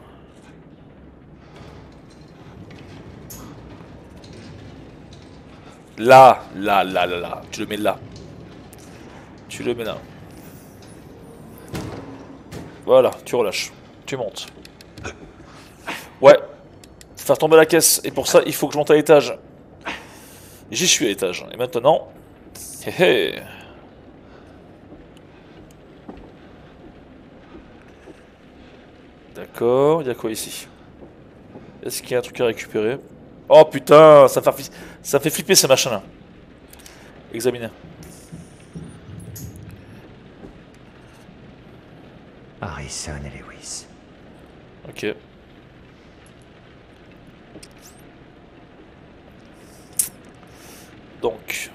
Là. Tu le mets là. Tu le mets là. Voilà, tu relâches. Tu montes. Ouais. Faut faire tomber la caisse. Et pour ça, il faut que je monte à l'étage. J'y suis à l'étage. Et maintenant... Hé hé. D'accord. Il y a quoi ici? Est-ce qu'il y a un truc à récupérer? Oh putain, ça fait flipper ces machins-là. Examiner. Harrison et Lewis. Ok. Donc.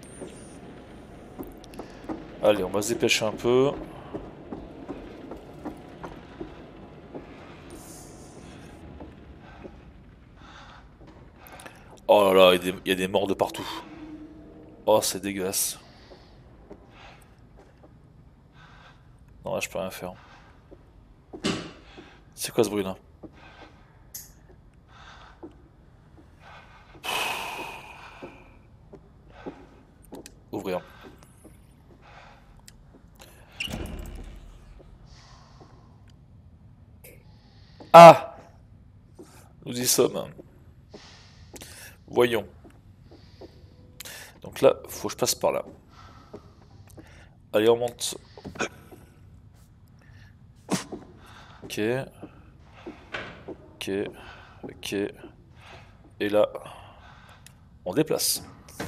Allez, on va se dépêcher un peu. Oh là là, il y a des morts de partout. Oh, c'est dégueulasse. Non, là, je peux rien faire. C'est quoi ce bruit là? Ouvrir. Ah! Nous y sommes. Voyons. Donc là, faut que je passe par là. Allez, on monte. Ok. Et là, on déplace.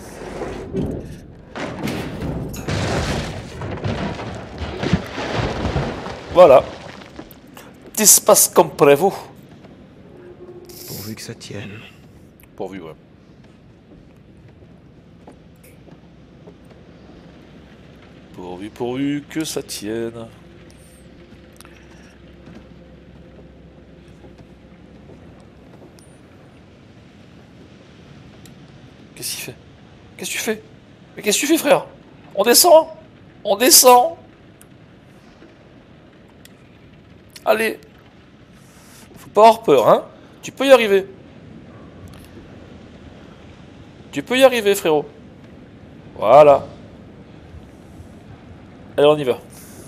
Voilà. Tout se passe comme prévu. Pourvu que ça tienne. Pourvu, ouais. Pourvu que ça tienne. Qu'est-ce qu'il fait? Qu'est-ce que tu fais? Mais qu'est-ce que tu fais, frère? On descend? On descend? Allez. Faut pas avoir peur, hein? Tu peux y arriver. Tu peux y arriver, frérot. Voilà. Allez, on y va.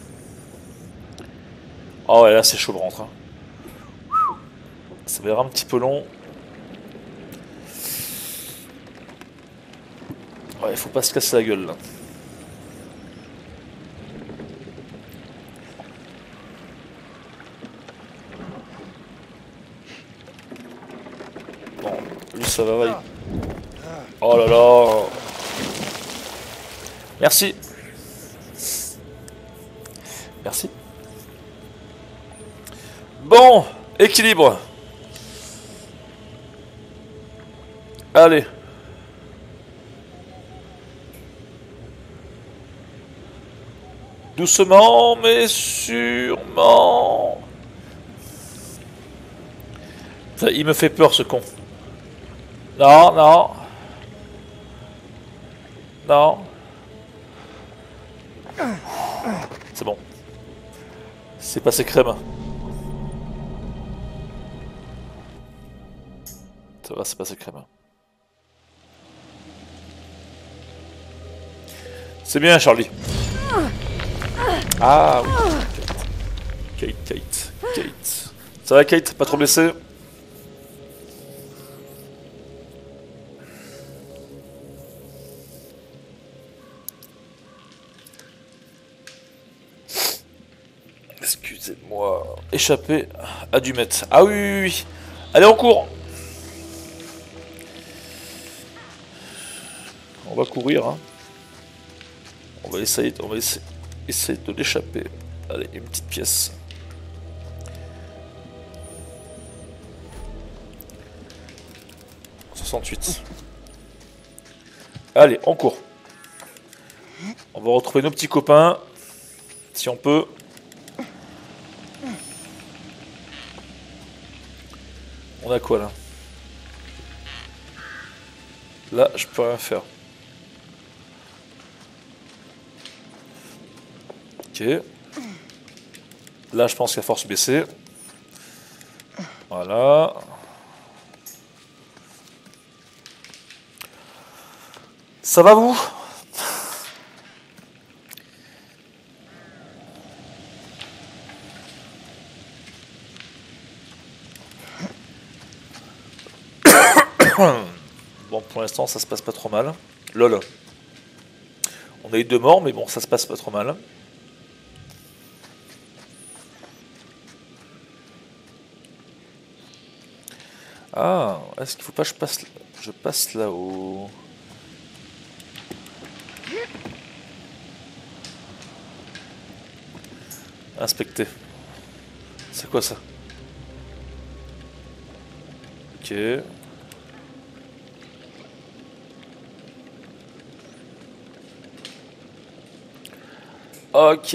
Oh ouais, là c'est chaud le rentre. Hein. Ça va être un petit peu long. Ouais, faut pas se casser la gueule là. Bon, lui ça va, va. Oh là là. Merci. Merci. Bon, équilibre. Allez. Doucement, mais sûrement. Ça, il me fait peur, ce con. Non, non. Non. C'est bon. C'est passé crème. Ça va, c'est passé crème. C'est bien, Charlie. Ah oui. Kate. Ça va, Kate? Pas trop blessée? Excusez-moi. Échapper à du mètre. Ah oui. Allez, on court. On va courir, hein. On va essayer de l'échapper. Allez, une petite pièce. « 68. Allez, on court. On va retrouver nos petits copains. Si on peut. On a quoi là? Là, je peux rien faire. Ok. Là, je pense qu'il y a force baissée. Voilà. Ça va vous? Bon, pour l'instant, ça se passe pas trop mal. Lol. On a eu 2 morts, mais bon, ça se passe pas trop mal. Ah, est-ce qu'il faut pas que je passe là-haut? Inspecter. C'est quoi ça? Ok. Ok.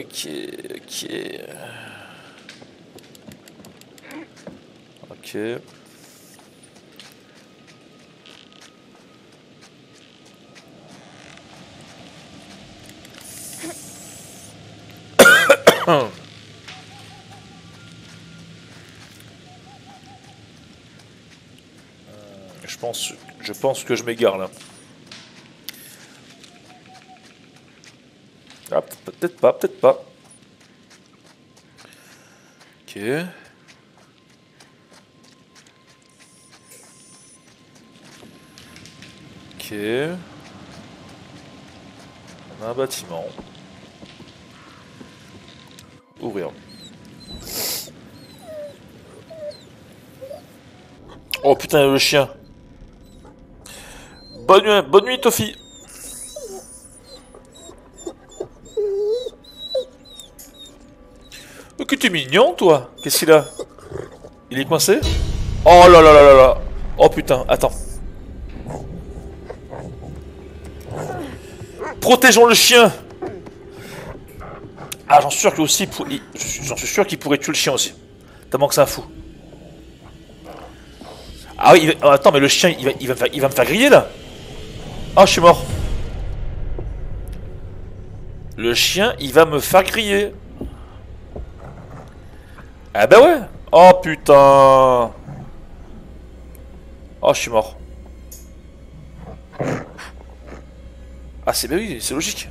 Ok. Je pense que je m'égare là. Ah, peut-être pas. Ok. Ok. On a un bâtiment. Ouvrir. Oh putain, le chien. Bonne nuit, Toffee. Oh, que t'es mignon, toi. Qu'est-ce qu'il a? Il est coincé? Oh là là là là là. Oh putain, attends. Protégeons le chien. Ah, j'en suis sûr qu'il aussi, j'en suis sûr qu'il pourrait tuer le chien aussi. Tellement que c'est un fou. Ah oui, attends, mais le chien, il va me faire griller là. Ah, je suis mort. Le chien, il va me faire griller. Ah bah ouais. Oh putain. Oh, je suis mort. Ah, c'est bah oui, c'est logique.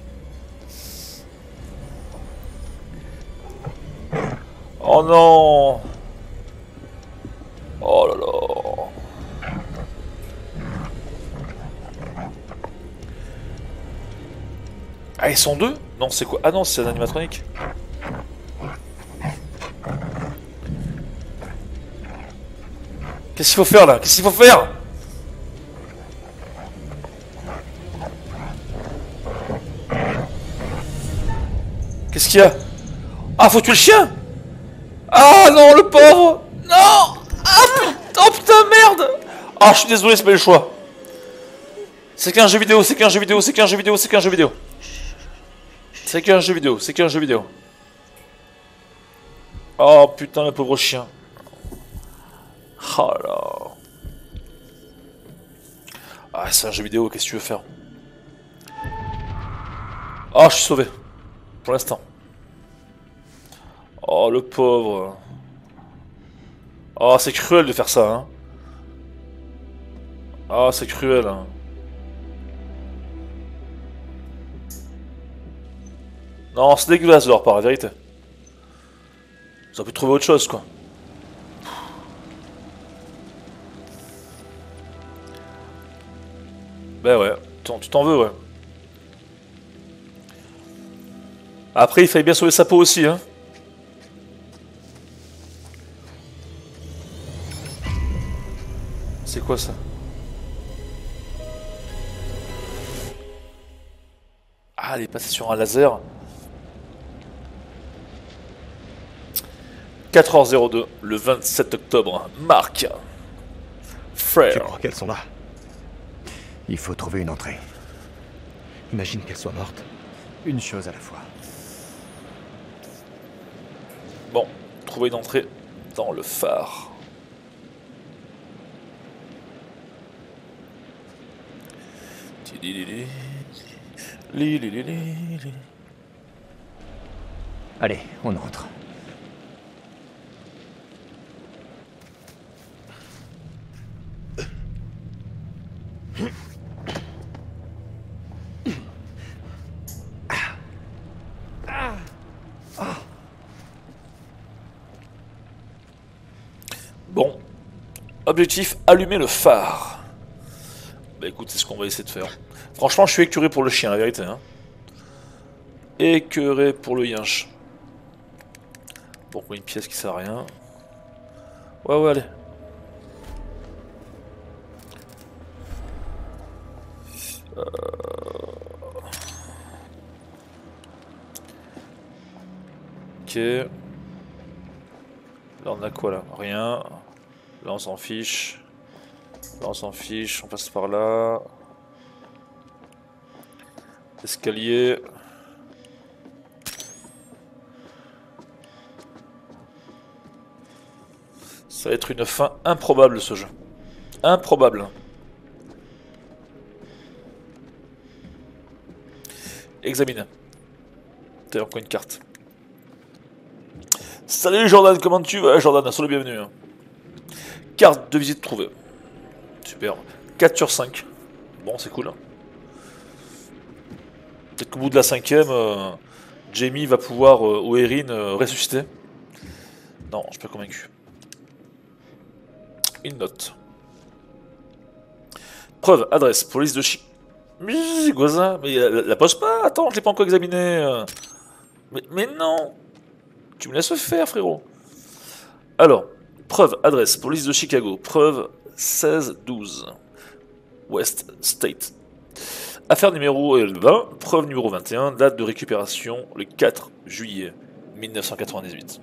Oh non. Oh là là. Ah, ils sont deux? Non, c'est quoi? Ah non, c'est un animatronique. Qu'est-ce qu'il faut faire là? Qu'est-ce qu'il faut faire? Qu'est-ce qu'il y a? Ah, faut tuer le chien? Ah non, le pauvre! Non! Ah putain, oh putain, merde! Ah, je suis désolé, c'est pas le choix. C'est qu'un jeu vidéo, c'est qu'un jeu vidéo, c'est qu'un jeu vidéo, c'est qu'un jeu vidéo. C'est qu'un jeu vidéo, c'est qu'un jeu vidéo. Oh putain, le pauvre chien. Oh là. Ah, c'est un jeu vidéo, qu'est-ce que tu veux faire? Oh, je suis sauvé. Pour l'instant. Oh, le pauvre. Oh, c'est cruel de faire ça, hein. Ah, c'est cruel, hein. Non, c'est dégueulasse de leur part, la vérité. Ils ont pu trouver autre chose, quoi. Ben ouais, tu t'en veux, ouais. Après, il fallait bien sauver sa peau aussi, hein. C'est quoi ça? Ah, elle est passée sur un laser. 4h02, le 27 octobre. Marc. Frère. Tu crois qu'elles sont là? Il faut trouver une entrée. Imagine qu'elles soient mortes. Une chose à la fois. Bon, trouver une entrée dans le phare. Allez, on entre. Bon, objectif, allumer le phare. Bah écoute, c'est ce qu'on va essayer de faire. Franchement, je suis écœuré pour le chien, la vérité. Hein. Écœuré pour le yinche. Pourquoi une pièce qui sert à rien? Ouais, ouais, allez. Ok. Là on a quoi là? Rien. Là on s'en fiche. Là on s'en fiche. On passe par là. Escalier. Ça va être une fin improbable ce jeu. Improbable. Examine. T'as encore une carte. Salut Jordan, comment tu vas Jordan, sois le bienvenu. Carte de visite trouvée. Super. 4 sur 5. Bon, c'est cool. Peut-être qu'au bout de la 5ème, Jamie va pouvoir, ou Erin, ressusciter. Non, je suis pas convaincu. Une note. Preuve, adresse, police de Chi... Mais c'est quoi ça? Mais la pose pas. Attends, je l'ai pas encore examiné. Mais non. Tu me laisses faire, frérot. Alors, preuve, adresse, police de Chicago. Preuve 16-12. West State. Affaire numéro 20. Preuve numéro 21. Date de récupération le 4 juillet 1998.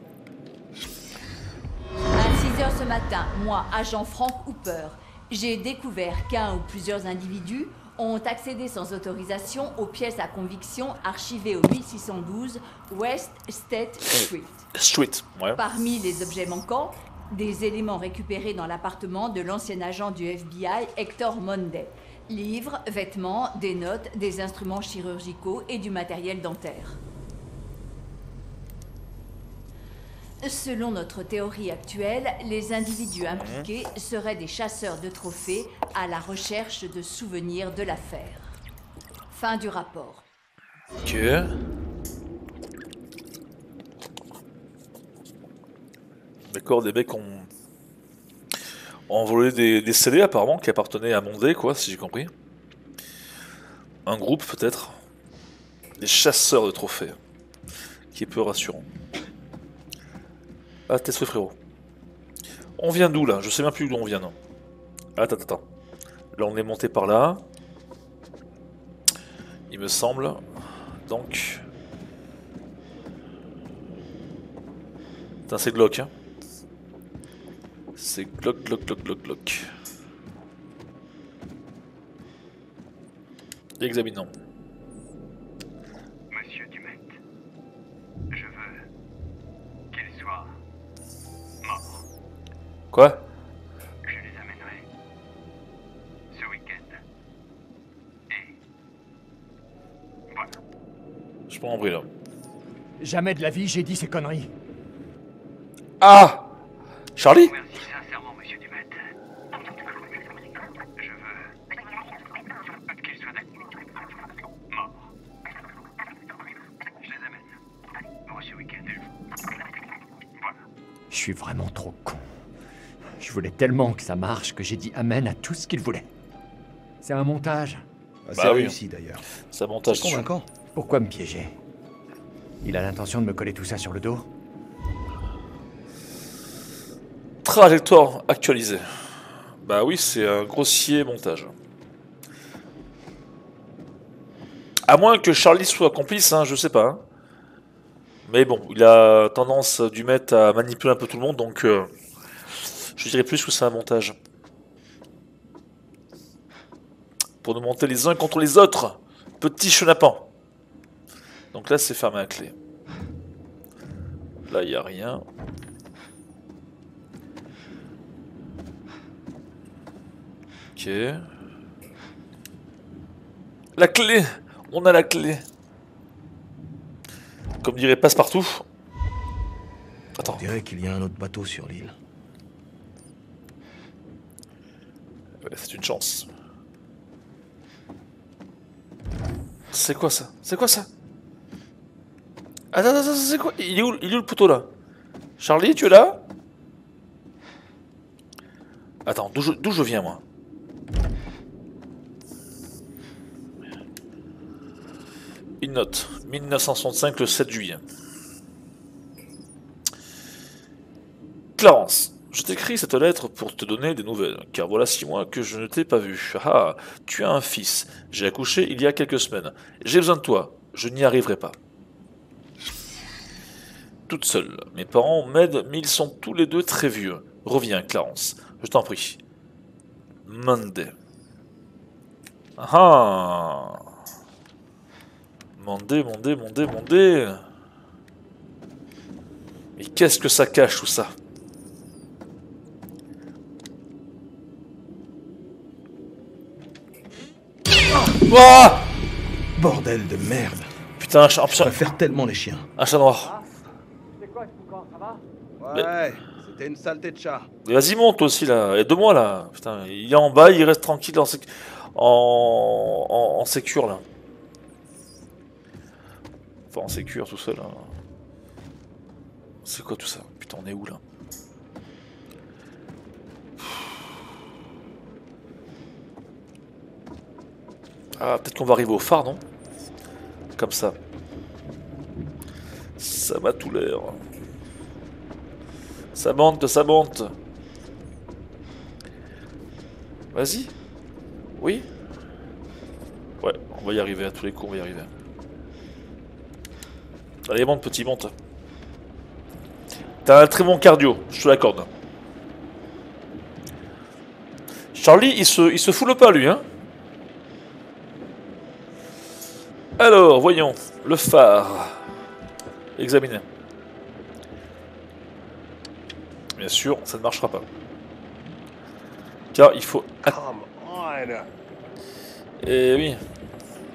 À 6h ce matin, moi, agent Frank Hooper, j'ai découvert qu'un ou plusieurs individus ont accédé sans autorisation aux pièces à conviction archivées au 1612 West State Street. Ouais. Parmi les objets manquants, des éléments récupérés dans l'appartement de l'ancien agent du FBI Hector Monday. Livres, vêtements, des notes, des instruments chirurgicaux et du matériel dentaire. Selon notre théorie actuelle, les individus impliqués seraient des chasseurs de trophées à la recherche de souvenirs de l'affaire. Fin du rapport. Ok. D'accord, des mecs ont volé des CD apparemment qui appartenaient à Monday, quoi, si j'ai compris. Un groupe peut-être. Des chasseurs de trophées. Qui est peu rassurant. Ah, t'es ce frérot. On vient d'où là? Je sais même plus d'où on vient, non. Attends. Là on est monté par là. Il me semble. Donc. Putain, c'est glauque, hein. C'est glauque. Examinons. Monsieur Dumet, je veux qu'il soit mort. Quoi? Je les amènerai ce week-end. Et voilà. Je prends un bruit là. Jamais de la vie j'ai dit ces conneries. Ah! Charlie? Merci sincèrement, monsieur Dumet. Je veux qu'il soit mort. Je les amène pour ce week-end. Voilà. Je suis vraiment trop con. Je voulais tellement que ça marche que j'ai dit amen à tout ce qu'il voulait. C'est un montage. C'est réussi d'ailleurs. C'est un montage. C'est convaincant. Pourquoi me piéger? Il a l'intention de me coller tout ça sur le dos? Trajectoire actualisée. Bah oui, c'est un grossier montage. À moins que Charlie soit complice, hein, je sais pas. Hein. Mais bon, il a tendance du mettre à manipuler un peu tout le monde, donc je dirais plus que c'est un montage. Pour nous monter les uns contre les autres. Petit chenapan. Donc là, c'est fermé à clé. Là, il n'y a rien. Ok. La clé! On a la clé. Comme dirait Passepartout. Attends. On dirait qu'il y a un autre bateau sur l'île. Ouais, c'est une chance. C'est quoi ça? C'est quoi ça? Attends, c'est quoi? Il est où le poteau là? Charlie, tu es là? Attends, d'où je viens moi? Une note, 1965, le 7 juillet. Clarence, je t'écris cette lettre pour te donner des nouvelles, car voilà 6 mois que je ne t'ai pas vu. Ah, tu as un fils. J'ai accouché il y a quelques semaines. J'ai besoin de toi. Je n'y arriverai pas. Toute seule. Mes parents m'aident, mais ils sont tous les deux très vieux. Reviens, Clarence. Je t'en prie. Monday. Ah. Monday. Mais qu'est-ce que ça cache tout ça? Oh Bordel de merde. Putain, un chat. Je préfère tellement les chiens. Un chat noir. C'est quoi ce boucan, ça va? Ouais, c'était une saleté de chat. Vas-y, monte aussi là. Il y a 2 mois là. Putain, il est en bas, il reste tranquille en sécure là. Enfin, en sécure tout seul. Hein. C'est quoi tout ça? Putain, on est où là? Ah, peut-être qu'on va arriver au phare, non? Comme ça. Ça m'a tout l'air. Ça monte. Vas-y. Oui? Ouais, on va y arriver, à tous les coups, on va y arriver. Allez, monte, petit, monte. T'as un très bon cardio, je te l'accorde. Charlie, il se foule pas, lui, hein? Alors, voyons, le phare. Examiner. Bien sûr, ça ne marchera pas. Car il faut... Eh oui.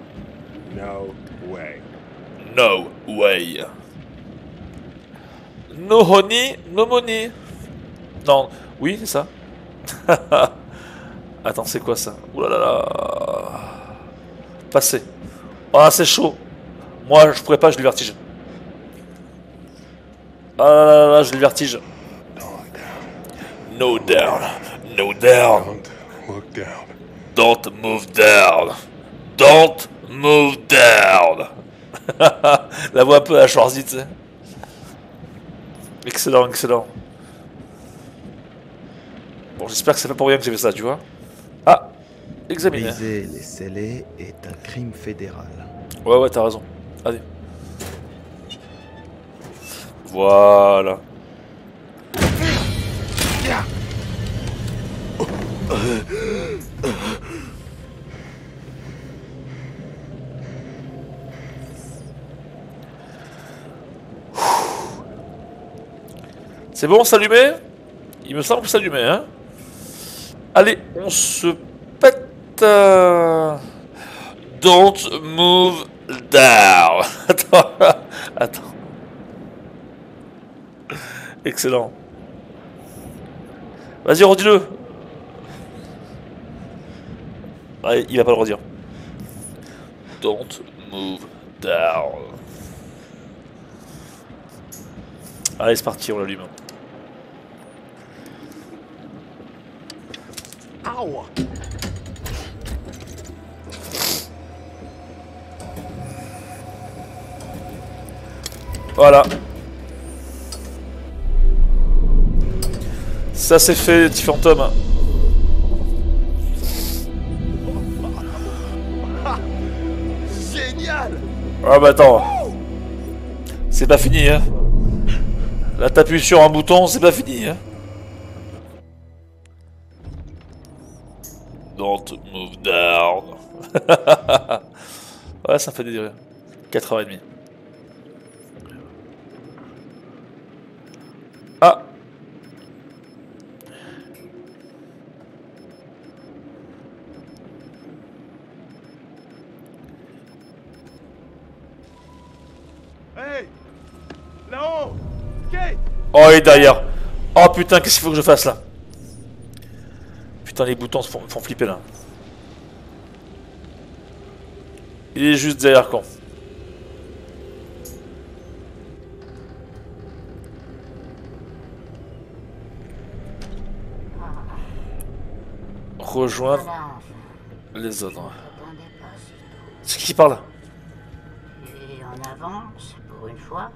No way. No way. No honey, no money. Non, oui, c'est ça. Attends, c'est quoi ça? Ouh là là là. Passer. Ah, c'est chaud. Moi, je pourrais pas, j'ai le vertige. Ah là là là, j'ai le vertige. No down. No down. Don't move down. Don't move down. La voix un peu à Schwarzy, tu sais. Excellent, excellent. Bon, j'espère que c'est pas pour rien que j'ai fait ça, tu vois. Ah, examiner. Briser les scellés est un crime fédéral. Ouais, ouais, t'as raison. Allez. Voilà. C'est bon, s'allumer? Il me semble que ça allumait, hein. Allez, on se pète. Don't move down. Attends, attends. Excellent. Vas-y, redis-le. Ah, il va pas le redire. Don't move down. Allez, c'est parti, on l'allume. Voilà. Ça c'est fait, petit fantôme. Génial. Ah bah attends. C'est pas fini, hein. Là t'appuies sur un bouton, c'est pas fini, hein. Don't move down. Ouais, ça me fait désirer. 4h30. Ah. Hey, là-haut. Kate. Oh, il est derrière. Oh putain, qu'est-ce qu'il faut que je fasse là? Putain, les boutons me font flipper là. Il est juste derrière quand. Rejoindre les autres. C'est qui parle? Et en avance, pour une fois.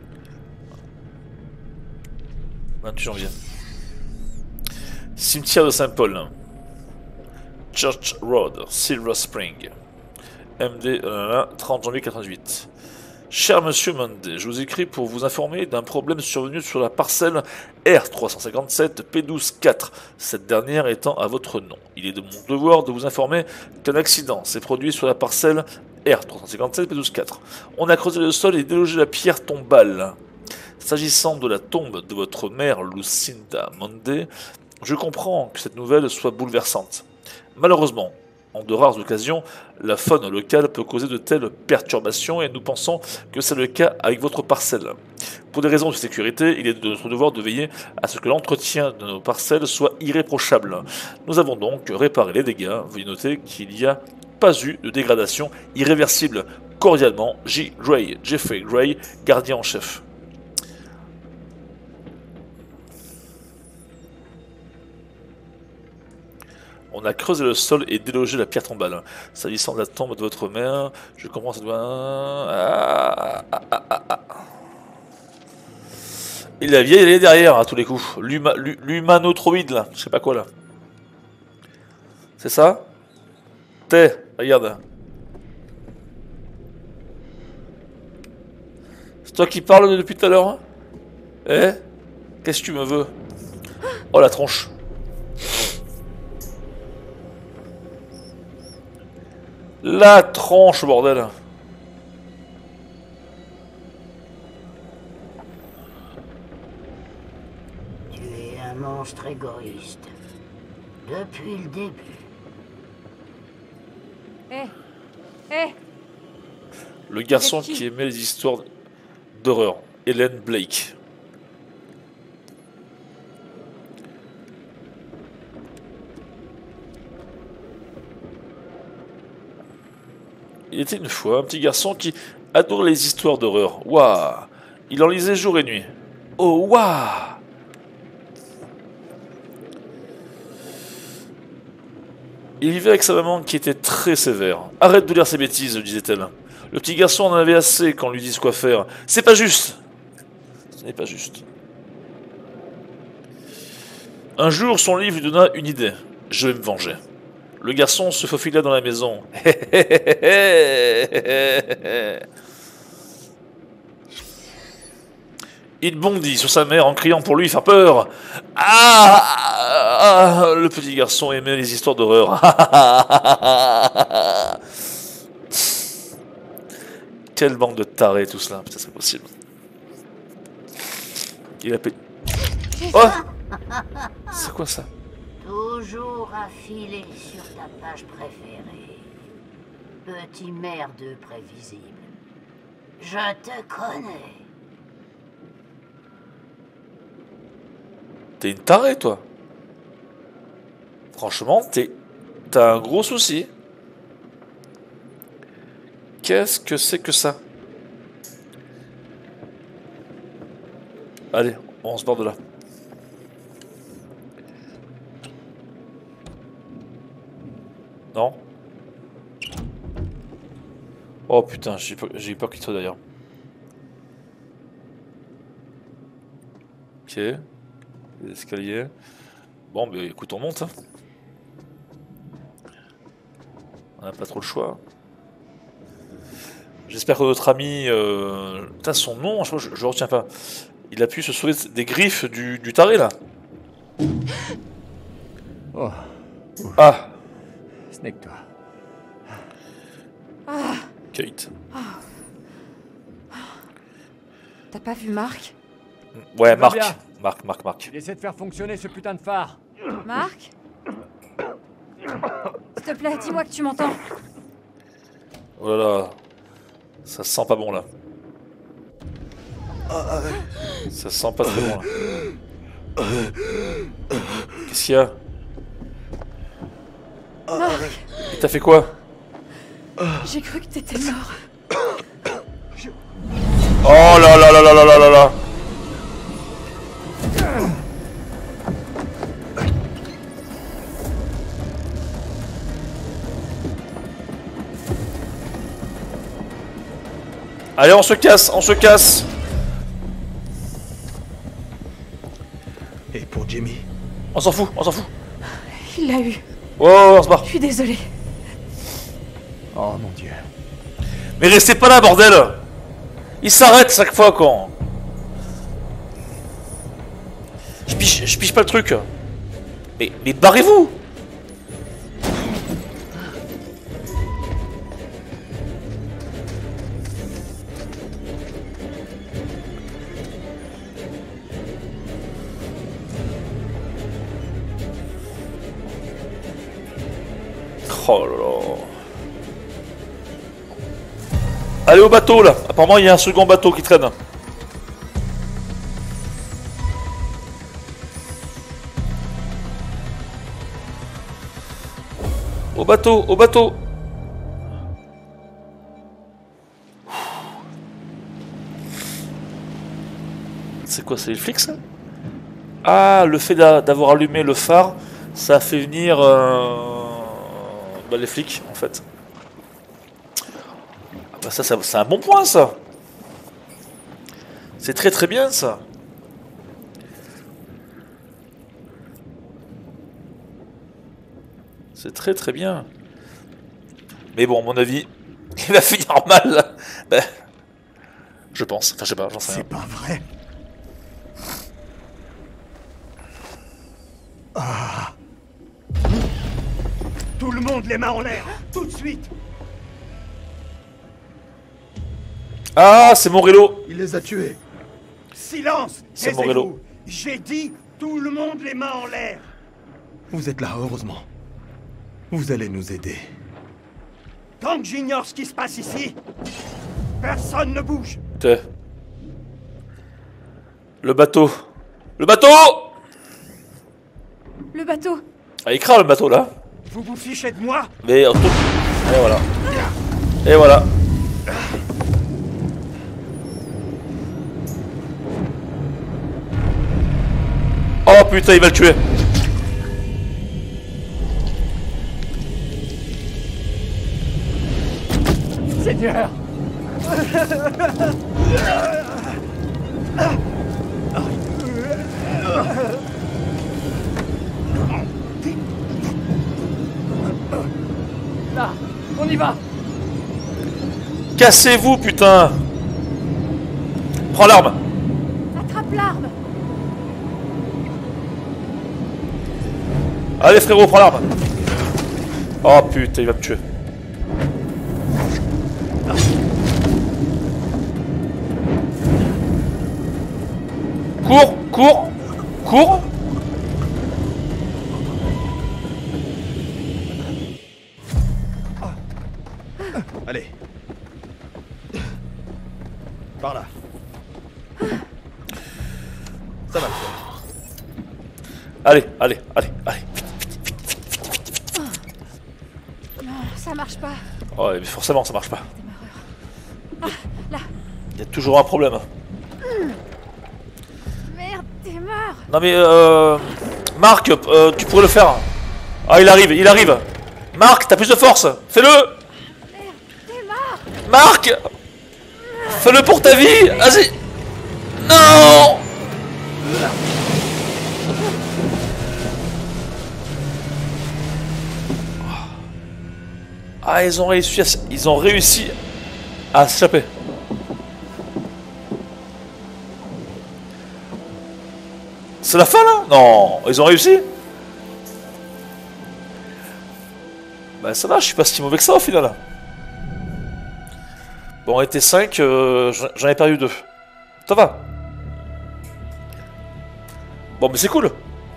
28 janvier. Cimetière de Saint-Paul. Church Road, Silver Spring. MD 30 janvier 88. Cher monsieur Monday, je vous écris pour vous informer d'un problème survenu sur la parcelle R357 P12-4, cette dernière étant à votre nom. Il est de mon devoir de vous informer qu'un accident s'est produit sur la parcelle R357 P12-4. On a creusé le sol et délogé la pierre tombale. S'agissant de la tombe de votre mère Lucinda Monday, je comprends que cette nouvelle soit bouleversante. Malheureusement, en de rares occasions, la faune locale peut causer de telles perturbations et nous pensons que c'est le cas avec votre parcelle. Pour des raisons de sécurité, il est de notre devoir de veiller à ce que l'entretien de nos parcelles soit irréprochable. Nous avons donc réparé les dégâts. Veuillez noter qu'il n'y a pas eu de dégradation irréversible. Cordialement, J. Gray, Jeffrey Gray, gardien en chef. On a creusé le sol et délogé la pierre tombale. S'agissant de la tombe de votre mère, je comprends ça doit... Et la vieille, elle est derrière, à tous les coups. L'humanotroïde, là. Je sais pas quoi, là. C'est ça? Regarde. C'est toi qui parles depuis tout à l'heure, hein? Eh? Qu'est-ce que tu me veux? Oh, la tronche. La tronche, bordel. Tu es un monstre égoïste. Depuis le début. Le garçon qui aimait les histoires d'horreur. Helen Blake. Il était une fois un petit garçon qui adore les histoires d'horreur. Waouh! Il en lisait jour et nuit. Oh, waouh! Il vivait avec sa maman qui était très sévère. Arrête de lire ces bêtises, disait-elle. Le petit garçon en avait assez qu'on lui dise quoi faire. C'est pas juste. Ce n'est pas juste. Un jour, son livre lui donna une idée. Je vais me venger. Le garçon se faufila dans la maison. Il bondit sur sa mère en criant pour lui faire peur. Ah, le petit garçon aimait les histoires d'horreur. Quelle bande de tarés tout cela. Putain, c'est possible. Il a payé. Oh! C'est quoi ça? Toujours affilé sur ta page préférée. Petit merdeux prévisible. Je te connais. T'es une tarée, toi. Franchement, t'as un gros souci. Qu'est-ce que c'est que ça? Allez, on se barre de là. Non? Oh putain, j'ai eu peur qu'il soit d'ailleurs. Ok. Les escaliers. Bon, bah écoute, on monte. Hein. On n'a pas trop le choix. J'espère que notre ami... Putain, son nom, je retiens pas. Il a pu se sauver des griffes du taré, là. Oh. Ah. Snake, toi. Ah. Kate. Oh. T'as pas vu Marc? Ouais, Marc. Marc. Il essaie de faire fonctionner ce putain de phare. Marc? S'il te plaît, dis-moi que tu m'entends. Oh là là. Ça sent pas bon, là. Ça sent pas très bon, là. Qu'est-ce qu'il y a? Marc! Il t'a fait quoi? J'ai cru que t'étais mort. Oh là là là là là là là là! Allez, on se casse, on se casse. Et pour Jimmy? On s'en fout, on s'en fout. Il l'a eu. Oh, on se barre. Je suis désolée. Oh mon dieu. Mais restez pas là, bordel. Il s'arrête chaque fois quand... Je piche pas le truc. Mais barrez-vous. Oh là là. Allez au bateau là. Apparemment il y a un second bateau qui traîne. Au bateau, au bateau. C'est quoi, c'est les flics ça? Ah, le fait d'avoir allumé le phare, ça a fait venir les flics en fait. Ah bah ça c'est un bon point ça. C'est très très bien ça. C'est très très bien. Mais bon, à mon avis, il va finir mal. Ben, je pense. Enfin, je sais pas, j'en sais rien. C'est pas vrai. Ah. Tout le monde les mains en l'air, tout de suite. Ah, c'est Morello. Il les a tués. Silence. C'est Morello. Taisez-vous. J'ai dit tout le monde les mains en l'air. Vous êtes là, heureusement. Vous allez nous aider. Tant que j'ignore ce qui se passe ici, personne ne bouge. Le bateau. Le bateau. Le bateau. Ah, il craint le bateau là. Vous vous fichez de moi? Mais et voilà. Et voilà. Oh putain, il va le tuer. Seigneur. Là, on y va. Cassez-vous, putain. Prends l'arme. Attrape l'arme. Allez frérot, prends l'arme. Oh putain, il va me tuer. Cours, cours, cours. Allez. Par là. Ça va le faire. Allez, allez, allez, allez. Non, ça marche pas. Oh, mais forcément, ça marche pas. Ah, là. Il y a toujours un problème. Merde, t'es mort. Non mais Marc, tu pourrais le faire. Ah, il arrive, il arrive. Marc, t'as plus de force. Fais-le. T'es mort. Marc, fais-le pour ta vie. Vas-y. Non. Ah, ils ont réussi à s'échapper. C'est la fin là? Non, ils ont réussi. Bah ça va, je suis pas si mauvais que ça au final. Bon, on était 5, j'en ai perdu 2. Ça va. Bon, mais c'est cool.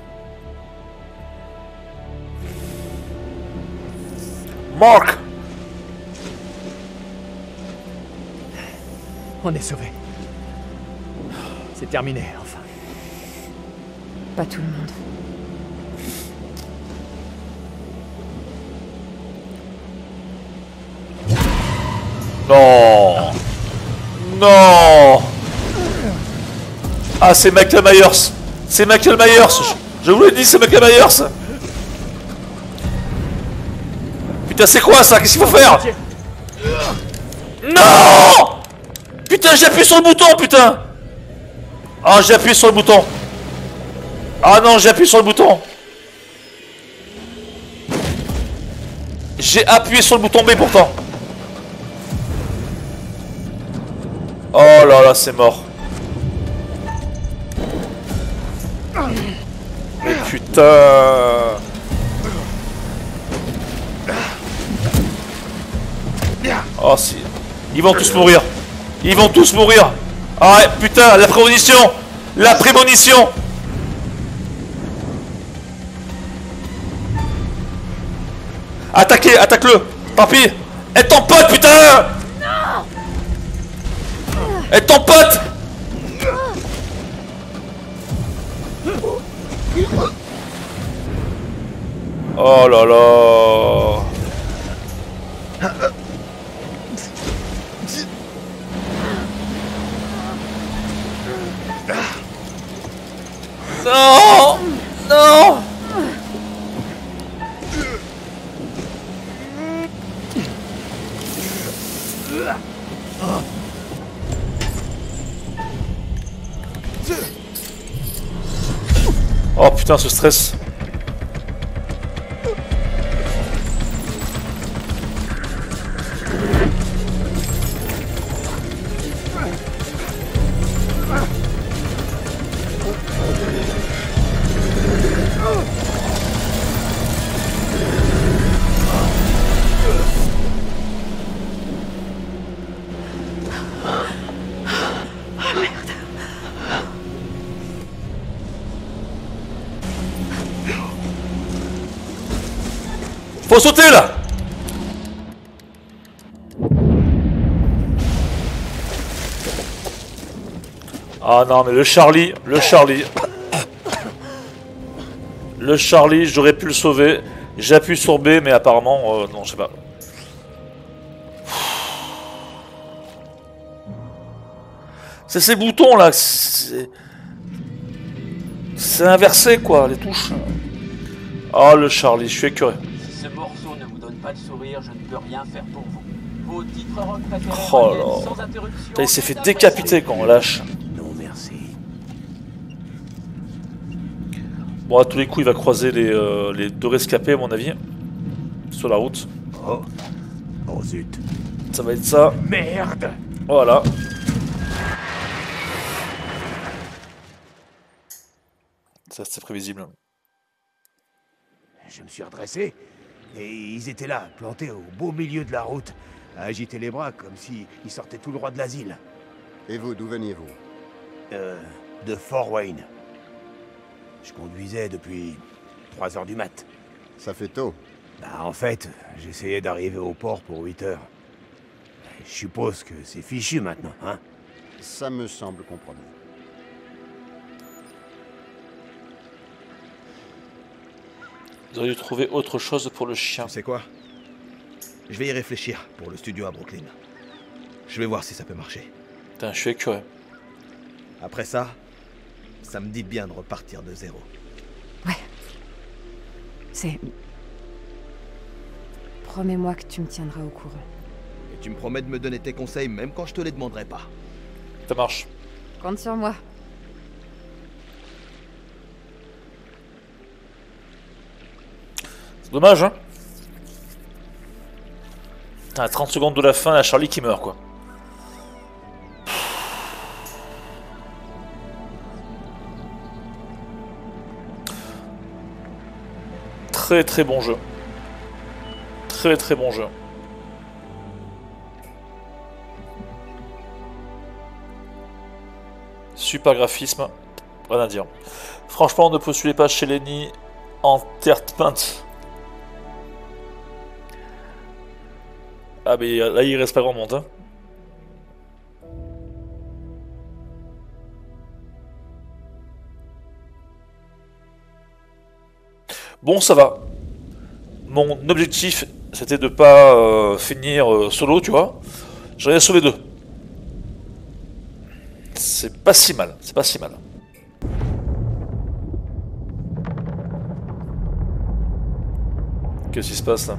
Marc. On est sauvés. C'est terminé, enfin. Pas tout le monde. Non. Non. Ah, c'est Michael Myers. C'est Michael Myers. Je vous l'ai dit, c'est Michael Myers. Putain, c'est quoi ça? Qu'est-ce qu'il faut faire? Non. Putain, j'ai appuyé sur le bouton, putain. Ah, j'ai appuyé sur le bouton. Ah non, j'ai appuyé sur le bouton. J'ai appuyé sur le bouton B pourtant. Oh là là, c'est mort. Mais putain. Oh si. Ils vont tous mourir. Ils vont tous mourir. Ah ouais, putain, la prémonition. La prémonition. Attaquez, attaque-le. Tant pis. Elle ton pote, putain. Non. Elle ton pote. Oh là là. Non. Non. Oh putain, ce stress. Faut sauter là. Ah non mais le Charlie, j'aurais pu le sauver. J'appuie sur B mais apparemment non je sais pas. C'est ces boutons là. C'est inversé quoi, les touches. Oh le Charlie, je suis écœuré. Si ce morceau ne vous donne pas de sourire, je ne peux rien faire pour vous. Vos titres rock préférés Oh reviennent là. sans interruption. Putain, il s'est fait décapiter quand on lâche. Non, merci. Bon, à tous les coups, il va croiser les deux rescapés, à mon avis, sur la route. Oh. Oh zut. Ça va être ça. Merde. Voilà. Ça, c'est prévisible. Je me suis redressé, et ils étaient là, plantés au beau milieu de la route, à agiter les bras comme s'ils sortaient tout droit de l'asile. Et vous, d'où veniez-vous? De Fort Wayne. Je conduisais depuis 3 heures du mat. Ça fait tôt. Bah, en fait, j'essayais d'arriver au port pour 8 heures. Je suppose que c'est fichu maintenant, hein? Ça me semble compromis. Vous auriez dû trouver autre chose pour le chien. Tu sais quoi? Je vais y réfléchir pour le studio à Brooklyn. Je vais voir si ça peut marcher. Putain, je suis écœuré. Après ça, ça me dit bien de repartir de zéro. Ouais. C'est... Promets-moi que tu me tiendras au courant. Et tu me promets de me donner tes conseils même quand je te les demanderai pas. Ça marche. Compte sur moi. C'est dommage, hein. Putain, à 30 secondes de la fin, il y a Charlie qui meurt, quoi. Très très bon jeu. Très très bon jeu. Super graphisme. Rien à dire. Franchement, ne postulez pas chez Lenny Entertainment. Ah mais là il reste pas grand monde hein. Bon ça va. Mon objectif c'était de pas finir solo tu vois. J'en ai sauvé 2. C'est pas si mal, c'est pas si mal. Qu'est-ce qui se passe là?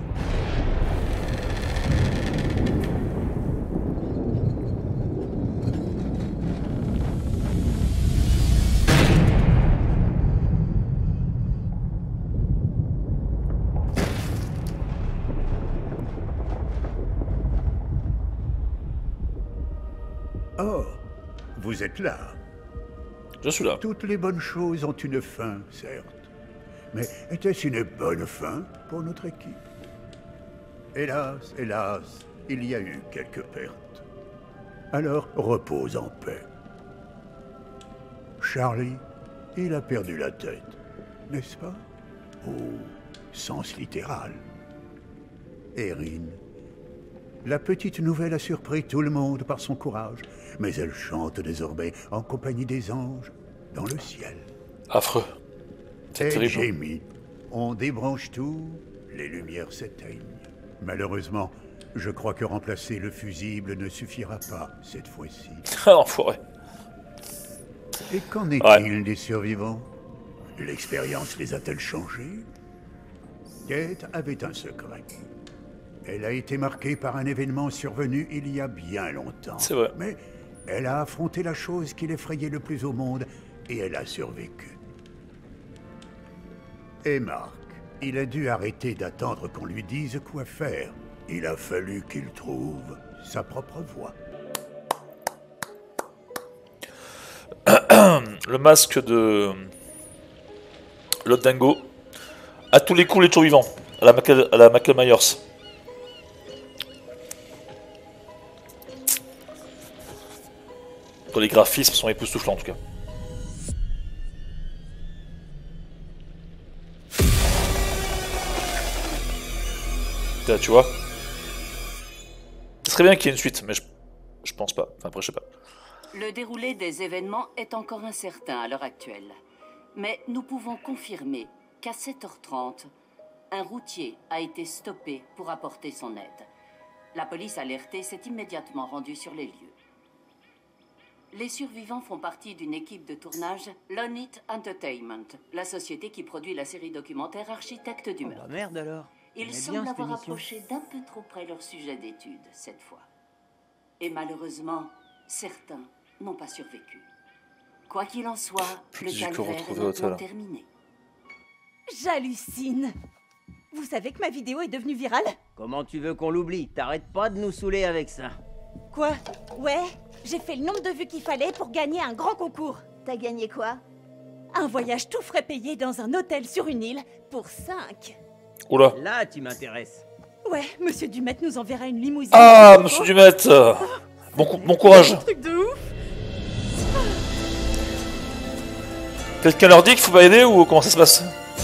Oh, vous êtes là. Je suis là. Toutes les bonnes choses ont une fin, certes. Mais était-ce une bonne fin pour notre équipe? Hélas, hélas, il y a eu quelques pertes. Alors, repose en paix. Charlie, il a perdu la tête, n'est-ce pas? Au sens littéral. Erin, la petite nouvelle a surpris tout le monde par son courage, mais elle chante désormais en compagnie des anges dans le ciel. Affreux. C'est Et terrible. Jamie, on débranche tout, les lumières s'éteignent. Malheureusement, je crois que remplacer le fusible ne suffira pas cette fois-ci. Ah l'enfoiré. Et qu'en est-il des survivants? L'expérience les a-t-elle changés? Kate avait un secret. Elle a été marquée par un événement survenu il y a bien longtemps. C'est vrai. Mais elle a affronté la chose qui l'effrayait le plus au monde et elle a survécu. Et Mark, il a dû arrêter d'attendre qu'on lui dise quoi faire. Il a fallu qu'il trouve sa propre voie. Le masque de l'autre dingo. À tous les coups, les toujours vivants. À la Michael Myers. Les graphismes sont époustouflants en tout cas. Là, tu vois. Ce serait bien qu'il y ait une suite, mais je pense pas. Enfin, après, je sais pas. Le déroulé des événements est encore incertain à l'heure actuelle. Mais nous pouvons confirmer qu'à 7h30, un routier a été stoppé pour apporter son aide. La police alertée s'est immédiatement rendue sur les lieux. Les survivants font partie d'une équipe de tournage Lonit Entertainment, la société qui produit la série documentaire Architecte du meurtre. Merde alors. Ils semblent avoir approché d'un peu trop près leur sujet d'étude cette fois. Et malheureusement, certains n'ont pas survécu. Quoi qu'il en soit, le calvaire est maintenant terminé. J'hallucine. Vous savez que ma vidéo est devenue virale? Comment tu veux qu'on l'oublie? T'arrêtes pas de nous saouler avec ça. Quoi? Ouais, j'ai fait le nombre de vues qu'il fallait pour gagner un grand concours. T'as gagné quoi? Un voyage tout frais payé dans un hôtel sur une île pour 5. Oula. Là, tu m'intéresses. Ouais, monsieur Dumet nous enverra une limousine. Ah, monsieur Dumet, bon courage. Truc de ouf. Quelqu'un leur dit qu'il faut pas aider ou comment ça se passe?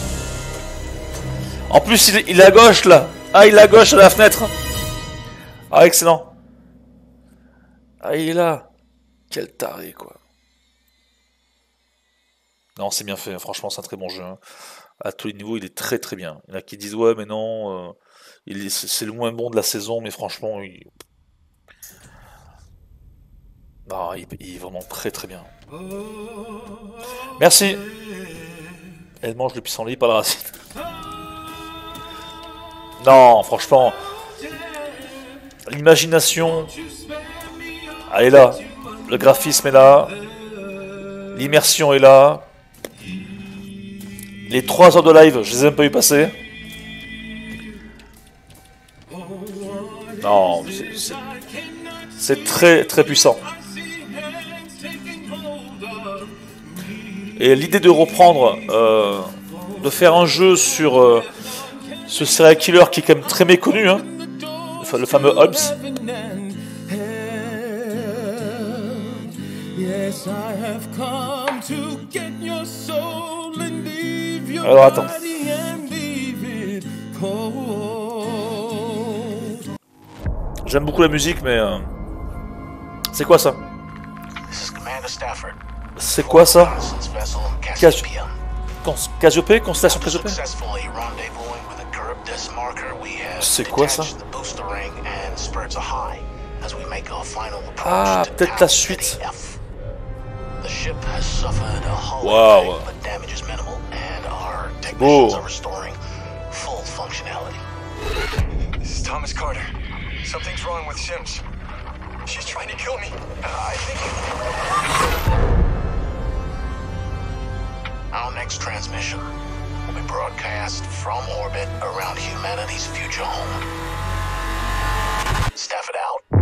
En plus, il est à gauche là. Ah, il est à gauche à la fenêtre. Ah, excellent. Ah, il est là. Quel taré, quoi. Non, c'est bien fait. Franchement, c'est un très bon jeu. Hein. À tous les niveaux, il est très très bien. Il y en a qui disent ouais, mais non, c'est le moins bon de la saison, mais franchement, non, il est vraiment très très bien. Merci. Elle mange le pissenlit par la racine. Non, franchement, l'imagination, elle est là. Le graphisme est là. L'immersion est là. Les 3 heures de live, je les ai même pas eu passer. Non, c'est très très puissant. Et l'idée de reprendre, de faire un jeu sur ce serial killer qui est quand même très méconnu, hein, le fameux Holmes. Alors attends. J'aime beaucoup la musique, mais c'est quoi ça? C'est quoi ça? Cassiope? Constellation Cassiope? C'est quoi ça? Ah, peut-être la suite. Waouh. Beau. This is Thomas Carter. Something's wrong with Sims. She's trying to kill me. I think. Our next transmission will be broadcast from orbit around humanity's future home. Stafford out.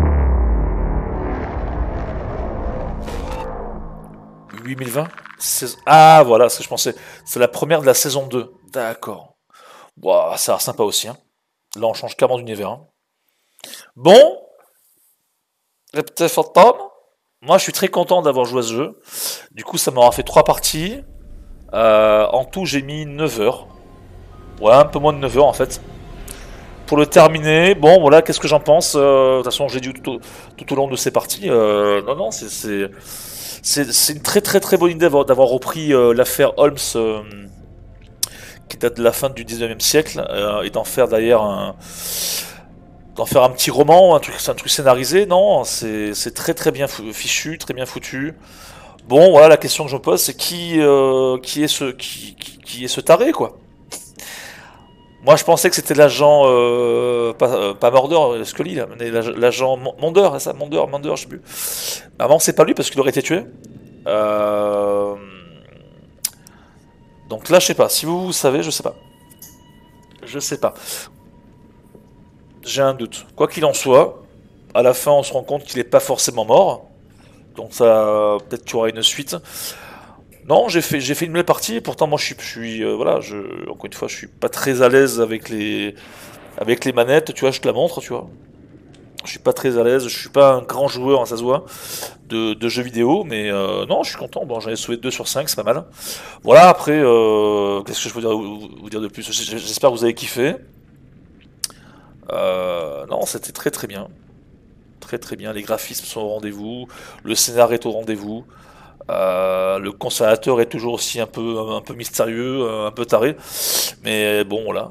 8020 Ah, voilà ce que je pensais. C'est la première de la saison 2. D'accord. Wow, ça a l'air sympa aussi. Hein. Là, on change clairement d'univers. Hein. Bon. Reptile Fantôme. Moi, je suis très content d'avoir joué à ce jeu. Du coup, ça m'aura fait 3 parties. En tout, j'ai mis 9 heures. Ouais, un peu moins de 9 heures en fait. Pour le terminer, bon, voilà, qu'est-ce que j'en pense? De toute façon, j'ai dit tout au long de ces parties. Non, c'est une très très très bonne idée d'avoir repris l'affaire Holmes, qui date de la fin du 19e siècle, et d'en faire d'ailleurs d'en faire un petit roman, un truc scénarisé. Non, c'est très très bien fichu, très bien foutu. Bon, voilà, la question que je me pose, c'est qui est ce taré, quoi. Moi, je pensais que c'était l'agent, pas Mordor, Scully, là, mais l'agent Monder, c'est ça, Monder, je sais plus. Avant, c'est pas lui parce qu'il aurait été tué. Donc là, je sais pas. Si vous savez, je sais pas. Je sais pas. J'ai un doute. Quoi qu'il en soit, à la fin, on se rend compte qu'il est pas forcément mort. Donc ça, peut-être qu'il y aura une suite. Non, j'ai fait une belle partie. Et pourtant, moi, je suis voilà, encore une fois, je suis pas très à l'aise avec les manettes. Tu vois, je te la montre, tu vois. Je suis pas très à l'aise. Je suis pas un grand joueur, ça se voit, de jeux vidéo. Mais non, je suis content. Bon, j'en ai sauvé 2 sur 5, c'est pas mal. Voilà. Après, qu'est-ce que je peux vous dire de plus? J'espère que vous avez kiffé. Non, c'était très très bien. Très très bien. Les graphismes sont au rendez-vous. Le scénario est au rendez-vous. Le conservateur est toujours aussi un peu mystérieux, un peu taré, mais bon voilà.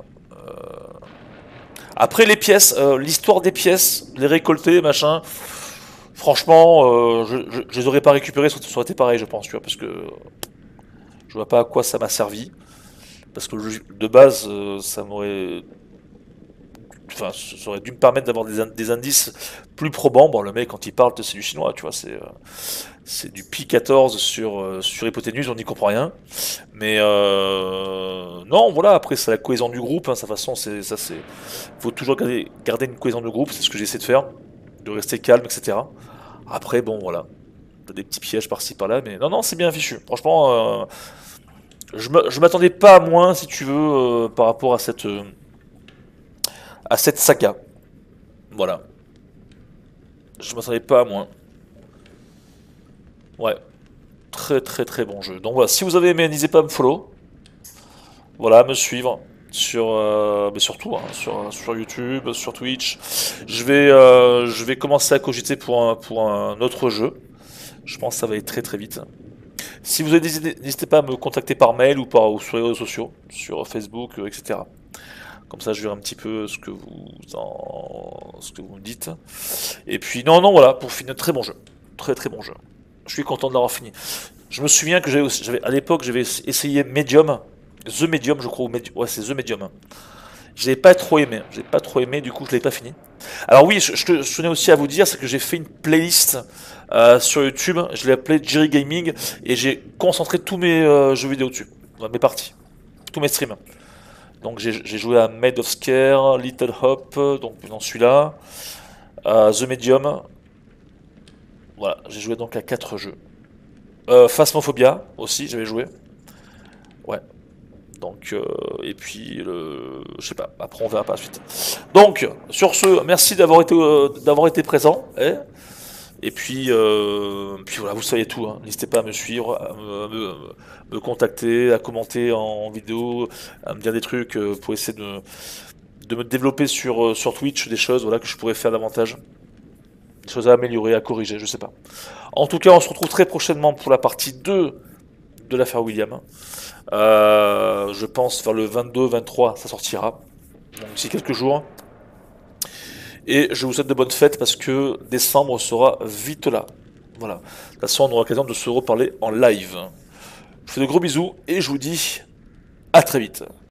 Après les pièces, l'histoire des pièces, les récolter, machin, Franchement, je les aurais pas récupérés, ça aurait été pareil, je pense, tu vois, parce que je vois pas à quoi ça m'a servi. Parce que de base, ça m'aurait... Enfin, ça aurait dû me permettre d'avoir des indices plus probants. Bon, le mec, quand il parle, c'est du chinois, tu vois, c'est du Pi-14 sur Hypoténuse, on n'y comprend rien. Mais non, voilà, après, c'est la cohésion du groupe, hein, sa façon, faut toujours garder une cohésion de groupe, c'est ce que j'essaie de faire, de rester calme, etc. Après, bon, voilà, t'as des petits pièges par-ci, par-là, mais non, c'est bien fichu. Franchement, je m'attendais pas à moins, si tu veux, par rapport à cette saga. Voilà. Je m'attendais pas à moins. Ouais. Très très très bon jeu. Donc voilà, si vous avez aimé, n'hésitez pas à me follow. Voilà, à me suivre mais surtout hein, sur YouTube, sur Twitch. Je vais commencer à cogiter pour un autre jeu. Je pense que ça va aller très très vite. Si vous avez des idées, n'hésitez pas à me contacter par mail ou sur les réseaux sociaux, sur Facebook, etc. Comme ça, je verrai un petit peu ce que vous me dites. Et puis, non, voilà, pour finir, très bon jeu. Très très bon jeu. Je suis content de l'avoir fini. Je me souviens que à l'époque, j'avais essayé Medium. The Medium, je crois. Ouais, c'est The Medium. Je l'ai pas trop aimé. Du coup, je l'ai pas fini. Alors oui, je tenais aussi à vous dire, c'est que j'ai fait une playlist sur YouTube. Je l'ai appelée Jerry Gaming. Et j'ai concentré tous mes jeux vidéo dessus. Mes parties. Tous mes streams. Donc j'ai joué à Made of Scare, Little Hop, donc dans celui-là, The Medium. Voilà, j'ai joué donc à 4 jeux. Phasmophobia aussi, j'avais joué. Ouais. Donc, et puis, je sais pas, après on verra par la suite. Donc, sur ce, merci d'avoir été présent. Et puis voilà, vous savez tout. Hein. N'hésitez pas à me suivre, à me contacter, à commenter en vidéo, à me dire des trucs pour essayer de me développer sur Twitch, des choses voilà, que je pourrais faire davantage. Des choses à améliorer, à corriger, je sais pas. En tout cas, on se retrouve très prochainement pour la partie 2 de l'affaire William. Je pense vers le 22-23, ça sortira. Donc d'ici quelques jours. Et je vous souhaite de bonnes fêtes parce que décembre sera vite là. Voilà. De toute façon, on aura l'occasion de se reparler en live. Je vous fais de gros bisous et je vous dis à très vite.